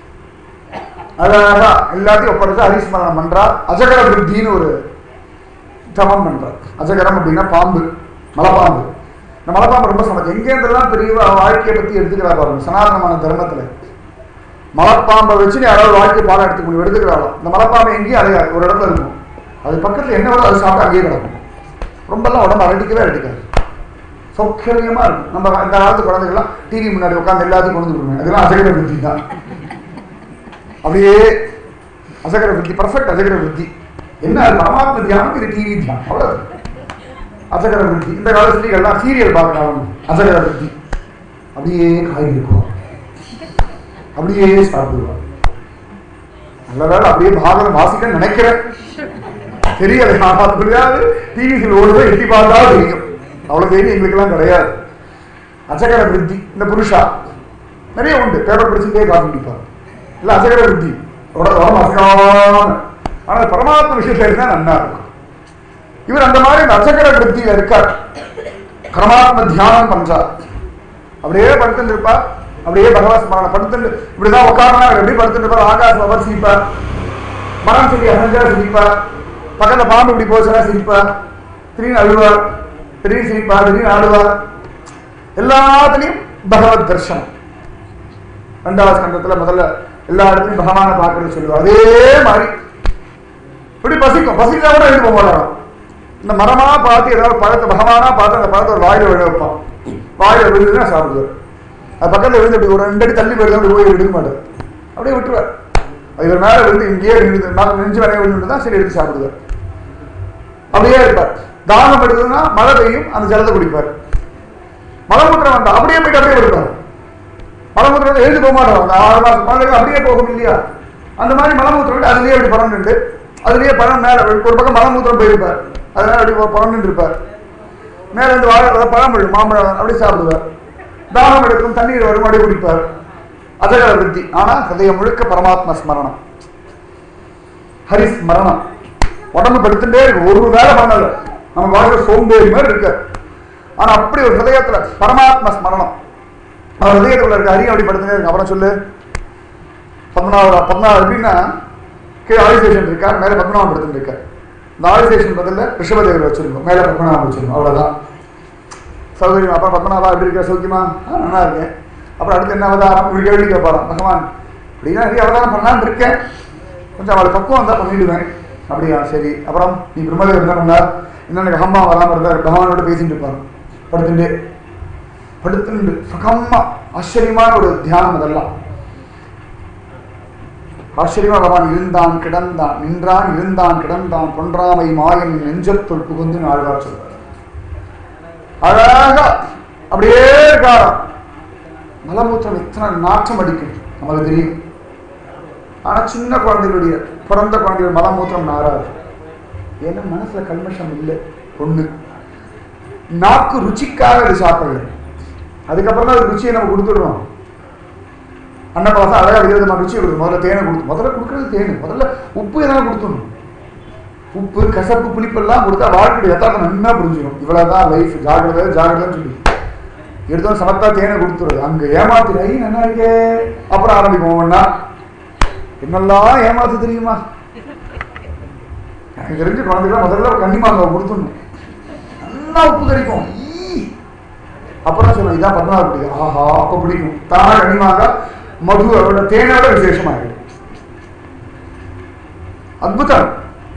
அழகா எல்லாத்தையும் ஒப்படைச்சு ஹரிஸ்மரணம் பண்றார். அஜகர விருத்தின்னு ஒரு தவம் பண்றார். அஜகரம் அப்படின்னா பாம்பு, மலைப்பாம்பு. இந்த மலைப்பாம்பு ரொம்ப சமத்து. எங்கேருந்தெல்லாம் பெரிய வாழ்க்கையை பத்தி எடுத்துக்கிறா பாருங்க. சனாதனமான தர்மத்துல மலைப்பாம்பை வச்சு நீ யாராவது வாழ்க்கை பாடம் எடுத்துக்கணும் எடுத்துக்கிறாளோ. இந்த மலைப்பாம்பை எங்கேயும் அலையாது, ஒரு இடத்துல இருக்கும். அது பக்கத்துல என்ன வரும் அது சாப்பிட்டு அங்கேயே கிடக்கும். ரொம்பலாம் உடம்பு அடிக்காது, சௌகரியமா இருக்கும். நம்ம இந்த காலத்து குழந்தைகள்லாம் டிவி முன்னாடி உட்காந்து எல்லாத்தையும் கொண்டு வந்துருவாங்க. அதெல்லாம் அஜகர விருத்தி தான். அப்படியே அஜகர விருத்தி, பர்ஃபெக்ட் அஜகர விருத்தி. என்ன பரமாத்ம தியானம், இது டிவி தியானம், அவ்வளவு அஜகர விருத்தி. இந்த கால ஸ்திரீகள்லாம் சீரியல் பார்க்கலாம், அஜகர விருத்தி. அப்படியே காய் இருக்கும், அப்படியே சாப்பிடுவார். நல்ல வேலை அப்படியே பாகவதம் வாசிக்க நினைக்கிறேன், தெரியல. புரியாது. டிவி ஓடுவோம், எட்டி பார்த்தா தெரியும். அவ்வளவு தெரியும் எங்களுக்கெல்லாம் கிடையாது. அஜகர விருத்தி. இந்த புருஷா நிறைய உண்டு, பேப்பர் படிச்சுட்டே காஃபி குடிப்பார். இல்லை அஜகர விருத்தி உடம்பு அசகாம. ஆனால் பரமாத்ம விஷயத்துல இருந்தால் நன்னா இருக்கும். இவர் அந்த மாதிரி இந்த அஜகர விருத்தியில இருக்கார். பரமாத்ம தியானம் பண்றார். அப்படியே படுத்துட்டு இருப்பார். அப்படியே பகவத் ஸ்மரணம் படுத்துட்டு இப்படிதான் உட்காரனா எப்படி படுத்துட்டு இருப்பார். ஆகாசம் அவர் சிரிப்பார், மரம் செடி அசஞ்சா சிரிப்பார், பக்கத்துல பாம்பு இப்படி போச்சுன்னா சிரிப்பார், திடீர்னு அழுவார், திடீர்னு சிரிப்பார், திடீர்னு ஆடுவார். எல்லாத்துலையும் பகவத் தர்ஷனம். 2வது ஸ்கந்தத்துல முதல்ல எல்லா இடத்துலையும் பகவானை பார்க்கறது சொல்லுவார். அதே மாதிரி இப்படி பசிக்கும், பசிச்சா கூட எழுந்து போக மாட்டாராம். இந்த மரமா பார்த்து ஏதாவது பழத்தை பகவானா பார்த்து அந்த பழத்தை ஒரு வாயில விழ வைப்பான். வாயில விழுதுன்னா சாப்பிடுவார். அது பக்கத்தில் விழுந்து அப்படி ஒரு 2 அடி தள்ளி போயிருந்தா அப்படி போய் எடுக்க மாட்டார், அப்படியே விட்டுருவார். இவர் மேலே விழுந்து இங்கேயே நெஞ்சு வரைய விழுந்து தான் சரி எடுத்து சாப்பிடுவார். அப்படியே இருப்பார். தாகம் எடுத்ததுன்னா மழை பெய்யும், அந்த ஜலத்தை குடிப்பார். மலமூத்திரம் வந்தா அப்படியே போயிட்டு அப்படியே இருப்பார். மலமூத்திரம் வந்து எழுதி போக மாட்டோம். அந்த 6 மாசம் குழந்தைகள் அப்படியே போகும் இல்லையா? அந்த மாதிரி மலமூத்திரம் வந்து அதுலேயே அப்படி பறந்துட்டு அதுலேயே பழம் மேலே ஒரு பக்கம் மலமூத்திரம் போயிருப்பார். அதனால அப்படி பறந்துட்டு இருப்பார். மேலே இருந்து பழம் விழும், மாம்பழம் அப்படி சாப்பிடுவார். தாகம் எடுக்கும், தண்ணீர் வரும், அப்படி குடிப்பார். அதகல விருத்தி. ஆனால் ஹதயம் முழுக்க பரமாத்மா ஸ்மரணம், ஹரிஸ்மரணம். உடம்பு படுத்துட்டே இருக்கு, ஒரு வேலை பண்ணல, நம்ம வாழ்க்கை சோம்பேறி மாதிரி இருக்கு. ஆனா அப்படி ஒரு ஹதயத்துல பரமாத்மா ஸ்மரணம், அவர் ஹதயத்துல இருக்க ஹரி அப்படி படுத்துட்டே இருக்கு. அப்புறம் சொல்லு 14 எப்படின்னா கீழே ஆதிசேஷன் இருக்கார், மேல பத்மநாபம் படுத்துட்டு இருக்கார். இந்த ஆதிசேஷன் பதில ரிஷபதேவர் வச்சிருக்கோம், மேல பத்மநாபம் வச்சிருக்கோம், அவ்வளவுதான் சௌகரியம். அப்புறம் பத்மநாபா எப்படி இருக்க, சௌக்கியமா? நல்லா இருக்கேன். அப்புறம் அடுத்து என்ன அவதாரம் இப்படி கேள்வி கேட்பாராம் பகவான். அப்படின்னா நிறைய அவதாரம் பண்ணலான்னு இருக்கேன், கொஞ்சம் அவளுக்கு பக்குவம் தான் பண்ணிடுவேன். அப்படியா, சரி. அப்புறம் நீ பிரம்மதேவர் என்ன பண்ணார், இன்னொன்று அம்மா வராமல் இருந்தார், பகவானோட பேசிட்டு இருப்பார் படுத்துண்டு சுகமா. ஆச்சரியமான ஒரு தியானம் அதெல்லாம். ஆச்சரியமா பகவான் இருந்தான் கிடந்தான், நின்றான் இருந்தான் கிடந்தான், பொன்றாமை மாயன் நெஞ்சத்துள் புகுந்து ஆழ்வார் சொல்றார். அழகா அப்படியே இருக்காராம். மலமூத்திரம் எத்தனை நாற்றம் அடிக்கும் நமக்கு தெரியும். ஆனா சின்ன குழந்தைகளுடைய பிறந்த குழந்தைகள் மலமூத்திரம் நாராது. ஏன்னா மனசுல கல்மஷம் இல்லை. ஒண்ணு, நாக்கு ருச்சிக்காக அது சாப்பிடல, அதுக்கப்புறம் தான் அது ருச்சியை நம்ம கொடுத்துடுறோம். அன்னப்பாசம் அழகா விதவிதமான ருச்சியை கொடுத்து முதல்ல தேனை கொடுத்து, முதல்ல கொடுக்கறது தேனு, முதல்ல உப்பு எதனா கொடுத்துடணும். உப்பு கசப்பு புளிப்பெல்லாம் கொடுத்தா வாழ்க்கையுடைய யதார்த்தம் நல்லா புரிஞ்சிடும். இவ்வளவுதான் லைஃப், ஜாகிரதை ஜாகிரதைன்னு சொல்லி எடுத்தோம் சமத்தா தேனை கொடுத்துருது. அங்க ஏமாத்து ஐ நல்லா இருக்கே, அப்புறம் ஆரம்பிக்கும் ஒவ்வொன்னா. என்னெல்லாம் ஏமாத்து தெரியுமா? எனக்கு தெரிஞ்ச குழந்தைகள் முதல்ல கன்னிமாங்க கொடுத்துடணும், நல்லா உப்பு கிடைக்கும். அப்புறம் சொல்லுவோம் இதான் 16 பிடிக்கும், ஆஹா அப்ப பிடிக்கும். தானா கன்னிமாங்க மது அவரோட தேனோட விசேஷமாயிடும். அற்புதம்.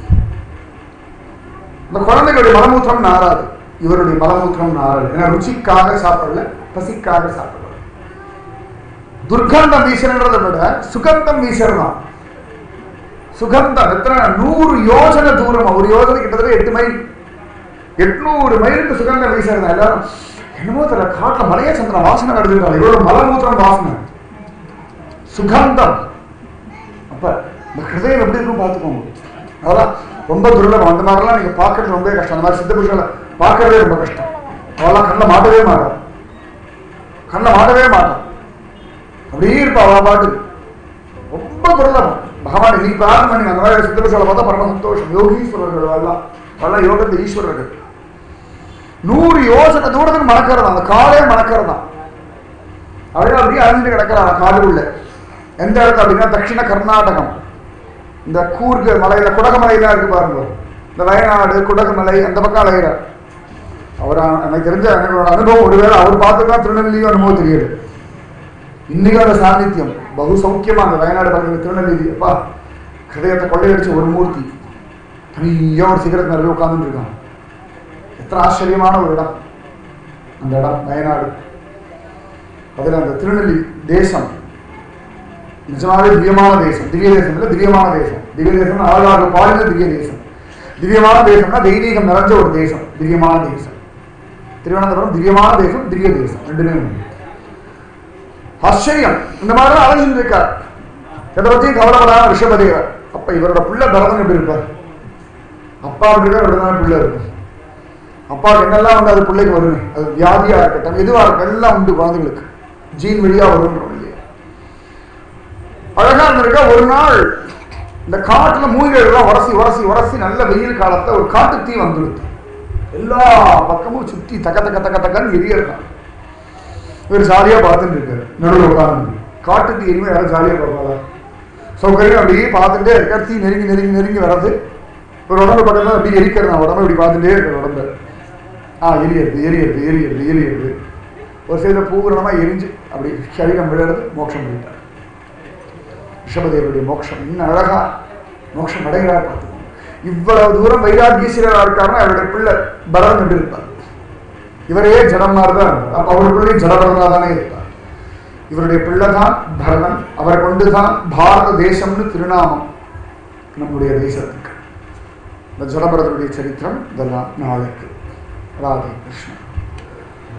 இந்த குழந்தைகளுடைய மலமூத்திரம் நாராது, இவருடைய மலமூத்திரம் நாராது. ஏன்னா ருச்சிக்காக சாப்பிடல, பசிக்காக சாப்பிடல. துர்கந்தம் வீசறதை விட சுகந்தம் வீசறதான். சுகந்தம் எத்தனை 100 யோஜனை தூரம், ஒரு யோஜனை கிட்டத்தட்ட 8 மைல், 800 மைலுக்கு சுகந்தம் வீசறதா. எல்லாரும் என்னமோ தெரியல, காட்டுல மலைய சந்திரன் வாசனை நடந்துருக்காங்க, இவரோட மலமூத்திரம் வாசனை சுகந்தம். அப்ப இந்த ஹிருதயம் எப்படி இருக்கும் பார்த்துக்கோங்க. அதெல்லாம் ரொம்ப துர்லபம். அந்த மாதிரிலாம் நீங்க பார்க்கறது ரொம்ப கஷ்டம். அந்த மாதிரி சித்த புருஷங்களை பார்க்கறதே ரொம்ப கஷ்டம். அவெல்லாம் கண்ணில் மாட்டவே மாட்டான், கண்ணில் மாட்டவே மாட்டான், அப்படியே இருப்பா அவ பாட்டு. ரொம்ப துர்லபம். பகவான் இன்னைக்கு பிரார்த்தனை பண்ணி அந்த மாதிரி சித்த புருஷங்களை பார்த்தா பரம சந்தோஷம். யோகீஸ்வரர்கள் எல்லாம் யோகத்தை ஈஸ்வரர்கள். 100 யோசனை தூரத்துக்கு மணக்கிறது, அந்த காலே மணக்கிறது தான். அப்படியே அழிஞ்சு கிடக்கிறாங்க காடுக்குள்ள. எந்த இடத்துல அப்படின்னா தட்சிண கர்நாடகம், இந்த கூர்க மலையில குடகுமலையெல்லாம் இருக்கு பாருங்க, இந்த வயநாடு குடகுமலை அந்த பக்கம் அலைகிறார் அவர். எனக்கு தெரிஞ்ச என்னோட அனுபவம், ஒருவேளை அவர் பார்த்துதான் திருநெல்வேலியும் அனுபவம் தெரியுது. இன்னைக்கு அந்த சாநித்தியம் பகு சௌக்கியமா. அந்த வயநாடு பக்கத்தில் திருநெல்வேலி அப்பா ஹிருதயத்தை கொள்ளையடிச்ச ஒரு மூர்த்தி தனியா ஒரு சிகரெட் நிறைய உட்கார்ந்துட்டு இருக்கான். எத்தனை ஆச்சரியமான ஒரு இடம் அந்த இடம் வயநாடு. அதில் அந்த திருநெல்வேலி தேசம் நிஜமாவே திவ்யமான தேசம். திவ்ய தேசம் இல்லை, திவ்யமான தேசம். திவ்ய தேசம் ஆளாக பாலின திவ்ய தேசம். திவ்யமான தேசம்னா தெய்வீகம் நிறைஞ்ச ஒரு தேசம், திவ்யமான தேசம். திருவனந்தபுரம் திவ்யமான தேசம், திவ்ய தேசம், ரெண்டுமே ஆச்சரியம். இந்த மாதிரிலாம் அலைஞ்சிட்டு இருக்கார். எதை பற்றியும் கவலைப்படாத ரிஷபதேவர். அப்ப இவரோட பிள்ளை பரதன் எப்படி இருப்பார்? அப்பா அப்படி இருக்கா, இப்படிதான் பிள்ளை இருக்கும். அப்பாவுக்கு என்னெல்லாம் வந்து அது பிள்ளைக்கு வருமே, அது வியாதியா இருக்கட்டும் எதுவா இருக்கும் எல்லாம் உண்டு குழந்தைகளுக்கு, ஜீன் வழியா வருன்றோம் இல்லையா. அழகா இருந்திருக்கா. ஒரு நாள் இந்த காட்டுல மூலிகைகள்லாம் உரசி உரசி உரசி நல்ல வெயில் காலத்துல ஒரு காட்டு தீ வந்துடுது. எல்லா பக்கமும் சுத்தி தக்க தக்க தக்க தக்கன்னு எரிய இருக்கான். இவர் ஜாலியா பார்த்துட்டு இருக்காரு, நடுவில் உட்கார்ந்து. காட்டு தீ எரியுமே யாரும் ஜாலியா பார்ப்பாளா? சௌகரியம் அப்படியே பார்த்துட்டே இருக்கார். தீ நெருங்கி நெருங்கி நெருங்கி வர்றது. ஒரு உடம்பு பக்கத்துல அப்படி எரிக்கிறது, நான் உடம்பு இப்படி பார்த்துட்டே இருக்கிற உடம்பு எரியுது எரியுது எரியுது எரியுது. ஒரு சைடுல பூரணமா எரிஞ்சு அப்படி சரீரம் விழுறது, மோட்சம் பண்ணிட்டார். ரிஷபதேவருடைய மோட்சம் இன்னும் அழகா மோட்சம் அடைகிறார். பார்த்துக்கோங்க, இவ்வளவு தூரம் வைராகியசீரா இருக்காருன்னா அவருடைய பிள்ளை பரதன் என்று இருப்பார். இவரே ஜடமார் தான் இருப்பார். அப்ப அவருக்குள்ளே ஜடபரதா தானே இருப்பார். இவருடைய பிள்ளை தான் பரதன். அவரை கொண்டுதான் பாரத தேசம்னு திருநாமம் நம்முடைய தேசத்துக்கு. இந்த ஜடபரதனுடைய சரித்திரம் இதெல்லாம் நாளைக்கு. ராதே கிருஷ்ணன்.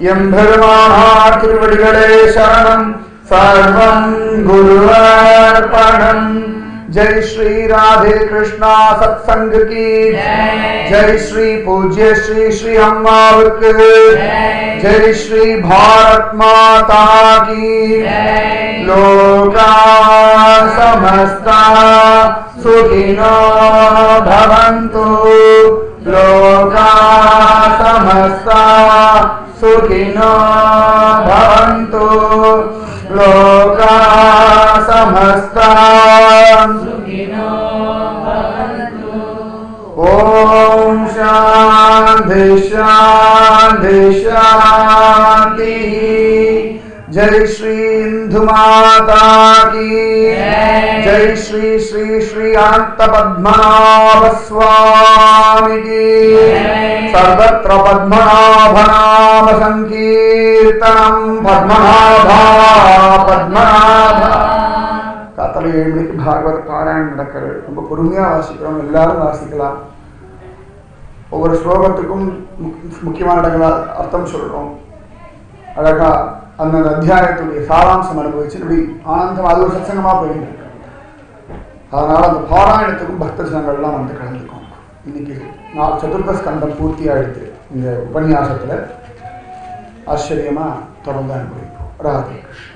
எம்பெருமானார் திருவடிகளே சரணம். சர்வம் குருவர்ப்பணம். जय श्री राधे कृष्णा सत्संग की जय श्री पूज्य श्री श्री अम्मावक जय श्री भारत माता की लोका समस्ता सुखिनो भवन्तु लोका समस्ता सुखिनो भवन्तु लोका समस्ता सुखिनो भवन्तु। ओम शांति शांति शांति। जय श्री इंदु माता की जय श्री श्री श्री अनंत पद्मनाभ स्वामी की सर्वत्र पद्मनाभ नाम संकीर्तनम पद्मनाभा पद्मनाभा। காத்தால 7 மணிக்கு பாகவத பாராயணம் நடக்கிறது. ரொம்ப பொறுமையா வாசிக்கிறோம், எல்லாரும் வாசிக்கலாம். ஒவ்வொரு ஸ்லோகத்துக்கும் முக்கியமான இடங்களா அர்த்தம் சொல்றோம். அழகா அந்த அத்தியாயத்துடைய சாராம்சம் அனுபவிச்சு இப்படி ஆனந்தம் அது ஒரு சத்சங்கமா போயிட்டு இருக்கு. அதனால அந்த பாராயணத்துக்கும் பக்த ஜனங்கள்லாம் வந்து கலந்துக்கும். இன்னைக்கு சதுர்த்த ஸ்கந்தம் பூர்த்தி ஆயிடுது. இந்த உபன்யாசத்துல ஆச்சரியமா தொடர்ந்து அனுபவிப்போம். ராதே கிருஷ்ணா.